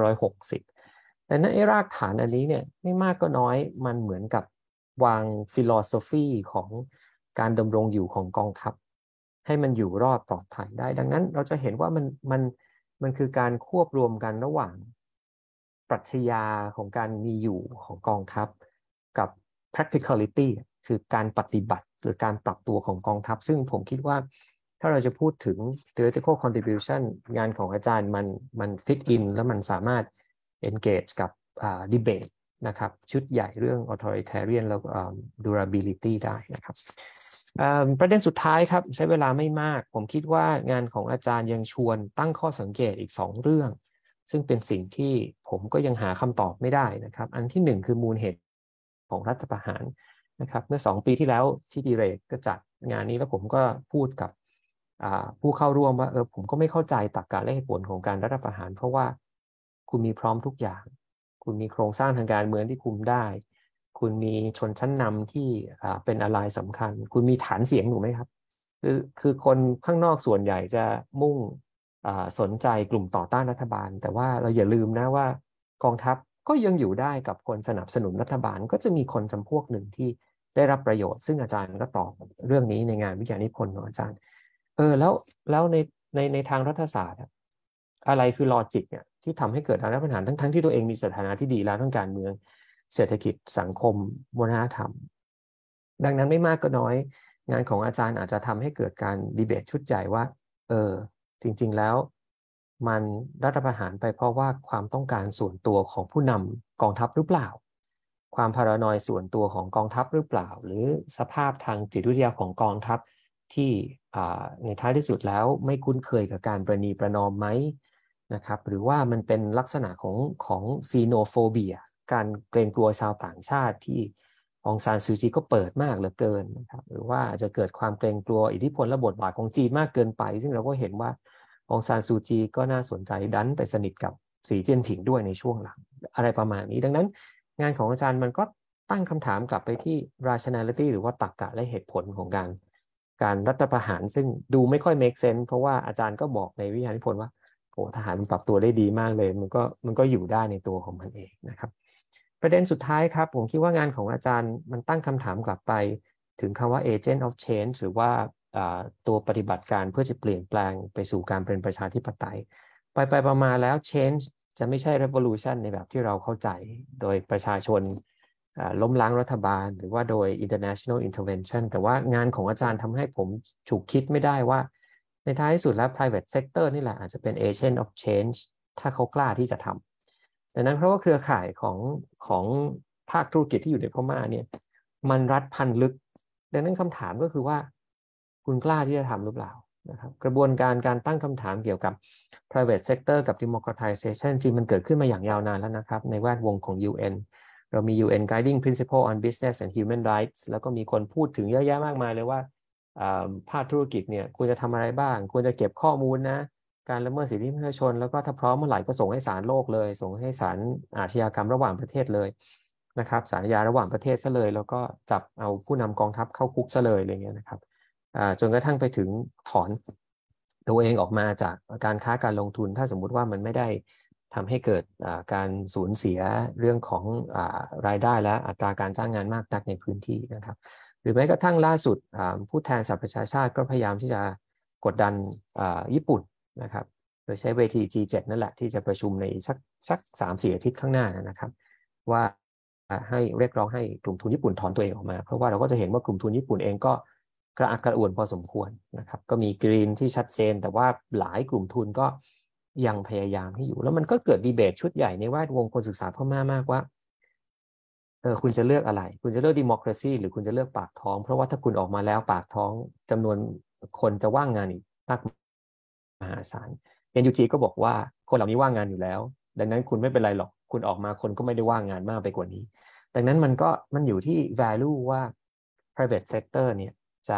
1960ดังนั้นไอ้รากฐานอันนี้เนี่ยไม่มากก็น้อยมันเหมือนกับวาง philosophy ของการดำรงอยู่ของกองทัพให้มันอยู่รอดปลอดภัยได้ดังนั้นเราจะเห็นว่ามันคือการควบรวมกันระหว่างปรัชญาของการมีอยู่ของกองทัพกับ practicality คือการปฏิบัติหรือการปรับตัวของกองทัพซึ่งผมคิดว่าถ้าเราจะพูดถึง theoretical contribution งานของอาจารย์มัน fit in แล้วมันสามารถ engage กับdebate นะครับชุดใหญ่เรื่อง authoritarian แล้ว durability ได้นะครับประเด็นสุดท้ายครับใช้เวลาไม่มากผมคิดว่างานของอาจารย์ยังชวนตั้งข้อสังเกตอีก2เรื่องซึ่งเป็นสิ่งที่ผมก็ยังหาคำตอบไม่ได้นะครับอันที่1คือมูลเหตุของรัฐประหารนะครับเมื่อ2 ปีที่แล้วที่ดีเรกก็จัดงานนี้แล้วผมก็พูดกับผู้เข้าร่วมว่าผมก็ไม่เข้าใจตรรกะและเหตุผลของการรัฐประหารเพราะว่าคุณมีพร้อมทุกอย่างคุณมีโครงสร้างทางการเมืองที่คุมได้คุณมีชนชั้นนำที่เป็นอะไรสำคัญคุณมีฐานเสียงถูกไหมครับคือคนข้างนอกส่วนใหญ่จะมุ่งสนใจกลุ่มต่อต้านรัฐบาลแต่ว่าเราอย่าลืมนะว่ากองทัพก็ยังอยู่ได้กับคนสนับสนุนรัฐบาลก็จะมีคนจำพวกหนึ่งที่ได้รับประโยชน์ซึ่งอาจารย์ก็ตอบเรื่องนี้ในงานวิจัยนิพนธ์ของอาจารย์แล้วในทางรัฐศาสตร์อะไรคือลอจิกเนี่ยที่ทำให้เกิดการรัฐประหารทั้งที่ตัวเองมีสถานะที่ดีแล้วทั้งการเมืองเศรษฐกิจสังคมวัฒนธรรมดังนั้นไม่มากก็น้อยงานของอาจารย์อาจจะทำให้เกิดการดีเบตชุดใหญ่ว่าจริงๆแล้วมันรัฐประหารไปเพราะว่าความต้องการส่วนตัวของผู้นำกองทัพหรือเปล่าความพารานอยส่วนตัวของกองทัพหรือเปล่าหรือสภาพทางจิตวิทยาของกองทัพที่ในท้ายที่สุดแล้วไม่คุ้นเคยกับการประนีประนอมไหมนะครับหรือว่ามันเป็นลักษณะของซีโนโฟเบียการเกรงกลัวชาวต่างชาติที่องซานซูจีก็เปิดมากเหลือเกินนะครับหรือว่าอาจจะเกิดความเกรงกลัวอิทธิพลและบทบาทของจีนมากเกินไปซึ่งเราก็เห็นว่าองซานซูจีก็น่าสนใจดันไปสนิทกับสีเจิ้นผิงด้วยในช่วงหลังอะไรประมาณนี้ดังนั้นงานของอาจารย์มันก็ตั้งคำถามกลับไปที่ rationality หรือว่าตรรกะและเหตุผลของการรัฐประหารซึ่งดูไม่ค่อย make sense เพราะว่าอาจารย์ก็บอกในวิทยานิพนธ์ว่าโอ้ทหารมันปรับตัวได้ดีมากเลยมันก็อยู่ได้ในตัวของมันเองนะครับประเด็นสุดท้ายครับผมคิดว่างานของอาจารย์มันตั้งคำถามกลับไปถึงคำว่า agent of change หรือว่าตัวปฏิบัติการเพื่อจะเปลี่ยนแปลงไปสู่การเป็นประชาธิปไตยไปประมาณแล้ว change จะไม่ใช่ revolution ในแบบที่เราเข้าใจโดยประชาชนล้มล้างรัฐบาลหรือว่าโดย international intervention แต่ว่างานของอาจารย์ทำให้ผมฉุกคิดไม่ได้ว่าในท้ายที่สุดแล้ว private sector นี่แหละอาจจะเป็น agent of change ถ้าเขากล้าที่จะทำดังนั้นเพราะว่าเครือข่ายของภาคธุรกิจที่อยู่ในพม่าเนี่ยมันรัดพันลึกดังนั้นคำถามก็คือว่าคุณกล้าที่จะทำหรือเปล่านะครับกระบวนการตั้งคำถามเกี่ยวกับ private sector กับ democratization จริงมันเกิดขึ้นมาอย่างยาวนานแล้วนะครับในแวดวงของ UN เรามี UN Guiding Principle on Business and Human Rights แล้วก็มีคนพูดถึงเยอะแยะมากมายเลยว่าภาคธุรกิจเนี่ยควรจะทำอะไรบ้างควรจะเก็บข้อมูลนะการละเมิดสิทธิมนุษยชนแล้วก็ถ้าพร้อมเมื่อไหร่ก็ส่งให้ศาลโลกเลยส่งให้ศาลอาชญากรรมระหว่างประเทศเลยนะครับศาลอาญาระหว่างประเทศซะเลยแล้วก็จับเอาผู้นำกองทัพเข้าคุกซะเลยอะไรเงี้ยนะครับจนกระทั่งไปถึงถอนตัวเองออกมาจากการค้าการลงทุนถ้าสมมุติว่ามันไม่ได้ทำให้เกิดการสูญเสียเรื่องของรายได้และอัตราการจ้างงานมากนักในพื้นที่นะครับหรือแม้กระทั่งล่าสุดผู้แทนสหประชาชาติก็พยายามที่จะกดดันญี่ปุ่นนะครับโดยใช้เวที G7 นั่นแหละที่จะประชุมในสัก 3-4 อาทิตย์ข้างหน้านะครับว่าให้เรียกร้องให้กลุ่มทุนญี่ปุ่นถอนตัวเองออกมาเพราะว่าเราก็จะเห็นว่ากลุ่มทุนญี่ปุ่นเองก็กระอักกระอ่วนพอสมควรนะครับก็มีกรีนที่ชัดเจนแต่ว่าหลายกลุ่มทุนก็ยังพยายามให้อยู่แล้วมันก็เกิดดีเบตชุดใหญ่ในแวดวงคนศึกษาพม่ามากว่าคุณจะเลือกอะไรคุณจะเลือกดิโมคราซีหรือคุณจะเลือกปากท้องเพราะว่าถ้าคุณออกมาแล้วปากท้องจำนวนคนจะว่างงานอีกมากมหาศาล NUG ก็บอกว่าคนเหล่านี้ว่างงานอยู่แล้วดังนั้นคุณไม่เป็นไรหรอกคุณออกมาคนก็ไม่ได้ว่างงานมากไปกว่านี้ดังนั้นมันอยู่ที่ value ว่า private sector เนี่ย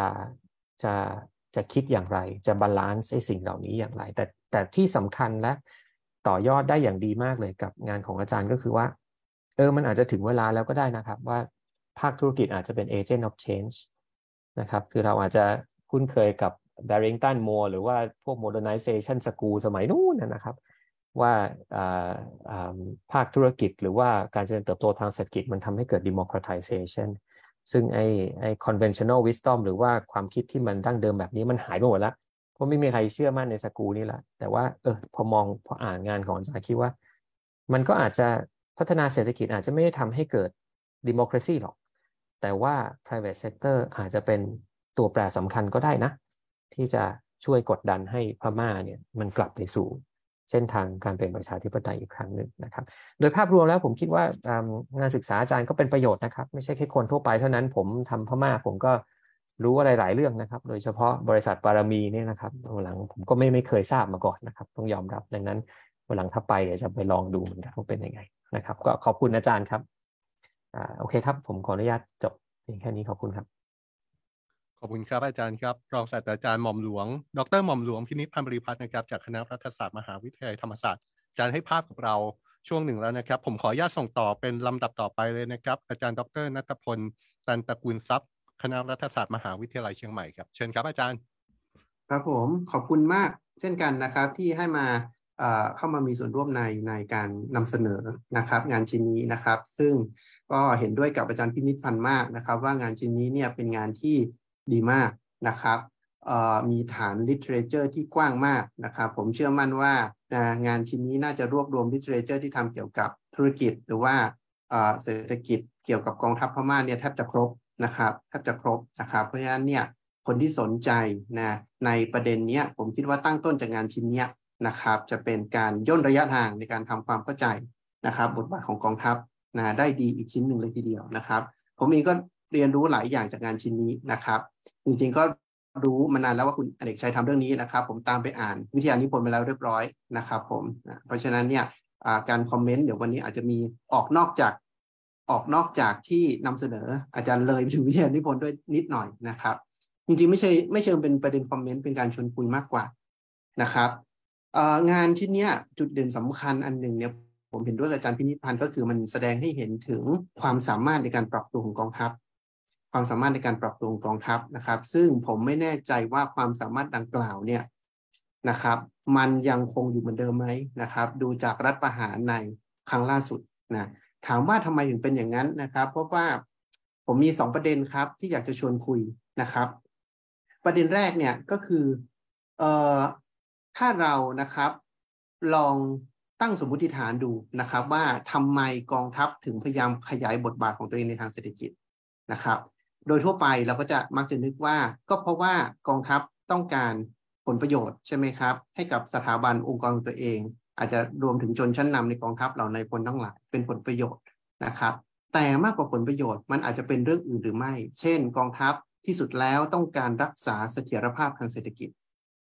จะคิดอย่างไรจะบาลานซ์สิ่งเหล่านี้อย่างไรแต่ที่สำคัญและต่อยอดได้อย่างดีมากเลยกับงานของอาจารย์ก็คือว่ามันอาจจะถึงเวลาแล้วก็ได้นะครับว่าภาคธุรกิจอาจจะเป็น agent of change นะครับคือเราอาจจะคุ้นเคยกับ Barrington Moore หรือว่าพวก modernization school สมัยนู้นนะครับว่าภาคธุรกิจหรือว่าการเจริญเติบโตทางเศรษฐกิจมันทำให้เกิด democratization ซึ่งไอ้ conventional wisdom หรือว่าความคิดที่มันดั้งเดิมแบบนี้มันหายไปหมดแล้วเพราะไม่มีใครเชื่อมั่นในสกูลนี่แหละแต่ว่าพออ่านงานของอาจารย์คิดว่ามันก็อาจจะพัฒนาเศรษฐกิจอาจจะไม่ได้ทำให้เกิด democracy หรอกแต่ว่า private sector อาจจะเป็นตัวแปรสำคัญก็ได้นะที่จะช่วยกดดันให้พม่าเนี่ยมันกลับไปสู่เส้นทางการเป็นประชาธิปไตยอีกครั้งหนึ่งนะครับโดยภาพรวมแล้วผมคิดว่างานศึกษาอาจารย์ก็เป็นประโยชน์นะครับไม่ใช่แค่คนทั่วไปเท่านั้นผมทำพม่าผมก็รู้อะไรหลายเรื่องนะครับโดยเฉพาะบริษัทปารามีเนี่ยนะครับวันหลังผมก็ไม่เคยทราบมาก่อนนะครับต้องยอมรับดังนั้นวันหลังถ้าไปเดี๋ยวจะไปลองดูเหมือนกันว่าเป็นยังไงนะครับก็ขอบคุณอาจารย์ครับโอเคครับผมขออนุญาตจบเพียงแค่นี้ขอบคุณครับขอบคุณครับอาจารย์ครับรองศาสตราจารย์หม่อมหลวงดรหม่อมหลวงพินิจพันธ์บริพัฒน์นะครับจากคณะรัฐศาสตร์มหาวิทยาลัยธรรมศาสตร์อาจารย์ให้ภาพกับเราช่วงหนึ่งแล้วนะครับผมขออนุญาตส่งต่อเป็นลำดับต่อไปเลยนะครับอาจารย์ดรณัฐพลตันตระกูลทรัพย์คณะรัฐศาสตร์มหาวิทยาลัยเชียงใหม่ครับเชิญครับอาจารย์ครับผมขอบคุณมากเช่นกันนะครับที่ให้มาเข้ามามีส่วนร่วมในการนำเสนอนะครับงานชิ้นนี้นะครับซึ่งก็เห็นด้วยกับอาจารย์พินิจพันธ์มากนะครับว่างานชิ้นนี้เนี่ยเป็นงานที่ดีมากนะครับมีฐาน literature ที่กว้างมากนะครับผมเชื่อมั่นว่างานชิ้นนี้น่าจะรวบรวม literature ที่ทำเกี่ยวกับธุรกิจหรือว่าเศรษฐกิจเกี่ยวกับกองทัพพม่าเนี่ยแทบจะครบนะครับแทบจะครบนะครับเพราะฉะนั้นเนี่ยคนที่สนใจนะในประเด็นนี้ผมคิดว่าตั้งต้นจากงานชิ้นนี้นะครับจะเป็นการย่นระยะทางในการทำความเข้าใจนะครับบทบาทของกองทัพนะได้ดีอีกชิ้นหนึ่งเลยทีเดียวนะครับผมเองก็เรียนรู้หลายอย่างจากงานชิ้นนี้นะครับจริงๆก็รู้มานานแล้วว่าคุณอเนกชัยทำเรื่องนี้นะครับผมตามไปอ่านวิทยานิพนธ์ไปแล้วเรียบร้อยนะครับผมเพราะฉะนั้นเนี่ยการคอมเมนต์เดี๋ยววันนี้อาจจะมีออกนอกจากที่นำเสนออาจารย์เลยไปถึงวิทยานิพนธ์ด้วยนิดหน่อยนะครับจริงๆไม่เชิงเป็นประเด็นคอมเมนต์เป็นการชวนคุยมากกว่านะครับงานชิ้นนี้จุดเด่นสำคัญอันหนึ่งเนี่ยผมเห็นด้วยกับอาจารย์พินิจพันธ์ก็คือมันแสดงให้เห็นถึงความสามารถในการปรับตัวของกองทัพความสามารถในการปรับตัวของกองทัพนะครับซึ่งผมไม่แน่ใจว่าความสามารถดังกล่าวเนี่ยนะครับมันยังคงอยู่เหมือนเดิมไหมนะครับดูจากรัฐประหารในครั้งล่าสุดนะถามว่าทำไมถึงเป็นอย่างนั้นนะครับเพราะว่าผมมี2ประเด็นครับที่อยากจะชวนคุยนะครับประเด็นแรกเนี่ยก็คือถ้าเรานะครับลองตั้งสมมติฐานดูนะครับว่าทำไมกองทัพถึงพยายามขยายบทบาทของตัวเองในทางเศรษฐกิจนะครับโดยทั่วไปเราก็จะมักจะนึกว่าก็เพราะว่ากองทัพต้องการผลประโยชน์ใช่ไหมครับให้กับสถาบันองค์กรของตัวเองอาจจะรวมถึงชนชั้นนำในกองทัพเหล่าในพลทั้งหลายเป็นผลประโยชน์นะครับแต่มากกว่าผลประโยชน์มันอาจจะเป็นเรื่องอื่นหรือไม่เช่นกองทัพที่สุดแล้วต้องการรักษาเสถียรภาพทางเศรษฐกิจ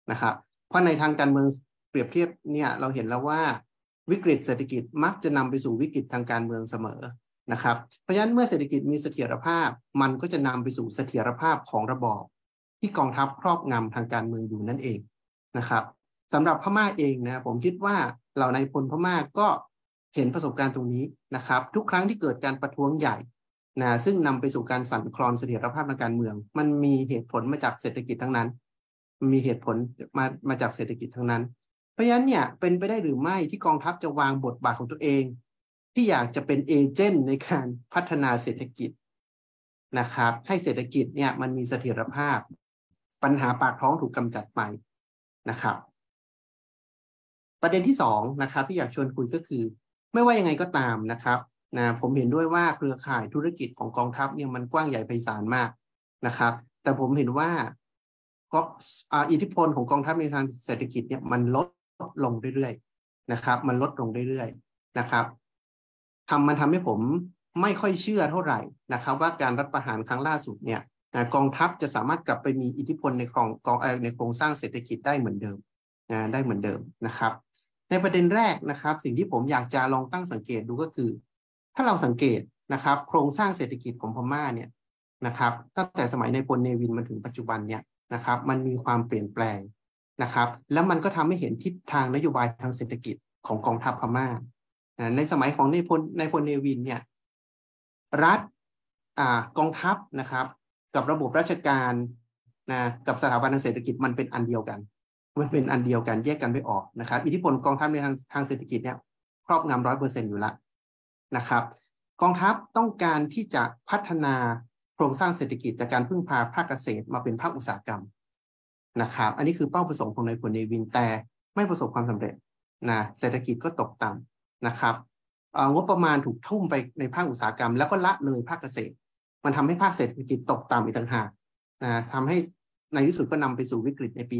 นะครับเพราะในทางการเมืองเปรียบเทียบเนี่ยเราเห็นแล้วว่าวิกฤตเศรษฐกิจมักจะนำไปสู่วิกฤตทางการเมืองเสมอนะครับเพราะฉะนั้นเมื่อเศรษฐกิจมีเสถียรภาพมันก็จะนำไปสู่เสถียรภาพของระบอบที่กองทัพครอบงำทางการเมืองอยู่นั่นเองนะครับสำหรับพม่าเองนะผมคิดว่าเหล่านายพลพม่าก็เห็นประสบการณ์ตรงนี้นะครับทุกครั้งที่เกิดการประท้วงใหญ่นะซึ่งนำไปสู่การสั่นคลอนเสถียรภาพทางการเมืองมันมีเหตุผลมาจากเศรษฐกิจทั้งนั้นมีเหตุผลมาจากเศรษฐกิจทั้งนั้นเพราะฉะนั้นเนี่ยเป็นไปได้หรือไม่ที่กองทัพจะวางบทบาทของตัวเองที่อยากจะเป็นเอเจนต์ในการพัฒนาเศรษฐกิจนะครับให้เศรษฐกิจเนี่ยมันมีเสถียรภาพปัญหาปากท้องถูกกำจัดไปนะครับประเด็นที่2นะครับที่อยากชวนคุยก็คือไม่ว่ายังไงก็ตามนะครับผมเห็นด้วยว่าเครือข่ายธุรกิจของกองทัพเนี่ยมันกว้างใหญ่ไพศาลมากนะครับแต่ผมเห็นว่าก็อิทธิพลของกองทัพในทางเศรษฐกิจเนี่ยมันลดลงเรื่อยๆนะครับมันลดลงเรื่อยๆนะครับมันทำให้ผมไม่ค่อยเชื่อเท่าไหร่นะครับว่าการรัฐประหารครั้งล่าสุดเนี่ยกองทัพจะสามารถกลับไปมีอิทธิพลในโครงสร้างเศรษฐกิจได้เหมือนเดิมนะครับในประเด็นแรกนะครับสิ่งที่ผมอยากจะลองตั้งสังเกตดูก็คือถ้าเราสังเกตนะครับโครงสร้างเศรษฐกิจของพม่าเนี่ยนะครับตั้งแต่สมัยนายพลเนวินมาถึงปัจจุบันเนี่ยนะครับมันมีความเปลี่ยนแปลงนะครับแล้วมันก็ทำให้เห็นทิศทางนโยบายทางเศรษฐกิจของกองทัพพม่าในสมัยของนายพลเนวินเนี่ยรัฐกองทัพนะครับกับระบบราชการกับสถาบันทางเศรษฐกิจมันเป็นอันเดียวกันแยกกันไม่ออกนะครับอิทธิพลกองทัพในทางเศรษฐกิจเนี่ยครอบงำ 100% อยู่แล้วนะครับกองทัพต้องการที่จะพัฒนาโครงสร้างเศรษฐกิจจากการพึ่งพาภาคเกษตรมาเป็นภาคอุตสาหกรรมนะครับอันนี้คือเป้าประสงค์ของนายพลเนวินแต่ไม่ประสบความสำเร็จเศรษฐกิจก็ตกต่ำนะครับงบประมาณถูกทุ่มไปในภาคอุตสาหกรรมแล้วก็ละเลยภาคเกษตรมันทำให้ภาคเศรษฐกิจตกต่ำอีกต่างหากทำให้ในที่สุดก็นำไปสู่วิกฤตในปี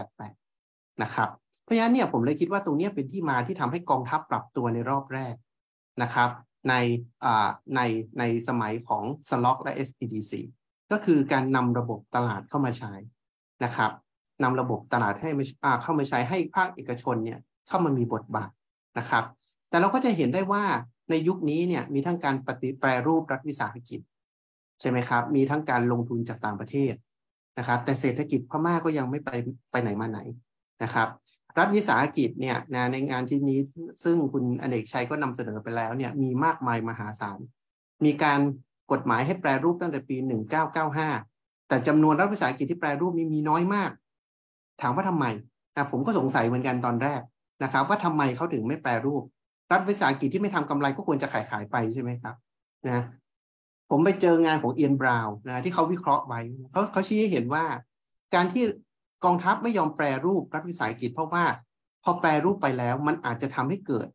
1988 นะครับเพราะฉะนั้นเนี่ยผมเลยคิดว่าตรงนี้เป็นที่มาที่ทำให้กองทัพปรับตัวในรอบแรกนะครับในสมัยของสล็อกและ SPDC ก็คือการนำระบบตลาดเข้ามาใช้นะครับนำระบบตลาดเข้ามาใช้ให้ภาคเอกชนเนี่ยเข้ามามีบทบาทนะครับแต่เราก็จะเห็นได้ว่าในยุคนี้เนี่ยมีทั้งการแปรรูปรัฐวิสาหกิจใช่ไหมครับมีทั้งการลงทุนจากต่างประเทศนะครับแต่เศรษฐกิจพม่าก็ยังไม่ไปไหนมาไหนนะครับรัฐวิสาหกิจเนี่ยในงานที่นี้ซึ่งคุณอเนกชัยก็นำเสนอไปแล้วเนี่ยมีมากมายมหาศาลมีการกฎหมายให้แปรรูปตั้งแต่ปี 1995 แต่จำนวนรัฐวิสาหกิจที่แปรรูปนี้มีน้อยมากถามว่าทำไมผมก็สงสัยเหมือนกันตอนแรกนะครับว่าทำไมเขาถึงไม่แปรรูปรัฐวิสาหกิจที่ไม่ทำกำไรก็ควรจะขายไปใช่ไหมครับนะผมไปเจองานของเอียนบราวน์ที่เขาวิเคราะห์ไว้เขาชี้ให้เห็นว่าการที่กองทัพไม่ยอมแปรรูปรัฐวิสาหกิจเพราะว่าพอแปรรูปไปแล้วมันอาจจะทำให้เกิด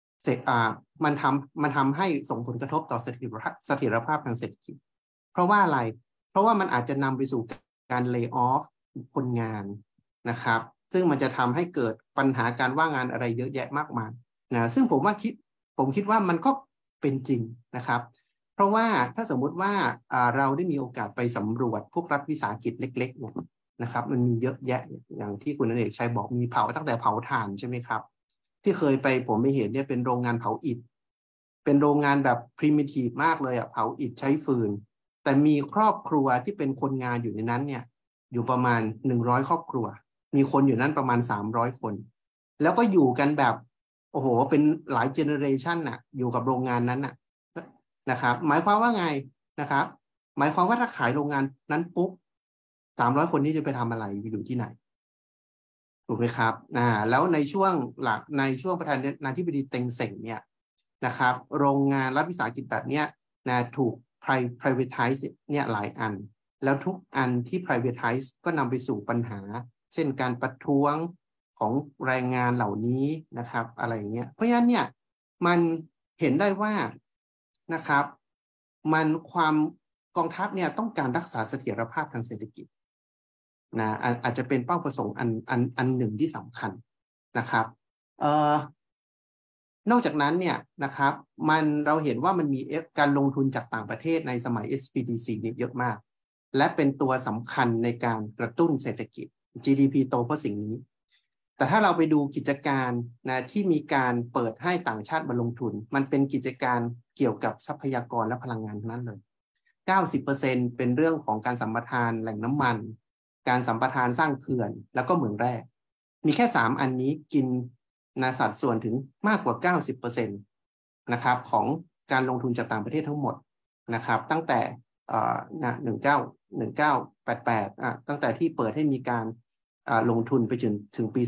มันทำให้ส่งผลกระทบต่อเสถียรภาพทางเศรษฐกิจเพราะว่าอะไรเพราะว่ามันอาจจะนำไปสู่การเลย์ออฟคนงานนะครับซึ่งมันจะทำให้เกิดปัญหาการว่างงานอะไรเยอะแยะมากมายซึ่งผมคิดว่ามันก็เป็นจริงนะครับเพราะว่าถ้าสมมุติว่าเราได้มีโอกาสไปสำรวจพวกรัฐวิสาหกิจเล็กๆเนี่ยนะครับมันมีเยอะแยะอย่างที่คุณอเนกชัยบอกมีเผาตั้งแต่เผาถ่านใช่ไหมครับที่เคยไปผมไม่เห็นเนี่ยเป็นโรงงานเผาอิฐเป็นโรงงานแบบ primitive มากเลยเผาอิฐใช้ฟืนแต่มีครอบครัวที่เป็นคนงานอยู่ในนั้นเนี่ยอยู่ประมาณ100ครอบครัวมีคนอยู่นั้นประมาณ300คนแล้วก็อยู่กันแบบโอ้โหเป็นหลายเจเนอเรชันอยู่กับโรงงานนั้นนะครับหมายความว่าไงนะครับหมายความว่าถ้าขายโรงงานนั้นปุ๊บ300คนนี้จะไปทำอะไรอยู่ที่ไหนถูกไหมครับแล้วในช่วงประธานาธิบดีเต็งเส็งเนี่ยนะครับโรงงานรัฐวิสาหกิจแบบเนี้ยถูก privatize เนี่ยหลายอันแล้วทุกอันที่ privatize ก็นำไปสู่ปัญหาเช่นการประท้วงของแรงงานเหล่านี้นะครับอะไรอย่างเงี้ยเพราะฉะนั้นเนี่ยมันเห็นได้ว่านะครับมันความกองทัพเนี่ยต้องการรักษาเสถียรภาพทางเศรษฐกิจอาจจะเป็นเป้าประสงค์อันหนึ่งที่สำคัญนะครับนอกจากนั้นเนี่ยนะครับเราเห็นว่ามันมีการลงทุนจากต่างประเทศในสมัย SPDC เนี่ยเยอะมากและเป็นตัวสำคัญในการกระตุ้นเศรษฐกิจ GDP โตเพราะสิ่งนี้แต่ถ้าเราไปดูกิจการนะที่มีการเปิดให้ต่างชาติมาลงทุนมันเป็นกิจการเกี่ยวกับทรัพยากรและพลังงานทั้งนั้นเลย 90% เป็นเรื่องของการสัมปทานแหล่งน้ำมันการสัมปทานสร้างเขื่อนแล้วก็เหมืองแร่มีแค่3อันนี้กินสัดส่วนถึงมากกว่า 90% นะครับของการลงทุนจากต่างประเทศทั้งหมดนะครับตั้งแต่1988ตั้งแต่ที่เปิดให้มีการลงทุนไปถึงปี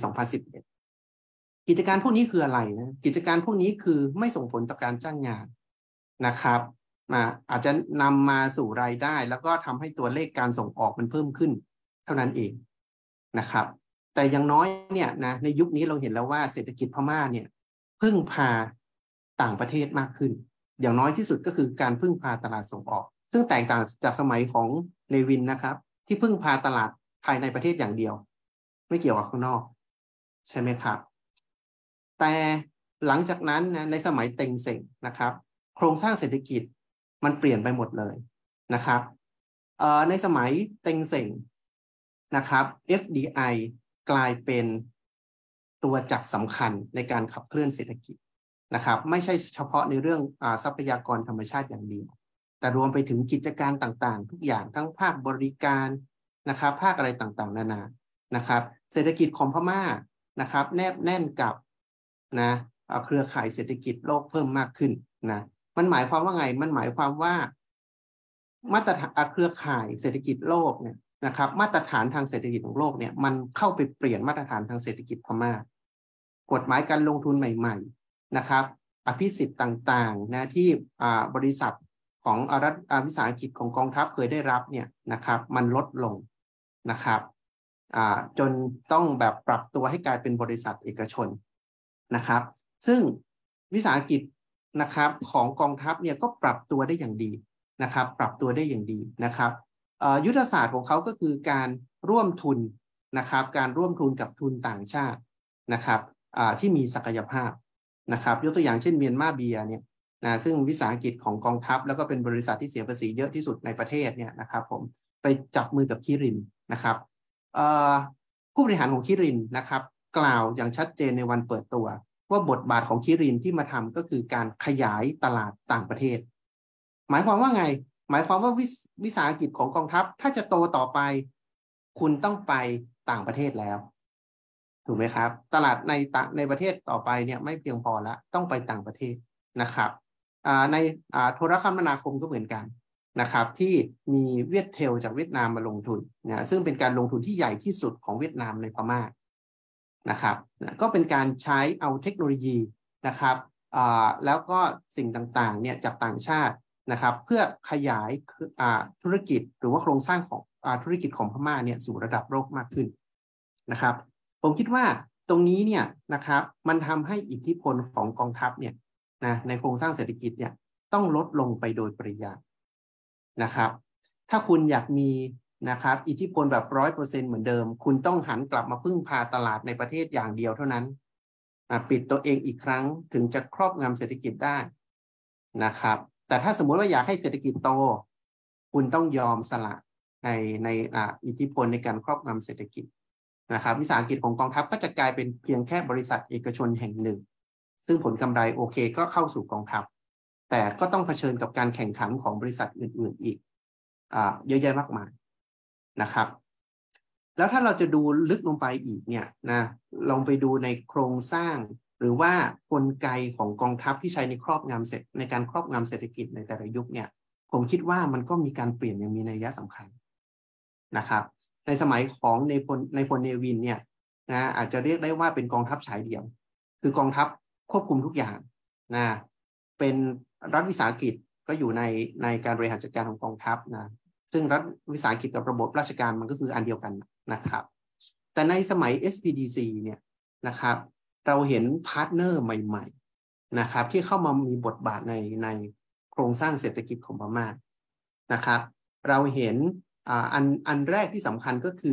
2011 กิจการพวกนี้คืออะไรนะกิจการพวกนี้คือไม่ส่งผลต่อการจ้างงานนะครับอาจจะนำมาสู่รายได้แล้วก็ทำให้ตัวเลขการส่งออกมันเพิ่มขึ้นเท่านั้นเองนะครับแต่อย่างน้อยเนี่ยนะในยุคนี้เราเห็นแล้วว่าเศรษฐกิจพม่าเนี่ยพึ่งพาต่างประเทศมากขึ้นอย่างน้อยที่สุดก็คือการพึ่งพาตลาดส่งออกซึ่งแตกต่างจากสมัยของเนวินนะครับที่พึ่งพาตลาดภายในประเทศอย่างเดียวไม่เกี่ยวกับข้างนอกใช่ไหมครับแต่หลังจากนั้นนะในสมัยเต็งเซ็งนะครับโครงสร้างเศรษฐกิจมันเปลี่ยนไปหมดเลยนะครับในสมัยเต็งเซ็งนะครับ FDI กลายเป็นตัวจักรสำคัญในการขับเคลื่อนเศรษฐกิจนะครับไม่ใช่เฉพาะในเรื่องทรัพยากรธรรมชาติอย่างเดียวแต่รวมไปถึงกิจการต่างๆทุกอย่างทั้งภาคบริการนะครับภาคอะไรต่างๆนานานะครับเศรษฐกิจของพม่านะครับแนบแน่นกับนะเครือข่ายเศรษฐกิจโลกเพิ่มมากขึ้นนะมันหมายความว่าไงมันหมายความว่ามาตรฐานเครือข่ายเศรษฐกิจโลกเนี่ยนะครับมาตรฐานทางเศรษฐกิจของโลกเนี่ยมันเข้าไปเปลี่ยนมาตรฐานทางเศรษฐกิจพม่ากฎหมายการลงทุนใหม่ๆนะครับอภิสิทธิ์ต่างๆนะที่บริษัทของรัฐวิสาหกิจของกองทัพเคยได้รับเนี่ยนะครับมันลดลงนะครับจนต้องแบบปรับตัวให้กลายเป็นบริษัทเอกชนนะครับซึ่งวิสาหกิจนะครับของกองทัพเนี่ยก็ปรับตัวได้อย่างดีนะครับปรับตัวได้อย่างดีนะครับยุทธศาสตร์ของเขาก็คือการร่วมทุนนะครับการร่วมทุนกับทุนต่างชาตินะครับที่มีศักยภาพนะครับยกตัวอย่างเช่นเมียนมาเบียเนี่ยนะซึ่งวิสาหกิจของกองทัพแล้วก็เป็นบริษัทที่เสียภาษีเยอะที่สุดในประเทศเนี่ยนะครับผมไปจับมือกับคิรินนะครับผู้บริหารของคิรินนะครับกล่าวอย่างชัดเจนในวันเปิดตัวว่าบทบาทของคิรินที่มาทำก็คือการขยายตลาดต่างประเทศหมายความว่าไงหมายความว่าวิสาหกิจของกองทัพถ้าจะโตต่อไปคุณต้องไปต่างประเทศแล้วถูกไหมครับตลาดในประเทศต่อไปเนี่ยไม่เพียงพอแล้วต้องไปต่างประเทศนะครับในโทรคมนาคมก็เหมือนกันนะครับที่มีเวียดเทลจากเวียดนามมาลงทุนนะซึ่งเป็นการลงทุนที่ใหญ่ที่สุดของเวียดนามในพม่านะครับก็เป็นการใช้เอาเทคโนโลยีนะครับแล้วก็สิ่งต่างๆเนี่ยจากต่างชาตินะครับเพื่อขยายธุรกิจหรือว่าโครงสร้างของธุรกิจของพม่าเนี่ยสู่ระดับโลกมากขึ้นนะครับผมคิดว่าตรงนี้เนี่ยนะครับมันทำให้อิทธิพลของกองทัพเนี่ยนะในโครงสร้างเศรษฐกิจเนี่ยต้องลดลงไปโดยปริยายนะครับถ้าคุณอยากมีนะครับอิทธิพลแบบ 100% เหมือนเดิมคุณต้องหันกลับมาพึ่งพาตลาดในประเทศอย่างเดียวเท่านั้นปิดตัวเองอีกครั้งถึงจะครอบงำเศรษฐกิจได้นะครับแต่ถ้าสมมุติว่าอยากให้เศรษฐกิจโตคุณต้องยอมสละในอิทธิพลในการครอบงำเศรษฐกิจนะครับวิสาหกิจของกองทัพก็จะกลายเป็นเพียงแค่บริษัทเอกชนแห่งหนึ่งซึ่งผลกำไรโอเคก็เข้าสู่กองทัพแต่ก็ต้องเผชิญกับการแข่งขันของบริษัทอื่นๆอีกเยอะแยะมากมายนะครับแล้วถ้าเราจะดูลึกลงไปอีกเนี่ยนะลองไปดูในโครงสร้างหรือว่ากลไกของกองทัพที่ใช้ในการครอบงำเศรษฐกิจในแต่ละยุคเนี่ยผมคิดว่ามันก็มีการเปลี่ยนอย่างมีนัยสำคัญนะครับในสมัยของในพลเนวินเนี่ยนะอาจจะเรียกได้ว่าเป็นกองทัพฉายเดี่ยวคือกองทัพควบคุมทุกอย่างนะเป็นรัฐวิสาหกิจก็อยู่ในการบริหารจัดการของกองทัพนะซึ่งรัฐวิสาหกิจกับระบบราชการมันก็คืออันเดียวกันนะครับแต่ในสมัย SPDC เนี่ยนะครับเราเห็นพาร์ทเนอร์ใหม่ๆนะครับที่เข้ามามีบทบาทในโครงสร้างเศรษฐกิจของพม่านะครับเราเห็นอันแรกที่สำคัญก็คือ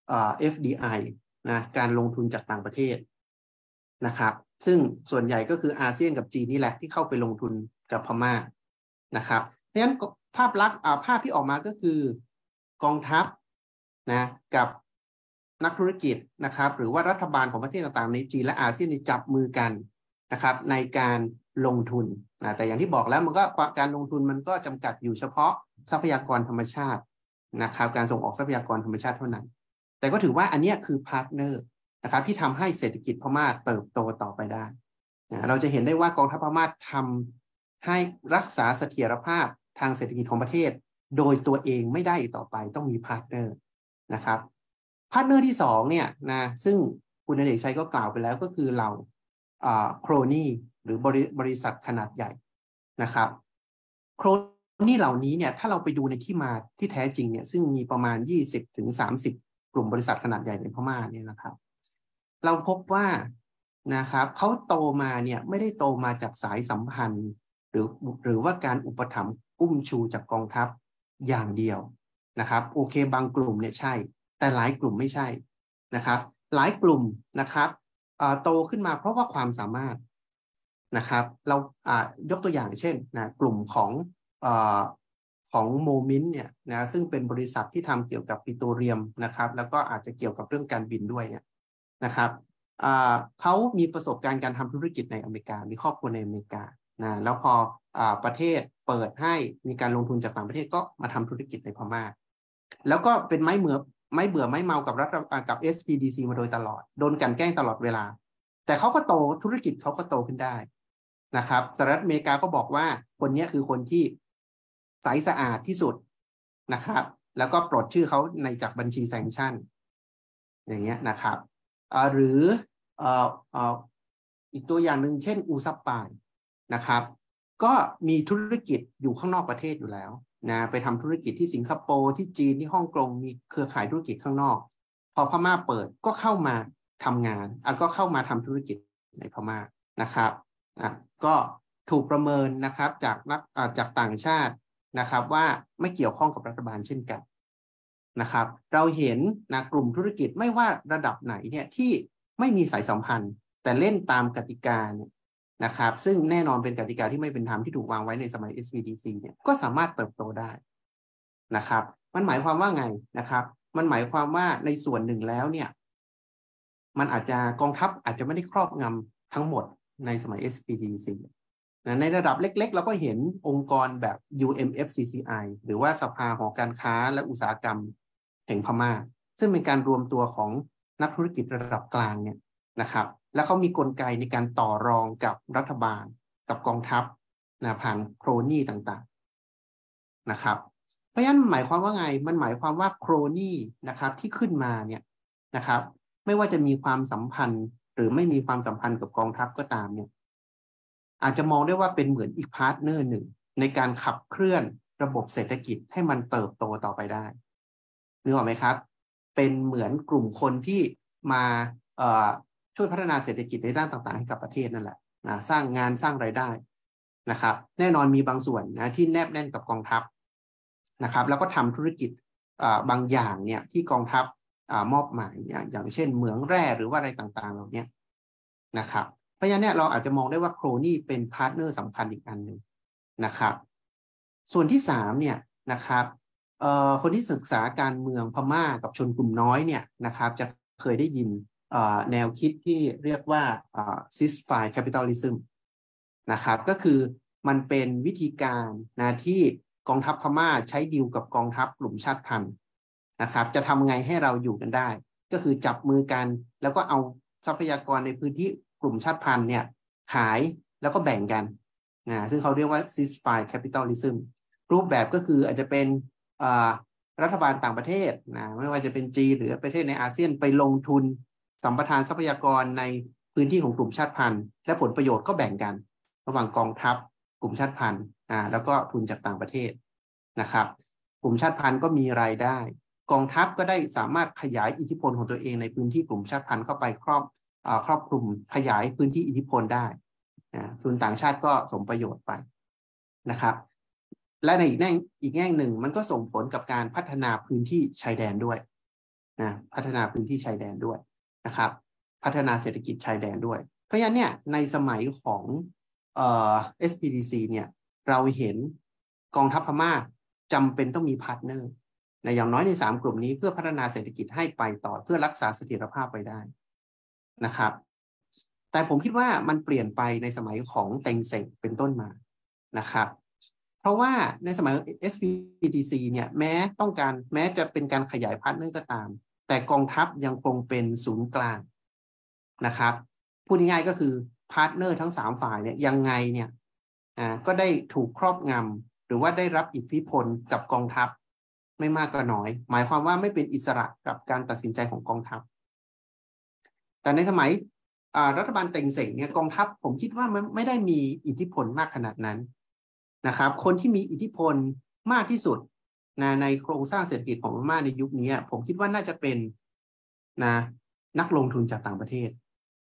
FDI นะการลงทุนจากต่างประเทศนะครับซึ่งส่วนใหญ่ก็คืออาเซียนกับจีนนี่แหละที่เข้าไปลงทุนกับพม่านะครับเพราะฉะนั้นภาพลักษณ์ภาพที่ออกมาก็คือกองทัพนะกับนักธุรกิจนะครับหรือว่ารัฐบาลของประเทศต่างๆในจีนและอาเซียนจับมือกันนะครับในการลงทุนแต่อย่างที่บอกแล้วมันก็การลงทุนมันก็จำกัดอยู่เฉพาะทรัพยากรธรรมชาตินะครับการส่งออกทรัพยากรธรรมชาติเท่านั้นแต่ก็ถือว่าอันนี้คือพาร์ทเนอร์นะครับที่ทำให้เศรษฐกิจพม่าเติบโตต่อไปได้เราจะเห็นได้ว่ากองทัพพม่าทำให้รักษาเสถียรภาพทางเศรษฐกิจของประเทศโดยตัวเองไม่ได้อีกต่อไปต้องมีพาร์ทเนอร์นะครับพาร์ทเนอร์ที่2เนี่ยนะซึ่งคุณณเดชน์ชัยก็กล่าวไปแล้วก็คือเราโครนี่หรือบริษัทขนาดใหญ่นะครับโครนี่เหล่านี้เนี่ยถ้าเราไปดูในที่มาที่แท้จริงเนี่ยซึ่งมีประมาณ 20-30 กลุ่มบริษัทขนาดใหญ่ในพม่าเนี่ยนะครับเราพบว่านะครับเขาโตมาเนี่ยไม่ได้โตมาจากสายสัมพันธ์หรือว่าการอุปถัมภ์อุ้มชูจากกองทัพอย่างเดียวนะครับโอเคบางกลุ่มเนี่ยใช่แต่หลายกลุ่มไม่ใช่นะครับหลายกลุ่มนะครับโตขึ้นมาเพราะว่าความสามารถนะครับเรายกตัวอย่างเช่นนะกลุ่มของโมมินเนี่ยนะซึ่งเป็นบริษัทที่ทำเกี่ยวกับปิโตรเลียมนะครับแล้วก็อาจจะเกี่ยวกับเรื่องการบินด้วยเนี่ยนะครับเขามีประสบการณ์การทำธุรกิจในอเมริกามีครอบครัวในอเมริกานะแล้วพอประเทศเปิดให้มีการลงทุนจากต่างประเทศก็มาทำธุรกิจในพม่าแล้วก็เป็นไม่เบื่อไม่เมากับกับ SPDC มาโดยตลอดโดนกันแกล้งตลอดเวลาแต่เขาก็โตธุรกิจเขาก็โตขึ้นได้นะครับสหรัฐอเมริกาก็บอกว่าคนนี้คือคนที่ใสสะอาดที่สุดนะครับแล้วก็ปลดชื่อเขาในจากบัญชีแซงชั่นอย่างเงี้ยนะครับหรืออีกตัวอย่างหนึ่งเช่นอูซับปายนะครับก็มีธุรกิจอยู่ข้างนอกประเทศอยู่แล้วนะไปทำธุรกิจที่สิงคโปร์ที่จีนที่ฮ่องกงมีเครือข่ายธุรกิจข้างนอกพอพม่าเปิดก็เข้ามาทำงานก็เข้ามาทำธุรกิจในพม่านะครับก็ถูกประเมินนะครับจากต่างชาตินะครับว่าไม่เกี่ยวข้องกับรัฐบาลเช่นกันนะครับเราเห็นนะกลุ่มธุรกิจไม่ว่าระดับไหนเนี่ยที่ไม่มีสายสัมพันธ์แต่เล่นตามกติกาเนี่ยนะครับซึ่งแน่นอนเป็นกติกาที่ไม่เป็นธรรมที่ถูกวางไว้ในสมัย SPDC เนี่ยก็สามารถเติบโตได้นะครับมันหมายความว่าไงนะครับมันหมายความว่าในส่วนหนึ่งแล้วเนี่ยมันอาจจะกองทัพอาจจะไม่ได้ครอบงำทั้งหมดในสมัย SPDC ในระดับเล็กๆเราก็เห็นองค์กรแบบ UMFCCI หรือว่าสภาหอการค้าและอุตสาหกรรมแห่งพม่าซึ่งเป็นการรวมตัวของนักธุรกิจระดับกลางเนี่ยนะครับแล้วเขามีกลไกในการต่อรองกับรัฐบาลกับกองทัพผ่านโครนี่ต่างๆนะครับเพราะฉะนั้นหมายความว่าไงมันหมายความว่าโครนี่นะครับที่ขึ้นมาเนี่ยนะครับไม่ว่าจะมีความสัมพันธ์หรือไม่มีความสัมพันธ์กับกองทัพก็ตามเนี่ยอาจจะมองได้ว่าเป็นเหมือนอีกพาร์ทเนอร์หนึ่งในการขับเคลื่อนระบบเศรษฐกิจให้มันเติบโตต่อไปได้นึกออกไหมครับเป็นเหมือนกลุ่มคนที่มาช่วยพัฒนาเศรษฐกิจในด้านต่างๆให้กับประเทศนั่นแหละสร้างงานสร้างรายได้นะครับแน่นอนมีบางส่วนนะที่แนบแน่นกับกองทัพนะครับแล้วก็ทำธุรกิจบางอย่างเนี่ยที่กองทัพมอบหมายอย่างเช่นเหมืองแร่หรือว่าอะไรต่างๆเหล่านี้นะครับเพราะฉะนั้นเนี่ยเราอาจจะมองได้ว่าโครนี่เป็นพาร์ทเนอร์สำคัญอีกอันหนึ่งนะครับส่วนที่3เนี่ยนะครับคนที่ศึกษาการเมืองพม่ากับชนกลุ่มน้อยเนี่ยนะครับจะเคยได้ยินแนวคิดที่เรียกว่าceasefire capitalism นะครับก็คือมันเป็นวิธีการนะที่กองทัพพม่าใช้ดีลกับกองทัพกลุ่มชาติพันธุ์นะครับจะทำไงให้เราอยู่กันได้ก็คือจับมือกันแล้วก็เอาทรัพยากรในพื้นที่กลุ่มชาติพันธุ์เนี่ยขายแล้วก็แบ่งกันซึ่งเขาเรียกว่า ceasefire capitalism รูปแบบก็คืออาจจะเป็นรัฐบาลต่างประเทศไม่ว่าจะเป็นจีนหรือประเทศในอาเซียนไปลงทุนสัมปทานทรัพยากรในพื้นที่ของกลุ่มชาติพันธุ์และผลประโยชน์ก็แบ่งกันระหว่างกองทัพกลุ่มชาติพันธุ์แล้วก็ทุนจากต่างประเทศนะครับกลุ่มชาติพันธุ์ก็มีรายได้กองทัพก็ได้สามารถขยายอิทธิพลของตัวเองในพื้นที่กลุ่มชาติพันธุ์เข้าไปครอบคลุมขยายพื้นที่อิทธิพลได้ทุนต่างชาติก็สมประโยชน์ไปนะครับและในอีกแง่หนึ่งมันก็ส่งผลกับการพัฒนาพื้นที่ชายแดนด้วยพัฒนาพื้นที่ชายแดนด้วยนะครับพัฒนาเศรษฐกิจชายแดนด้วยเพราะฉะนั้นเนี่ยในสมัยของSPDC เนี่ยเราเห็นกองทัพพม่าจำเป็นต้องมีพาร์ทเนอร์อย่างน้อยใน3กลุ่มนี้เพื่อพัฒนาเศรษฐกิจให้ไปต่อเพื่อรักษาเสถียรภาพไว้ได้นะครับแต่ผมคิดว่ามันเปลี่ยนไปในสมัยของเต็งเซ็งเป็นต้นมานะครับเพราะว่าในสมัย SPDC เนี่ยแม้จะเป็นการขยายพาร์ทเนอร์ก็ตามแต่กองทัพยังคงเป็นศูนย์กลางนะครับพูดง่ายๆก็คือพาร์ทเนอร์ทั้ง3ฝ่ายเนี่ยยังไงเนี่ยก็ได้ถูกครอบงำหรือว่าได้รับอิทธิพลกับกองทัพไม่มากก็น้อยหมายความว่าไม่เป็นอิสระกับการตัดสินใจของกองทัพแต่ในสมัยรัฐบาลเต็งเส็งเนี่ยกองทัพผมคิดว่ามันไม่ได้มีอิทธิพลมากขนาดนั้นนะครับคนที่มีอิทธิพลมากที่สุดในโครงสร้างเศรษฐกิจของพม่าในยุคนี้ผมคิดว่าน่าจะเป็นนักลงทุนจากต่างประเทศ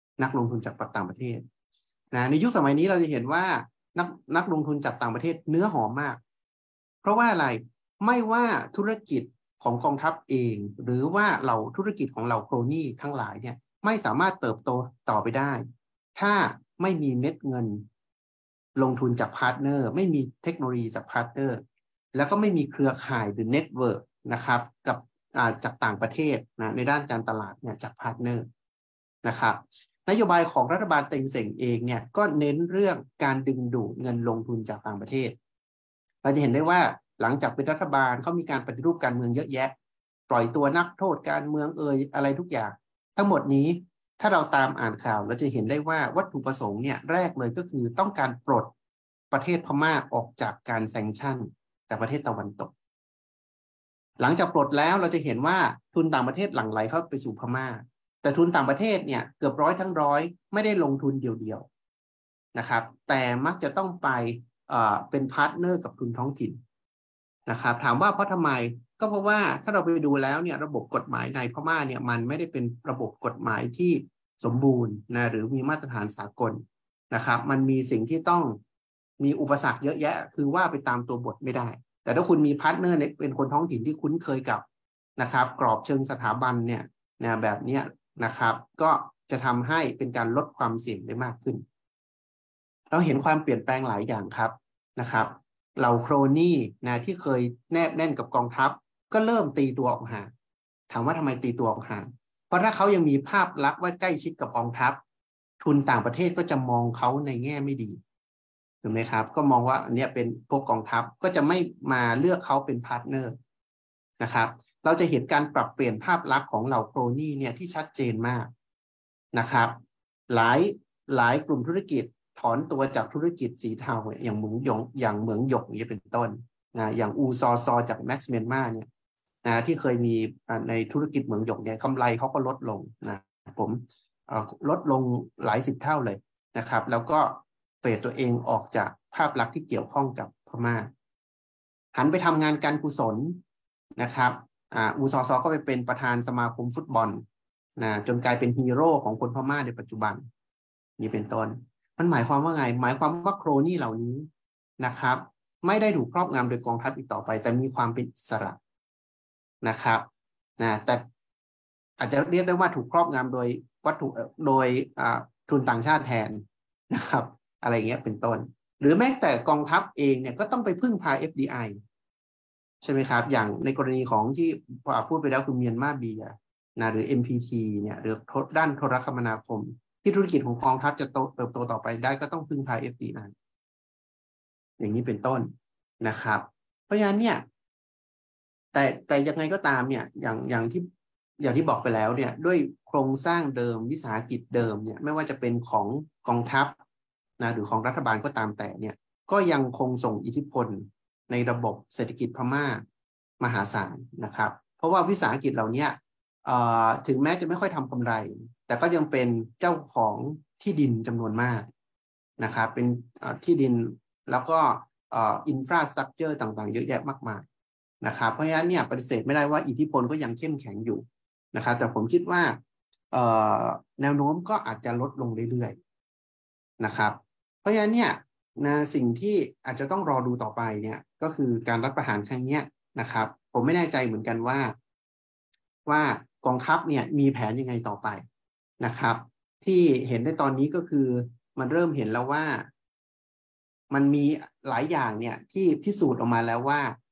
ในยุคสมัยนี้เราจะเห็นว่านักลงทุนจากต่างประเทศเนื้อหอมมากเพราะว่าอะไรไม่ว่าธุรกิจของกองทัพเองหรือว่าเราธุรกิจของเราโครนี่ทั้งหลายเนี่ยไม่สามารถเติบโตต่อไปได้ถ้าไม่มีเม็ดเงินลงทุนจากพาร์ทเนอร์ไม่มีเทคโนโลยีจากพาร์ทเนอร์แล้วก็ไม่มีเครือข่ายหรือเน็ตเวิร์กนะครับกับจากต่างประเทศในด้านการตลาดเนี่ยจากพาร์ทเนอร์นะครับนโยบายของรัฐบาลเต็งเส็งเองเนี่ยก็เน้นเรื่องการดึงดูดเงินลงทุนจากต่างประเทศเราจะเห็นได้ว่าหลังจากเป็นรัฐบาลเขามีการปฏิรูปการเมืองเยอะแยะปล่อยตัวนักโทษการเมืองอะไรทุกอย่างทั้งหมดนี้ถ้าเราตามอ่านข่าวเราจะเห็นได้ว่าวัตถุประสงค์เนี่ยแรกเลยก็คือต้องการปลดประเทศพม่าออกจากการแซงชั่นจากประเทศตะวันตกหลังจากปลดแล้วเราจะเห็นว่าทุนต่างประเทศหลั่งไหลเข้าไปสู่พม่าแต่ทุนต่างประเทศเนี่ยเกือบ100 ทั้ง 100ไม่ได้ลงทุนเดียวๆนะครับแต่มักจะต้องไปเป็นพาร์ทเนอร์กับทุนท้องถิ่นนะครับถามว่าเพราะทำไมก็เพราะว่าถ้าเราไปดูแล้วเนี่ยระบบกฎหมายในพม่าเนี่ยมันไม่ได้เป็นระบบกฎหมายที่สมบูรณ์หรือมีมาตรฐานสากลนะครับมันมีสิ่งที่ต้องมีอุปสรรคเยอะแยะคือว่าไปตามตัวบทไม่ได้แต่ถ้าคุณมีพาร์ทเนอร์เป็นคนท้องถิ่นที่คุ้นเคยกับนะครับกรอบเชิงสถาบันเนี่ยแบบนี้นะครับก็จะทำให้เป็นการลดความเสี่ยงได้มากขึ้นเราเห็นความเปลี่ยนแปลงหลายอย่างครับนะครับเหล่าโครนี่ที่เคยแนบแน่นกับกองทัพก็เริ่มตีตัวออกห่างถามว่าทำไมตีตัวออกห่างเพราะถ้าเขายังมีภาพลักษณ์ว่าใกล้ชิดกับกองทัพทุนต่างประเทศก็จะมองเขาในแง่ไม่ดีถูกไหมครับก็มองว่าอันนี้เป็นพวกกองทัพก็จะไม่มาเลือกเขาเป็นพาร์ทเนอร์นะครับเราจะเห็นการปรับเปลี่ยนภาพลักษณ์ของเหล่าโครนี่เนี่ยที่ชัดเจนมากนะครับหลายกลุ่มธุรกิจถอนตัวจากธุรกิจสีเทาอย่างเหมืองหยกนี่เป็นต้นอย่างอูซอจากแม็กซ์เมียนมาเนี่ยที่เคยมีในธุรกิจเหมืองหยกเนี่ยกำไรเขาก็ลดลงผมลดลงหลาย10 เท่าเลยนะครับแล้วก็เฟดตัวเองออกจากภาพลักษณ์ที่เกี่ยวข้องกับพม่าหันไปทำงานการกุศลนะครับอูซอก็ไปเป็นประธานสมาคมฟุตบอลจนกลายเป็นฮีโร่ของคนพม่าในปัจจุบันนี่เป็นต้นมันหมายความว่าไงหมายความว่าโครนี่เหล่านี้นะครับไม่ได้ถูกครอบงำโดยกองทัพอีกต่อไปแต่มีความเป็นอิสระนะครับแต่อาจจะเรียกได้ว่าถูกครอบงำโดยวัตถุโดยทุนต่างชาติแทนนะครับอะไรเงี้ยเป็นต้นหรือแม้แต่กองทัพเองเนี่ยก็ต้องไปพึ่งพา FDI ใช่ไหมครับอย่างในกรณีของที่พูดไปแล้วคือเมียนมาเบียหรือ MPT เนี่ยหรือด้านโทรคมนาคมที่ธุรกิจของกองทัพจะเติบโตต่อไปได้ก็ต้องพึ่งพา FDI อย่างนี้เป็นต้นนะครับเพราะฉะนั้นเนี่ยแต่ยังไงก็ตามเนี่ยอย่างที่บอกไปแล้วเนี่ยด้วยโครงสร้างเดิมวิสาหกิจเดิมเนี่ยไม่ว่าจะเป็นของกองทัพหรือของรัฐบาลก็ตามแต่เนี่ยก็ยังคงส่งอิทธิพลในระบบเศรษฐกิจพม่ามหาศาลนะครับเพราะว่าวิสาหกิจเหล่านี้ถึงแม้จะไม่ค่อยทำกำไรแต่ก็ยังเป็นเจ้าของที่ดินจำนวนมากนะครับเป็นที่ดินแล้วก็อินฟราสตรัคเจอร์ต่างๆเยอะแยะมากมายนะครับเพราะฉะนั้นเนี่ยปฏิเสธไม่ได้ว่าอิทธิพลก็ยังเข้มแข็งอยู่นะครับแต่ผมคิดว่าแนวโน้มก็อาจจะลดลงเรื่อยๆนะครับเพราะฉะนั้นเนี่ยสิ่งที่อาจจะต้องรอดูต่อไปเนี่ยก็คือการรัฐประหารครั้งนี้นะครับผมไม่แน่ใจเหมือนกันว่ากองทัพเนี่ยมีแผนยังไงต่อไปนะครับที่เห็นในตอนนี้ก็คือมันเริ่มเห็นแล้วว่ามันมีหลายอย่างเนี่ยที่พิสูจน์ออกมาแล้วว่า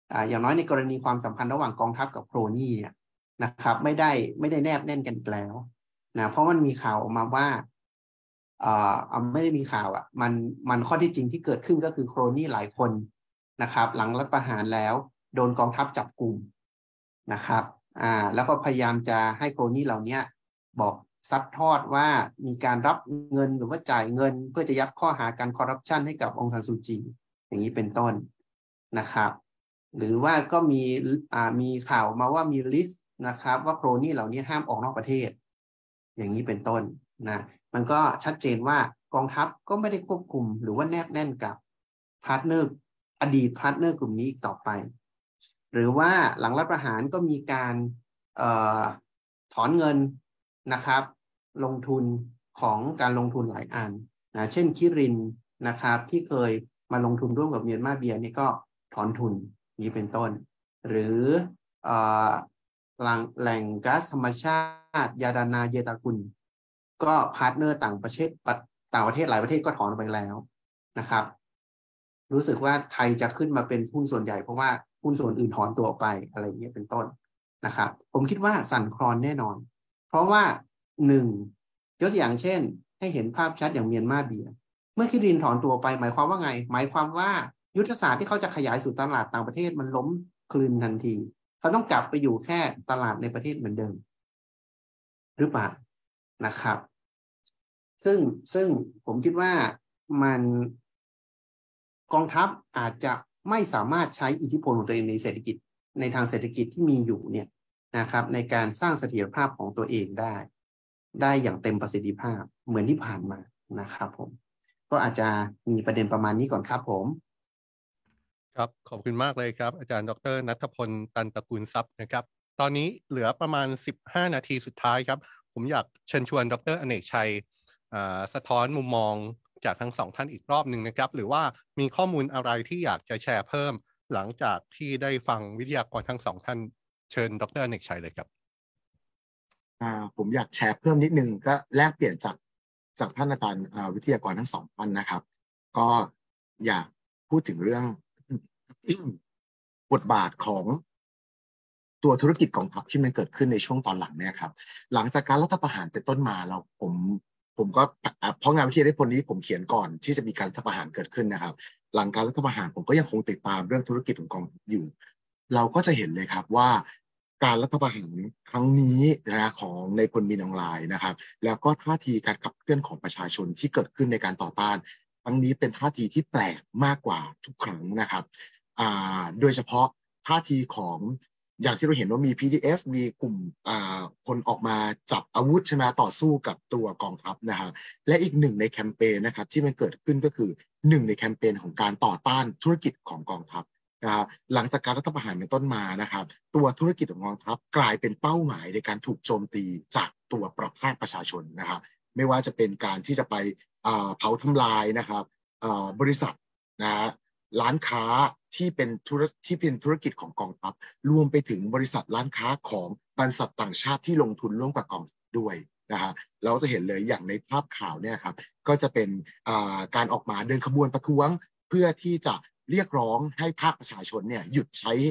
อย่างน้อยในกรณีความสัมพันธ์ระหว่างกองทัพกับโครนี่เนี่ยนะครับไม่ได้แนบแน่นกันอีกแล้วนะเพราะมันมีข่าวออกมาว่าไม่ได้มีข่าวมันข้อที่จริงที่เกิดขึ้นก็คือโครนี่หลายคนนะครับหลังรัฐประหารแล้วโดนกองทัพจับกุมนะครับแล้วก็พยายามจะให้โครนี่เหล่านี้บอกซัดทอดว่ามีการรับเงินหรือว่าจ่ายเงินเพื่อจะยัดข้อหาการคอร์รัปชันให้กับองซานซูจีอย่างนี้เป็นต้นนะครับหรือว่าก็มีข่าวมาว่ามีลิสต์นะครับว่าโครนี่เหล่านี้ห้ามออกนอกประเทศอย่างนี้เป็นต้นนะมันก็ชัดเจนว่ากองทัพก็ไม่ได้ควบคุมหรือว่าแนบแน่นกับพาร์ทเนอร์อดีตพาร์ทเนอร์กลุ่มนี้อีกต่อไปหรือว่าหลังรัฐประหารก็มีการถอนเงินนะครับลงทุนของการลงทุนหลายอันนะเช่นคิรินนะครับที่เคยมาลงทุนร่วมกับเมียนมาเบียนี่ก็ถอนทุนนี้เป็นต้นหรือแหล่งก๊าซธรรมชาติยาดานาเยตากุลก็พาร์ทเนอร์ต่างประเทศหลายประเทศก็ถอนไปแล้วนะครับรู้สึกว่าไทยจะขึ้นมาเป็นหุ้นส่วนใหญ่เพราะว่าหุ้นส่วนอื่นถอนตัวไปอะไรอย่างเงี้ยเป็นต้นนะครับผมคิดว่าสั่นคลอนแน่นอนเพราะว่า1ยกตัวอย่างเช่นให้เห็นภาพชัดอย่างเมียนมาเบียเมื่อคิรินถอนตัวไปหมายความว่าไงหมายความว่ายุทธศาสตร์ที่เขาจะขยายสู่ตลาดต่างประเทศมันล้มคลืนทันทีเขาต้องกลับไปอยู่แค่ตลาดในประเทศเหมือนเดิมหรือเปล่านะครับซึ่งผมคิดว่ามันกองทัพอาจจะไม่สามารถใช้อิทธิพลของตัวเองในทางเศรษฐกิจที่มีอยู่เนี่ยนะครับในการสร้างเสถียรภาพของตัวเองได้อย่างเต็มประสิทธิภาพเหมือนที่ผ่านมานะครับผมก็อาจจะมีประเด็นประมาณนี้ก่อนครับผมครับขอบคุณมากเลยครับอาจารย์ดร.ณัฐพล ตันตระกูลทรัพย์นะครับตอนนี้เหลือประมาณ15นาทีสุดท้ายครับผมอยากเชิญชวนดร.อเนกชัยสะท้อนมุมมองจากทั้งสองท่านอีกรอบหนึ่งนะครับหรือว่ามีข้อมูลอะไรที่อยากจะแชร์เพิ่มหลังจากที่ได้ฟังวิทยากรทั้งสองท่านเชิญดร.อเนกชัยเลยครับผมอยากแชร์เพิ่มนิดนึงก็แลกเปลี่ยนจากท่านอาจารย์วิทยากรทั้งสองท่านนะครับก็อยากพูดถึงเรื่องบทบาทของตัวธุรกิจกองทัพที่มันเกิดขึ้นในช่วงตอนหลังเนี่ยครับหลังจากการรัฐประหารเป็นต้นมาผมก็เพราะงานวิทยานิพนธ์นี้ผมเขียนก่อนที่จะมีการรัฐประหารเกิดขึ้นนะครับหลังการรัฐประหารผมก็ยังคงติดตามเรื่องธุรกิจของกองทัพอยู่เราก็จะเห็นเลยครับว่าการรัฐประหารครั้งนี้นะของในพลมินออนไลน์นะครับแล้วก็ท่าทีการขับเคลื่อนของประชาชนที่เกิดขึ้นในการต่อต้านครั้งนี้เป็นท่าทีที่แปลกมากกว่าทุกครั้งนะครับโดยเฉพาะท่าทีของอย่างที่เราเห็นว่ามี PDF มีกลุ่มคนออกมาจับอาวุธใช่ไหมต่อสู้กับตัวกองทัพนะฮะและอีกหนึ่งในแคมเปญนะครับที่มันเกิดขึ้นก็คือหนึ่งในแคมเปญของการต่อต้านธุรกิจของกองทัพนะหลังจากการรัฐประหารเป็นต้นมานะครับตัวธุรกิจของกองทัพกลายเป็นเป้าหมายในการถูกโจมตีจากตัวภาคประชาชนนะครับไม่ว่าจะเป็นการที่จะไปเผาทำลายนะครับบริษัทนะฮะร้านค้าที่เป็นธุรกิจของกองทัพรวมไปถึงบริษัทร้านค้าของบริษัทต่างชาติที่ลงทุนร่วมกับกองทัพด้วยนะฮะเราจะเห็นเลยอย่างในภาพข่าวเนี่ยครับก็จะเป็นการออกมาเดินขบวนประท้วงเพื่อที่จะเรียกร้องให้ภาคประชาชนเนี่ยหยุดใช้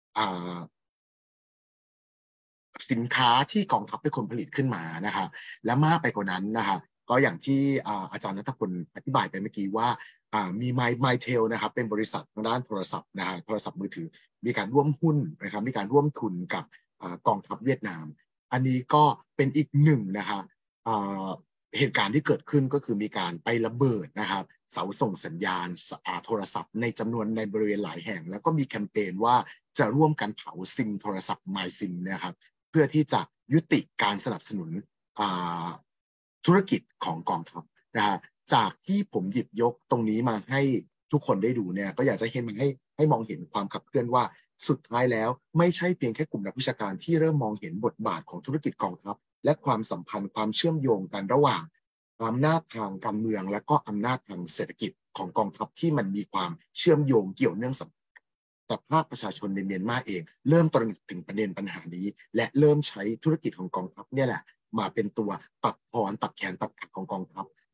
สินค้าที่กองทัพเป็นคนผลิตขึ้นมานะครับและมากไปกว่านั้นนะครับก็อย่างที่อาจารย์ณัฐพลอธิบายไปเมื่อกี้ว่ามีMyTelนะครับเป็นบริษัททางด้านโทรศัพท์นะฮะโทรศัพท์มือถือมีการร่วมหุ้นนะครับมีการร่วมทุนกับกองทัพเวียดนามอันนี้ก็เป็นอีกหนึ่งนะครับเหตุการณ์ที่เกิดขึ้นก็คือมีการไประเบิดนะครับเสาส่งสัญญาณโทรศัพท์ในจำนวนในบริเวณหลายแห่งแล้วก็มีแคมเปญว่าจะร่วมกันเผาซิมโทรศัพท์ MySIM นะครับเพื่อที่จะยุติการสนับสนุนธุรกิจของกองทัพนะฮะจากที่ผมหยิบยกตรงนี้มาให้ทุกคนได้ดูเนี่ยก็อยากจะให้มองเห็นความขับเคลื่อนว่าสุดท้ายแล้วไม่ใช่เพียงแค่กลุ่มนักวิชาการที่เริ่มมองเห็นบทบาทของธุรกิจกองทัพและความสัมพันธ์ความเชื่อมโยงกันระหว่างอำนาจทางการเมืองและก็อำนาจทางเศรษฐกิจของกองทัพที่มันมีความเชื่อมโยงเกี่ยวเนื่องสัมพันธ์แต่ภาคประชาชนในเมียนมาเองเริ่มตระหนักถึงประเด็นปัญหานี้และเริ่มใช้ธุรกิจของกองทัพเนี่ยแหละมาเป็นตัวตัดแขนตัดขาของกองทัพ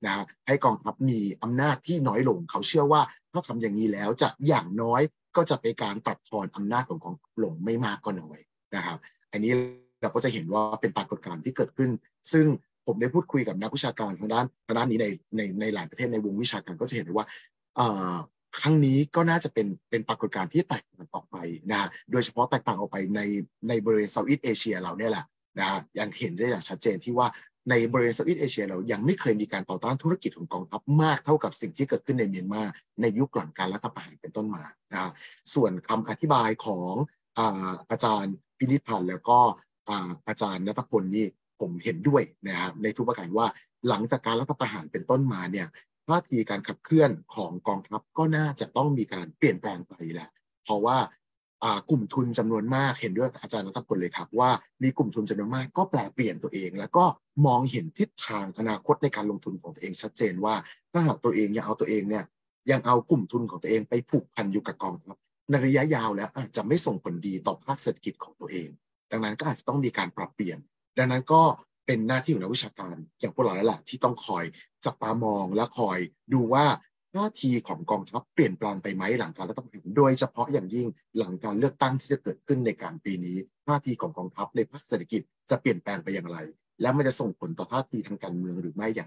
นะให้กองทัพมีอำนาจที่น้อยลงเขาเชื่อว่าถ้าทำอย่างนี้แล้วจะอย่างน้อยก็จะเป็นการตัดทอนอำนาจของกองทัพลงไม่มากก็น้อยนะครับอันนี้เราก็จะเห็นว่าเป็นปรากฏการณ์ที่เกิดขึ้นซึ่งผมได้พูดคุยกับนักวิชาการทางด้านนี้ในหลายประเทศในวงวิชาการก็จะเห็นว่าครั้งนี้ก็น่าจะเป็นปรากฏการณ์ที่แตกต่างออกไปนะโดยเฉพาะแตกต่างออกไปในบริเวณเซาท์อีสต์เอเชียเราเนี่ยแหละนะยังเห็นได้อย่างชัดเจนที่ว่าในบริเวณเซาท์อีสต์เอเชียเรายังไม่เคยมีการต่อต้านธุรกิจของกองทัพมากเท่ากับสิ่งที่เกิดขึ้นในเมียนมาในยุคหลังการรัฐประหารเป็นต้นมานะส่วนคำอธิบายของอาจารย์พินิจพันธ์แล้วก็อาจารย์ณัฐพลนี่ผมเห็นด้วยนะครับในทุกประการว่าหลังจากการรัฐประหารเป็นต้นมาเนี่ยท่าทีการขับเคลื่อนของกองทัพก็น่าจะต้องมีการเปลี่ยนแปลงไปแหละเพราะว่ากลุ่มทุนจำนวนมากเห็นด้วยกับอาจารย์ณัฐพลเลยครับว่ามีกลุ่มทุนจำนวนมากก็แปลเปลี่ยนตัวเองแล้วก็มองเห็นทิศทางอนาคตในการลงทุนของตัวเองชัดเจนว่าถ้าหากตัวเองยังเอาตัวเองเนี่ยยังเอากลุ่มทุนของตัวเองไปผูกพันอยู่กับกองทัพในระยะยาวแล้วอาจจะไม่ส่งผลดีต่อภาคเศรษฐกิจของตัวเองดังนั้นก็อาจจะต้องมีการปรับเปลี่ยนดังนั้นก็เป็นหน้าที่ของนักวิชาการอย่างพวกเราแล้วแหละที่ต้องคอยจับตามองและคอยดูว่าท่าทีของกองทัพเปลี่ยนแปลงไปไหมหลังการรัฐประหารโดยเฉพาะอย่างยิ่งหลังการเลือกตั้งที่จะเกิดขึ้นในกลางปีนี้ท่าทีของกองทัพในภาคเศรษฐกิจจะเปลี่ยนแปลงไปอย่างไรและมันจะส่งผลต่อท่าทีทางการเมืองหรือไม่อย่าง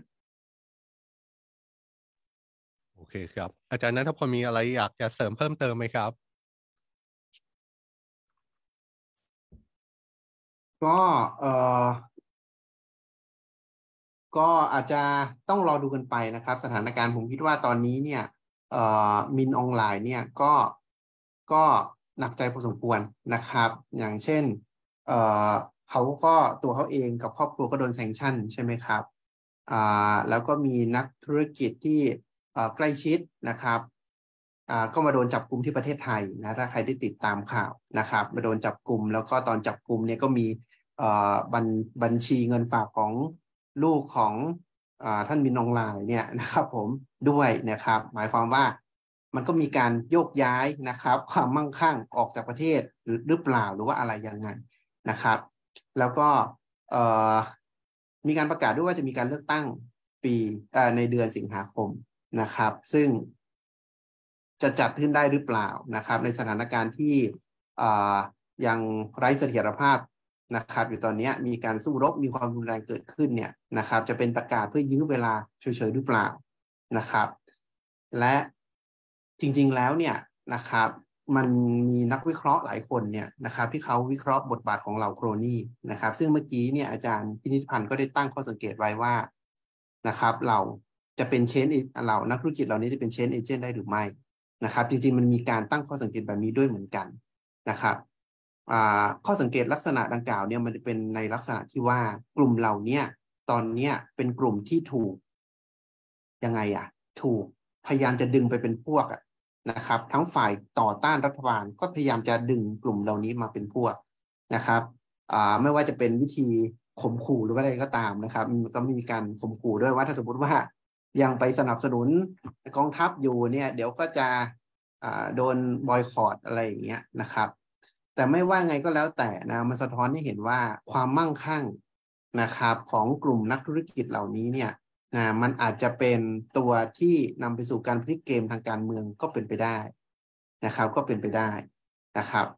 โอเคครับอาจารย์ณัฐพลมีอะไรอยากจะเสริมเพิ่มเติมไหมครับก็อาจจะต้องรอดูกันไปนะครับสถานการณ์ผมคิดว่าตอนนี้เนี่ยมินออนไลน์เนี่ยก็หนักใจพอสมควรนะครับอย่างเช่นเขาก็ตัวเขาเองกับครอบครัวก็โดนแซงชั่นใช่ไหมครับแล้วก็มีนักธุรกิจที่ใกล้ชิดนะครับก็มาโดนจับกุมที่ประเทศไทยนะถ้าใครได้ติดตามข่าวนะครับมาโดนจับกุมแล้วก็ตอนจับกุมเนี่ยก็มีบัญชีเงินฝากของลูกของท่านมินออนไลน์เนี่ยนะครับผมด้วยนะครับหมายความว่ามันก็มีการโยกย้ายนะครับความมั่งคั่งออกจากประเทศหรือเปล่าหรือว่าอะไรยังไงนะครับแล้วก็มีการประกาศด้วยว่าจะมีการเลือกตั้งในเดือนสิงหาคมนะครับซึ่งจะจัดขึ้นได้หรือเปล่านะครับในสถานการณ์ที่ยังไร้เสถียรภาพนะครับอยู่ตอนนี้มีการสู้รบมีความรุนแรงเกิดขึ้นเนี่ยนะครับจะเป็นประกาศเพื่อยื้อเวลาเฉยๆหรือเปล่านะครับและจริงๆแล้วเนี่ยนะครับมันมีนักวิเคราะห์หลายคนเนี่ยนะครับที่เขาวิเคราะห์บทบาทของเหล่าโครนี่นะครับซึ่งเมื่อกี้เนี่ยอาจารย์พินิจพันธ์ก็ได้ตั้งข้อสังเกตไว้ว่านะครับเราจะเป็นเชนเรานักธุรกิจเหล่านี้จะเป็นเชนเอเจนต์ได้หรือไม่นะครับจริงๆมันมีการตั้งข้อสังเกตแบบนี้ด้วยเหมือนกันนะครับข้อสังเกตลักษณะดังกล่าวเนี่ยมันจะเป็นในลักษณะที่ว่ากลุ่มเหล่านี้ตอนนี้เป็นกลุ่มที่ถูกยังไงถูกพยายามจะดึงไปเป็นพวกนะครับทั้งฝ่ายต่อต้านรัฐบาลก็พยายามจะดึงกลุ่มเหล่านี้มาเป็นพวกนะครับไม่ว่าจะเป็นวิธีข่มขู่หรือว่าอะไรก็ตามนะครับก็มีการข่มขู่ด้วยว่าถ้าสมมติว่ายังไปสนับสนุนกองทัพอยู่เนี่ยเดี๋ยวก็จะโดนบอยคอตอะไรอย่างเงี้ยนะครับแต่ไม่ว่าไงก็แล้วแต่นะมันสะท้อนให้เห็นว่าความมั่งคั่งนะครับของกลุ่มนักธุรกิจเหล่านี้เนี่ยมันอาจจะเป็นตัวที่นำไปสู่การพลิกเกมทางการเมืองก็เป็นไปได้นะครับก็เป็นไปได้นะครับ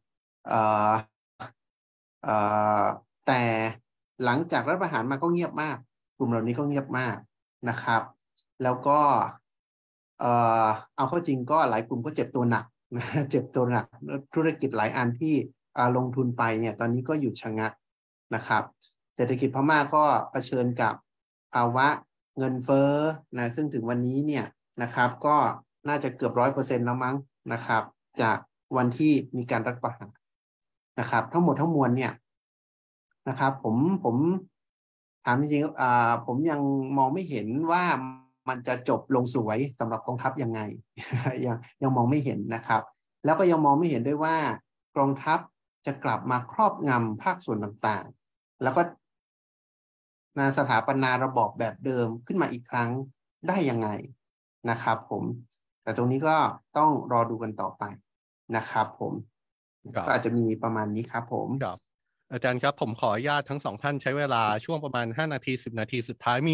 แต่หลังจากรัฐประหารมาก็เงียบมากกลุ่มเหล่านี้ก็เงียบมากนะครับแล้วก็เอาเข้าจริงก็หลายกลุ่มก็เจ็บตัวหนักเจ็บตัวหนักธุรกิจหลายอันที่ลงทุนไปเนี่ยตอนนี้ก็หยุดชะงักนะครับเศรษฐกิจพม่าก็เผชิญกับภาวะเงินเฟ้อนะซึ่งถึงวันนี้เนี่ยนะครับก็น่าจะเกือบ 100% แล้วมั้งนะครับจากวันที่มีการรัฐประหารนะครับทั้งหมดทั้งมวลเนี่ยนะครับผมถามจริงๆผมยังมองไม่เห็นว่ามันจะจบลงสวยสำหรับกองทัพยังไง ยังมองไม่เห็นนะครับแล้วก็ยังมองไม่เห็นด้วยว่ากองทัพจะกลับมาครอบงำภาคส่วนต่างๆแล้วก็สถาปนาระบอบแบบเดิมขึ้นมาอีกครั้งได้ยังไงนะครับผมแต่ตรงนี้ก็ต้องรอดูกันต่อไปนะครับผมก็อาจจะมีประมาณนี้ครับผมครับอาจารย์ครับผมขออนุญาตทั้งสองท่านใช้เวลาช่วงประมาณ5 นาที 10 นาทีสุดท้ายมี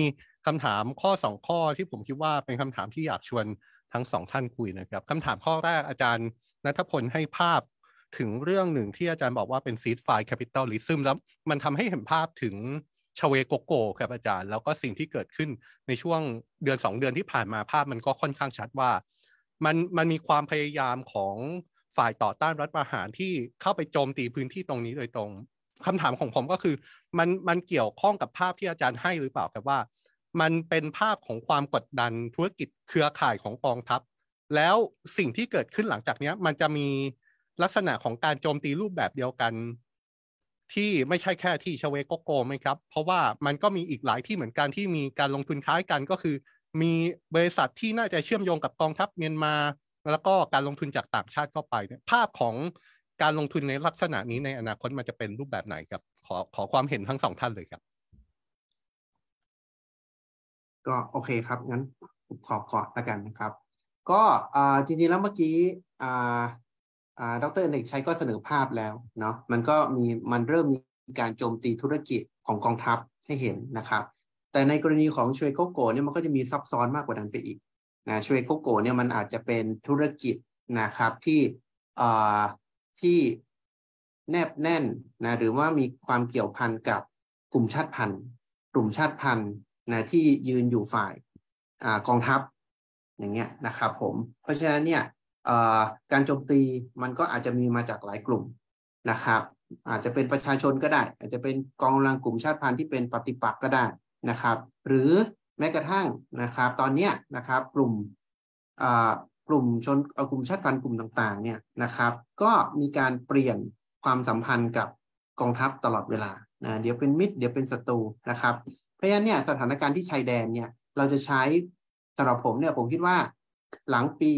คำถามข้อ2ข้อที่ผมคิดว่าเป็นคำถามที่อยากชวนทั้ง2ท่านคุยนะครับคำถามข้อแรกอาจารย์ณัฐพลให้ภาพถึงเรื่องหนึ่งที่อาจารย์บอกว่าเป็นซีดไฟล์แคปิตอลิซึมแล้วมันทำให้เห็นภาพถึงชเวโกโกครับอาจารย์แล้วก็สิ่งที่เกิดขึ้นในช่วงเดือน2 เดือนที่ผ่านมาภาพมันก็ค่อนข้างชัดว่ามันมีความพยายามของฝ่ายต่อต้านรัฐประหารที่เข้าไปโจมตีพื้นที่ตรงนี้โดยตรงคำถามของผมก็คือมันเกี่ยวข้องกับภาพที่อาจารย์ให้หรือเปล่าครับว่ามันเป็นภาพของความกดดันธุรกิจเครือข่ายของกองทัพแล้วสิ่งที่เกิดขึ้นหลังจากนี้มันจะมีลักษณะของการโจมตีรูปแบบเดียวกันที่ไม่ใช่แค่ที่ชเวโกโกไหมครับเพราะว่ามันก็มีอีกหลายที่เหมือนกันที่มีการลงทุนคล้ายกันก็คือมีบริษัทที่น่าจะเชื่อมโยงกับกองทัพเมียนมาแล้วก็การลงทุนจากต่างชาติเข้าไปเนี่ยภาพของการลงทุนในลักษณะนี้ในอนาคตมันจะเป็นรูปแบบไหนครับขอความเห็นทั้ง2ท่านเลยครับก็โอเคครับงั้นขอแล้วกันนะครับก็จริงๆแล้วเมื่อกี้ดร.อเนกชัยก็เสนอภาพแล้วเนาะมันเริ่มมีการโจมตีธุรกิจของกองทัพให้เห็นนะครับแต่ในกรณีของชเวโกโกเนี่ยมันก็จะมีซับซ้อนมากกว่านั้นไปอีกนะชเวโกโกเนี่ยมันอาจจะเป็นธุรกิจนะครับที่แนบแน่นนะหรือว่ามีความเกี่ยวพันกับกลุ่มชาติพันธุ์นะที่ยืนอยู่ฝ่ายกองทัพอย่างเงี้ยนะครับผมเพราะฉะนั้นเนี่ยการโจมตีมันก็อาจจะมีมาจากหลายกลุ่มนะครับอาจจะเป็นประชาชนก็ได้อาจจะเป็นกองกำลังกลุ่มชาติพันธุ์ที่เป็นปฏิปักษ์ก็ได้นะครับหรือแม้กระทั่งนะครับตอนนี้นะครับกลุ่มชาติพันธุ์กลุ่มต่างๆเนี่ยนะครับก็มีการเปลี่ยนความสัมพันธ์กับกองทัพตลอดเวลานะเดี๋ยวเป็นมิตรเดี๋ยวเป็นศัตรูนะครับเพราะฉะนั้นเนี่ยสถานการณ์ที่ชายแดนเนี่ยเราจะใช้สำหรับผมเนี่ยผมคิดว่าหลังปี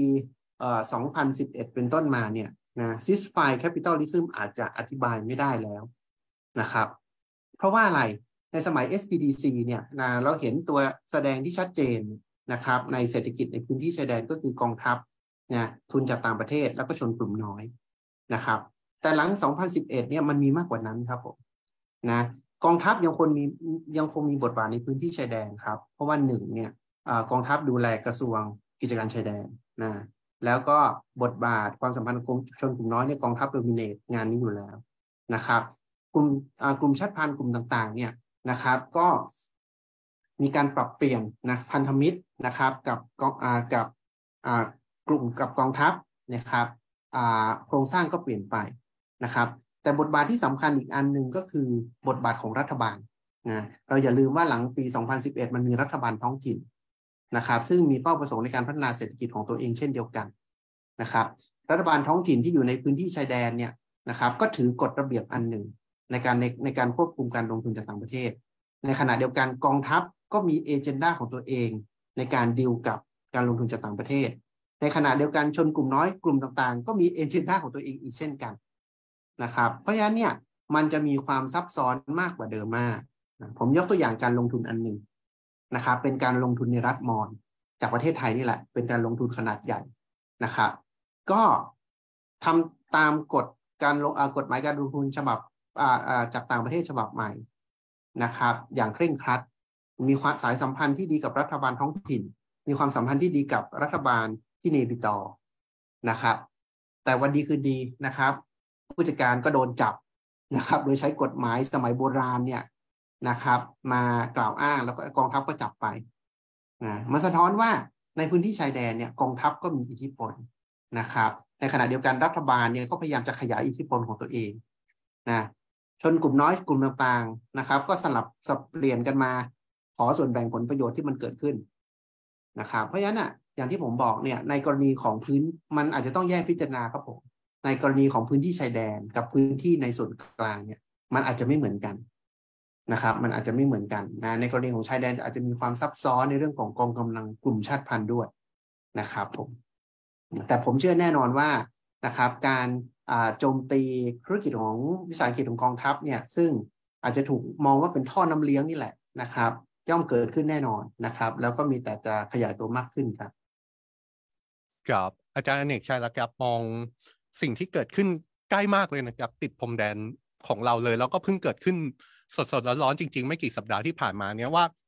2011เป็นต้นมาเนี่ยนะซิสไฟแคปิตอลิซึมอาจจะอธิบายไม่ได้แล้วนะครับเพราะว่าอะไรในสมัย SPDC เนี่ยนะเราเห็นตัวแสดงที่ชัดเจนนะครับในเศรษฐกิจในพื้นที่ชายแดนก็คือกองทัพนะทุนจากต่างประเทศแล้วก็ชนกลุ่มน้อยนะครับแต่หลัง2011เนี่ยมันมีมากกว่านั้นครับผมนะกองทัพยังคงมีบทบาทในพื้นที่ชายแดนครับเพราะว่า1เนี่ยกองทัพดูแลกระทรวงกิจการชายแดนนะแล้วก็บทบาทความสัมพันธ์กับชนกลุ่มน้อยเนี่ยกองทัพโดมิเนตงานนี้อยู่แล้วนะครับกลุ่มชาติพันธุ์กลุ่มต่างๆเนี่ยนะครับก็มีการปรับเปลี่ยนนะพันธมิตรนะครับกับกลุ่มกับกองทัพนะครับโครงสร้างก็เปลี่ยนไปนะครับแต่บทบาทที่สำคัญอีกอันหนึ่งก็คือบทบาทของรัฐบาลนะเราอย่าลืมว่าหลังปี2011มันมีรัฐบาลท้องถิ่นนะครับซึ่งมีเป้าประสงค์ในการพัฒนาเศรษฐกิจของตัวเองเช่นเดียวกันนะครับรัฐบาลท้องถิ่นที่อยู่ในพื้นที่ชายแดนเนี่ยนะครับก็ถือกฎระเบียบอันหนึ่งในการควบคุมการลงทุนจากต่างประเทศในขณะเดียวกันกองทัพก็มีเอเจนดาของตัวเองในการดีลกับการลงทุนจากต่างประเทศในขณะเดียวกันชนกลุ่มน้อยกลุ่มต่างๆก็มีเอเจนดาของตัวเองอีกเช่นกันนะครับเพราะฉะนั้นเนี่ยมันจะมีความซับซ้อนมากกว่าเดิมมากผมยกตัวอย่างการลงทุนอันหนึ่งนะครับเป็นการลงทุนในรัฐมอญจากประเทศไทยนี่แหละเป็นการลงทุนขนาดใหญ่นะครับก็ทำตามกฎหมายการลงทุนฉบับจากต่างประเทศฉบับใหม่นะครับอย่างเคร่งครัดมีความสายสัมพันธ์ที่ดีกับรัฐบาลท้องถิ่นมีความสัมพันธ์ที่ดีกับรัฐบาลที่เนปิตอร์นะครับแต่วันดีคืนดีนะครับผู้จัดการก็โดนจับนะครับโดยใช้กฎหมายสมัยโบราณเนี่ยนะครับมากล่าวอ้างแล้วก็กองทัพก็จับไปมันสะท้อนว่าในพื้นที่ชายแดนเนี่ยกองทัพก็มีอิทธิพลนะครับในขณะเดียวกันรัฐบาลเนี่ยก็พยายามจะขยายอิทธิพลของตัวเองนะชนกลุ่มน้อยกลุ่มต่างๆนะครับก็สับเปลี่ยนกันมาขอส่วนแบ่งผลประโยชน์ที่มันเกิดขึ้นนะครับเพราะฉะนั้นอย่างที่ผมบอกเนี่ยในกรณีของมันอาจจะต้องแยกพิจารณาครับผมในกรณีของพื้นที่ชายแดนกับพื้นที่ในส่วนกลางเนี่ยมันอาจจะไม่เหมือนกันนะครับมันอาจจะไม่เหมือนกันนะในกรณีของชายแดนอาจจะมีความซับซ้อนในเรื่องของกองกำลังกลุ่มชาติพันธุ์ด้วยนะครับผมแต่ผมเชื่อแน่นอนว่านะครับการโจมตีธุรกิจของวิสาหกิจของกองทัพเนี่ยซึ่งอาจจะถูกมองว่าเป็นท่อน้ำเลี้ยงนี่แหละนะครับย่อมเกิดขึ้นแน่นอนนะครับแล้วก็มีแต่จะขยายตัวมากขึ้นครับครับอาจารย์อเนกชัยละครับมองสิ่งที่เกิดขึ้นใกล้มากเลยนะครับติดพรมแดนของเราเลยแล้วก็เพิ่งเกิดขึ้นสดๆร้อนๆจริงๆไม่กี่สัปดาห์ที่ผ่านมาเนี่ยว่า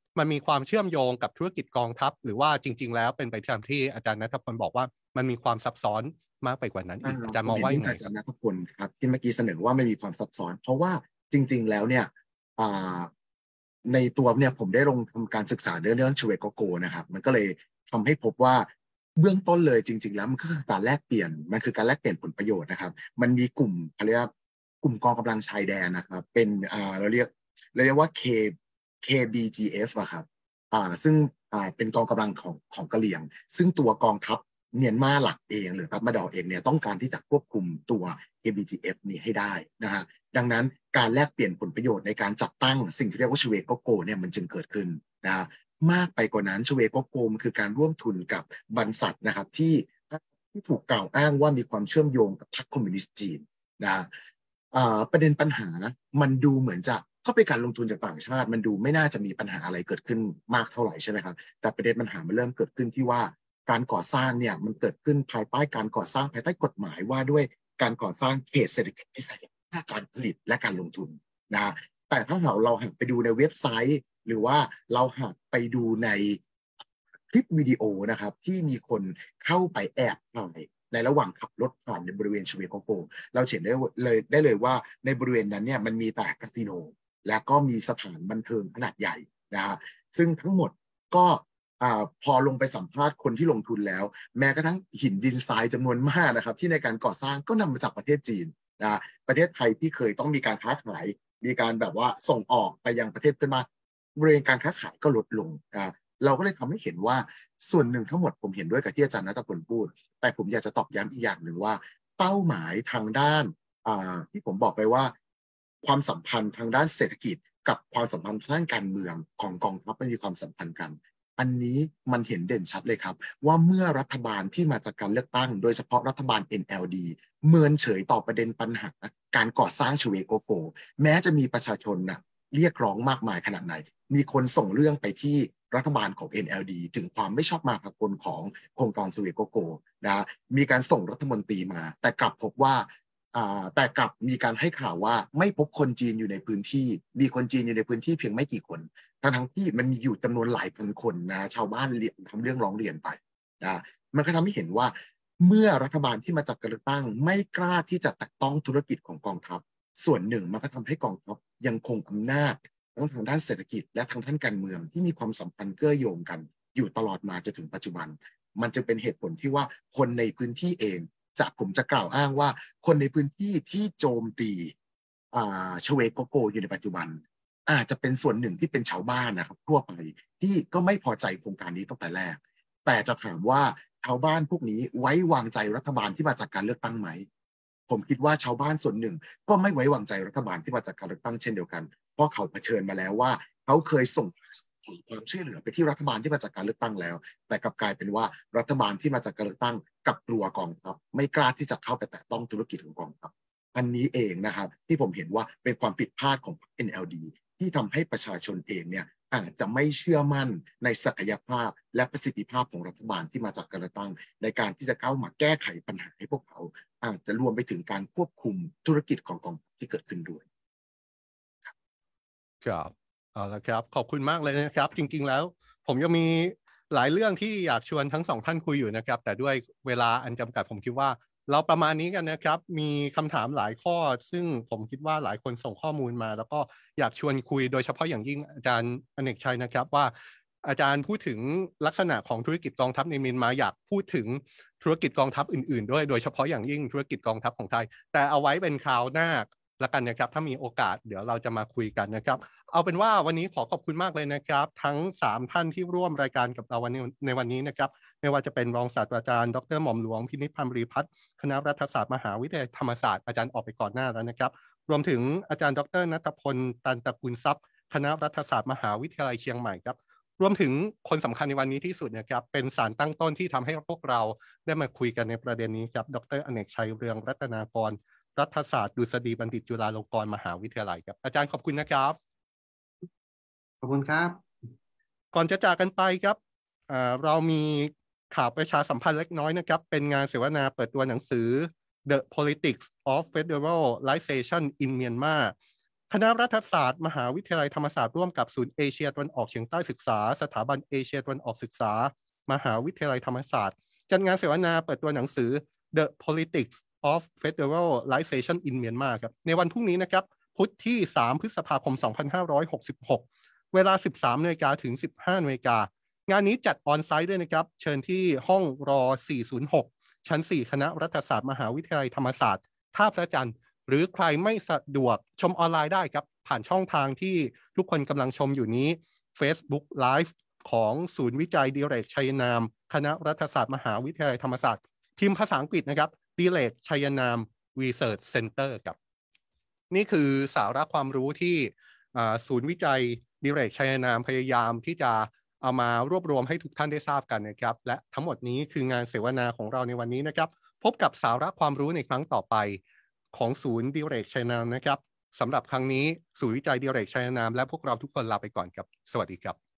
มันมีความเชื่อมโยงกับธุรกิจกองทัพหรือว่าจริงๆแล้วเป็นไปตามที่อาจารย์ณัฐพลบอกว่ามันมีความซับซ้อนมากไปกว่านั้นอีกอาจารย์มองว่ายังไงอาจารย์ณัฐพลครับที่เมื่อกี้เสนอว่าไม่มีความซับซ้อนเพราะว่าจริงๆแล้วเนี่ยในตัวเนี่ยผมได้ลงทำการศึกษาเรื่องชเวโกโกนะครับมันก็เลยทำให้พบว่าเบื้องต้นเลยจริงๆแล้วมันคือการแลกเปลี่ยนผลประโยชน์นะครับมันมีกลุ่มเขาเรียกกลุ่มกองกำลังชายแดนนะครับเป็นเราเรียกว่า KBGF อะครับซึ่งเป็นกองกำลังของกะเหรี่ยงซึ่งตัวกองทัพเมียนมาหลักเองหรือทัพมาดอเองเนี่ยต้องการที่จะควบคุมตัว KBGF นี้ให้ได้นะฮะดังนั้นการแลกเปลี่ยนผลประโยชน์ในการจัดตั้งสิ่งที่เรียกว่าชเวโกโกเนี่ยมันจึงเกิดขึ้นนะมากไปกว่านั้นชเวโกโกมันคือการร่วมทุนกับบรรษัทนะครับที่ถูกกล่าวอ้างว่ามีความเชื่อมโยงกับพรรคคอมมิวนิสต์จีนนะประเด็นปัญหามันดูเหมือนจะก็เป็นการลงทุนจากต่างชาติมันดูไม่น่าจะมีปัญหาอะไรเกิดขึ้นมากเท่าไหร่ใช่ไหมครับแต่ประเด็นปัญหามันเริ่มเกิดขึ้นที่ว่าการก่อสร้างเนี่ยมันเกิดขึ้นภายใต้การก่อสร้างภายใต้กฎหมายว่าด้วยการก่อสร้างเขตเศรษฐกิจพิเศษภาคการผลิตและการลงทุนนะแต่ถ้าเราหันไปดูในเว็บไซต์หรือว่าเราหันไปดูในคลิปวิดีโอนะครับที่มีคนเข้าไปแอบถ่ายในระหว่างขับรถผ่านในบริเวณชเวโกโกเราเห็นได้เลยว่าในบริเวณนั้นเนี่ยมันมีแต่คาสิโนและก็มีสถานบันเทิงขนาดใหญ่นะฮะซึ่งทั้งหมดก็พอลงไปสัมภาษณ์คนที่ลงทุนแล้วแม้กระทั่งหินดินทรายจำนวนมากนะครับที่ในการก่อสร้างก็นำมาจากประเทศจีนนะประเทศไทยที่เคยต้องมีการค้าขายมีการแบบว่าส่งออกไปยังประเทศเพื่อนบ้านบริเวณการค้าขายก็ลดลงเราก็เลยทำให้เห็นว่าส่วนหนึ่งทั้งหมดผมเห็นด้วยกับที่อาจารย์ณัฐพลพูดแต่ผมอยากจะตอกย้ำอีกอย่างหนึ่งว่าเป้าหมายทางด้านที่ผมบอกไปว่าความสัมพันธ์ทางด้านเศรษฐกิจกับความสัมพันธ์ทางด้านการเมืองของกองทัพมันมีความสัมพันธ์กันอันนี้มันเห็นเด่นชัดเลยครับว่าเมื่อรัฐบาลที่มาจากการเลือกตั้งโดยเฉพาะรัฐบาล NLD เมินเฉยต่อประเด็นปัญหาการก่อสร้างชเวโกโกแม้จะมีประชาชนเรียกร้องมากมายขนาดไหนมีคนส่งเรื่องไปที่รัฐบาลของ NLD ถึงความไม่ชอบมาพากลของโครงการชเวโกโกนะมีการส่งรัฐมนตรีมาแต่กลับพบว่าแต่กลับมีการให้ข่าวว่าไม่พบคนจีนอยู่ในพื้นที่มีคนจีนอยู่ในพื้นที่เพียงไม่กี่คนทั้งที่มันมีอยู่จำนวนหลายพันคนนะชาวบ้านทำเรื่องร้องเรียนไปนะมันก็ทำให้เห็นว่าเมื่อรัฐบาลที่มาจากการเลือกตั้งไม่กล้าที่จะแตะต้องธุรกิจของกองทัพส่วนหนึ่งมันก็ทำให้กองทัพยังคงอำนาจทั้งทางด้านเศรษฐกิจและทางด้านการเมืองที่มีความสัมพันธ์เกื้อโยงกันอยู่ตลอดมาจนถึงปัจจุบันมันจะเป็นเหตุผลที่ว่าคนในพื้นที่เองผมจะกล่าวอ้างว่าคนในพื้นที่ที่โจมตีชเวโกโกอยู่ในปัจจุบันอาจจะเป็นส่วนหนึ่งที่เป็นชาวบ้านนะครับทั่วไปที่ก็ไม่พอใจโครงการนี้ตั้งแต่แรกแต่จะถามว่าชาวบ้านพวกนี้ไว้วางใจรัฐบาลที่มาจากการเลือกตั้งไหมผมคิดว่าชาวบ้านส่วนหนึ่งก็ไม่ไว้วางใจรัฐบาลที่มาจากการเลือกตั้งเช่นเดียวกันเพราะเขาเผชิญมาแล้วว่าเขาเคยส่งความช่วยเหลือไปที่รัฐบาลที่มาจากการเลือกตั้งแล้วแต่กลับกลายเป็นว่ารัฐบาลที่มาจากการเลือกตั้งกับกลัวกองทัพไม่กล้าที่จะเข้าไปแตะต้องธุรกิจของกองทัพอันนี้เองนะครับที่ผมเห็นว่าเป็นความผิดพลาดของ NLD ที่ทำให้ประชาชนเองเนี่ยอาจจะไม่เชื่อมั่นในศักยภาพและประสิทธิภาพของรัฐบาลที่มาจากการเลือกตั้งในการที่จะเข้ามาแก้ไขปัญหาให้พวกเขาอาจจะรวมไปถึงการควบคุมธุรกิจของกองทัพที่เกิดขึ้นด้วยครับเอาละครับขอบคุณมากเลยนะครับจริงๆแล้วผมยังมีหลายเรื่องที่อยากชวนทั้งสองท่านคุยอยู่นะครับแต่ด้วยเวลาอันจำกัดผมคิดว่าเราประมาณนี้กันนะครับมีคำถามหลายข้อซึ่งผมคิดว่าหลายคนส่งข้อมูลมาแล้วก็อยากชวนคุยโดยเฉพาะอย่างยิ่งอาจารย์อเนกชัยนะครับว่าอาจารย์พูดถึงลักษณะของธุรกิจกองทัพในเมียนมาอยากพูดถึงธุรกิจกองทัพอื่นๆด้วยโดยเฉพาะอย่างยิ่งธุรกิจกองทัพของไทยแต่เอาไว้เป็นคราวหน้าแล้วกันนะครับถ้ามีโอกาสเดี๋ยวเราจะมาคุยกันนะครับเอาเป็นว่าวันนี้ขอบคุณมากเลยนะครับทั้ง3ท่านที่ร่วมรายการกับเราในวันนี้นะครับไม่ว่าจะเป็นรองศาสตราจารย์ดร.หม่อมหลวงพินิจ พันธ์บริพัฒน์คณะรัฐศาสตร์มหาวิทยาลัยธรรมศาสตร์อาจารย์ออกไปก่อนหน้าแล้วนะครับรวมถึงอาจารย์ดร.ณัฐพล ตันตระกูลทรัพย์คณะรัฐศาสตร์มหาวิทยาลัยเชียงใหม่ครับรวมถึงคนสำคัญในวันนี้ที่สุดนะครับเป็นสารตั้งต้นที่ทำให้พวกเราได้มาคุยกันในประเด็นนี้ครับดร.อเนกชัยเรืองรัตนากรรัฐศาสตร์ดุษฎีบัณฑิตจุฬาลงกรณ์มหาวิทยาลัยครับอาจารย์ขอบคุณนะครับขอบคุณครับก่อนจะจากกันไปครับเรามีข่าวประชาสัมพันธ์เล็กน้อยนะครับเป็นงานเสวนาเปิดตัวหนังสือ The Politics of Federalization in Myanmar คณะรัฐศาสตร์มหาวิทยาลัยธรรมศาสตร์ร่วมกับศูนย์เอเชียตะวันออกเฉียงใต้ศึกษาสถาบันเอเชียตะวันออกศึกษามหาวิทยาลัยธรรมศาสตร์จัดงานเสวนาเปิดตัวหนังสือ The Politics of Federalization in Myanmar ครับในวันพรุ่งนี้นะครับพุธที่3 พฤษภาคม 2566 เวลา 13 นาฬิกาถึง 15 นาฬิกางานนี้จัดออนไซต์ด้วยนะครับเชิญที่ห้องรอ 406 ชั้น 4 คณะรัฐศาสตร์มหาวิทยาลัยธรรมศาสตร์ท่าพระจันทร์หรือใครไม่สะดวกชมออนไลน์ได้ครับผ่านช่องทางที่ทุกคนกำลังชมอยู่นี้ Facebook Live ของศูนย์วิจัยดิเรกชัยนามคณะรัฐศาสตร์มหาวิทยาลัยธรรมศาสตร์พิมพ์ภาษาอังกฤษนะครับดิเรกชัยนาม Research Center ครับนี่คือสาระความรู้ที่ศูนย์วิจัยดิเรกชัยนามพยายามที่จะเอามารวบรวมให้ทุกท่านได้ทราบกันนะครับและทั้งหมดนี้คืองานเสวนาของเราในวันนี้นะครับพบกับสาระความรู้ในครั้งต่อไปของศูนย์ดิเรกชัยนามนะครับสำหรับครั้งนี้ศูนย์วิจัยดิเรกชัยนามและพวกเราทุกคนลาไปก่อนครับสวัสดีครับ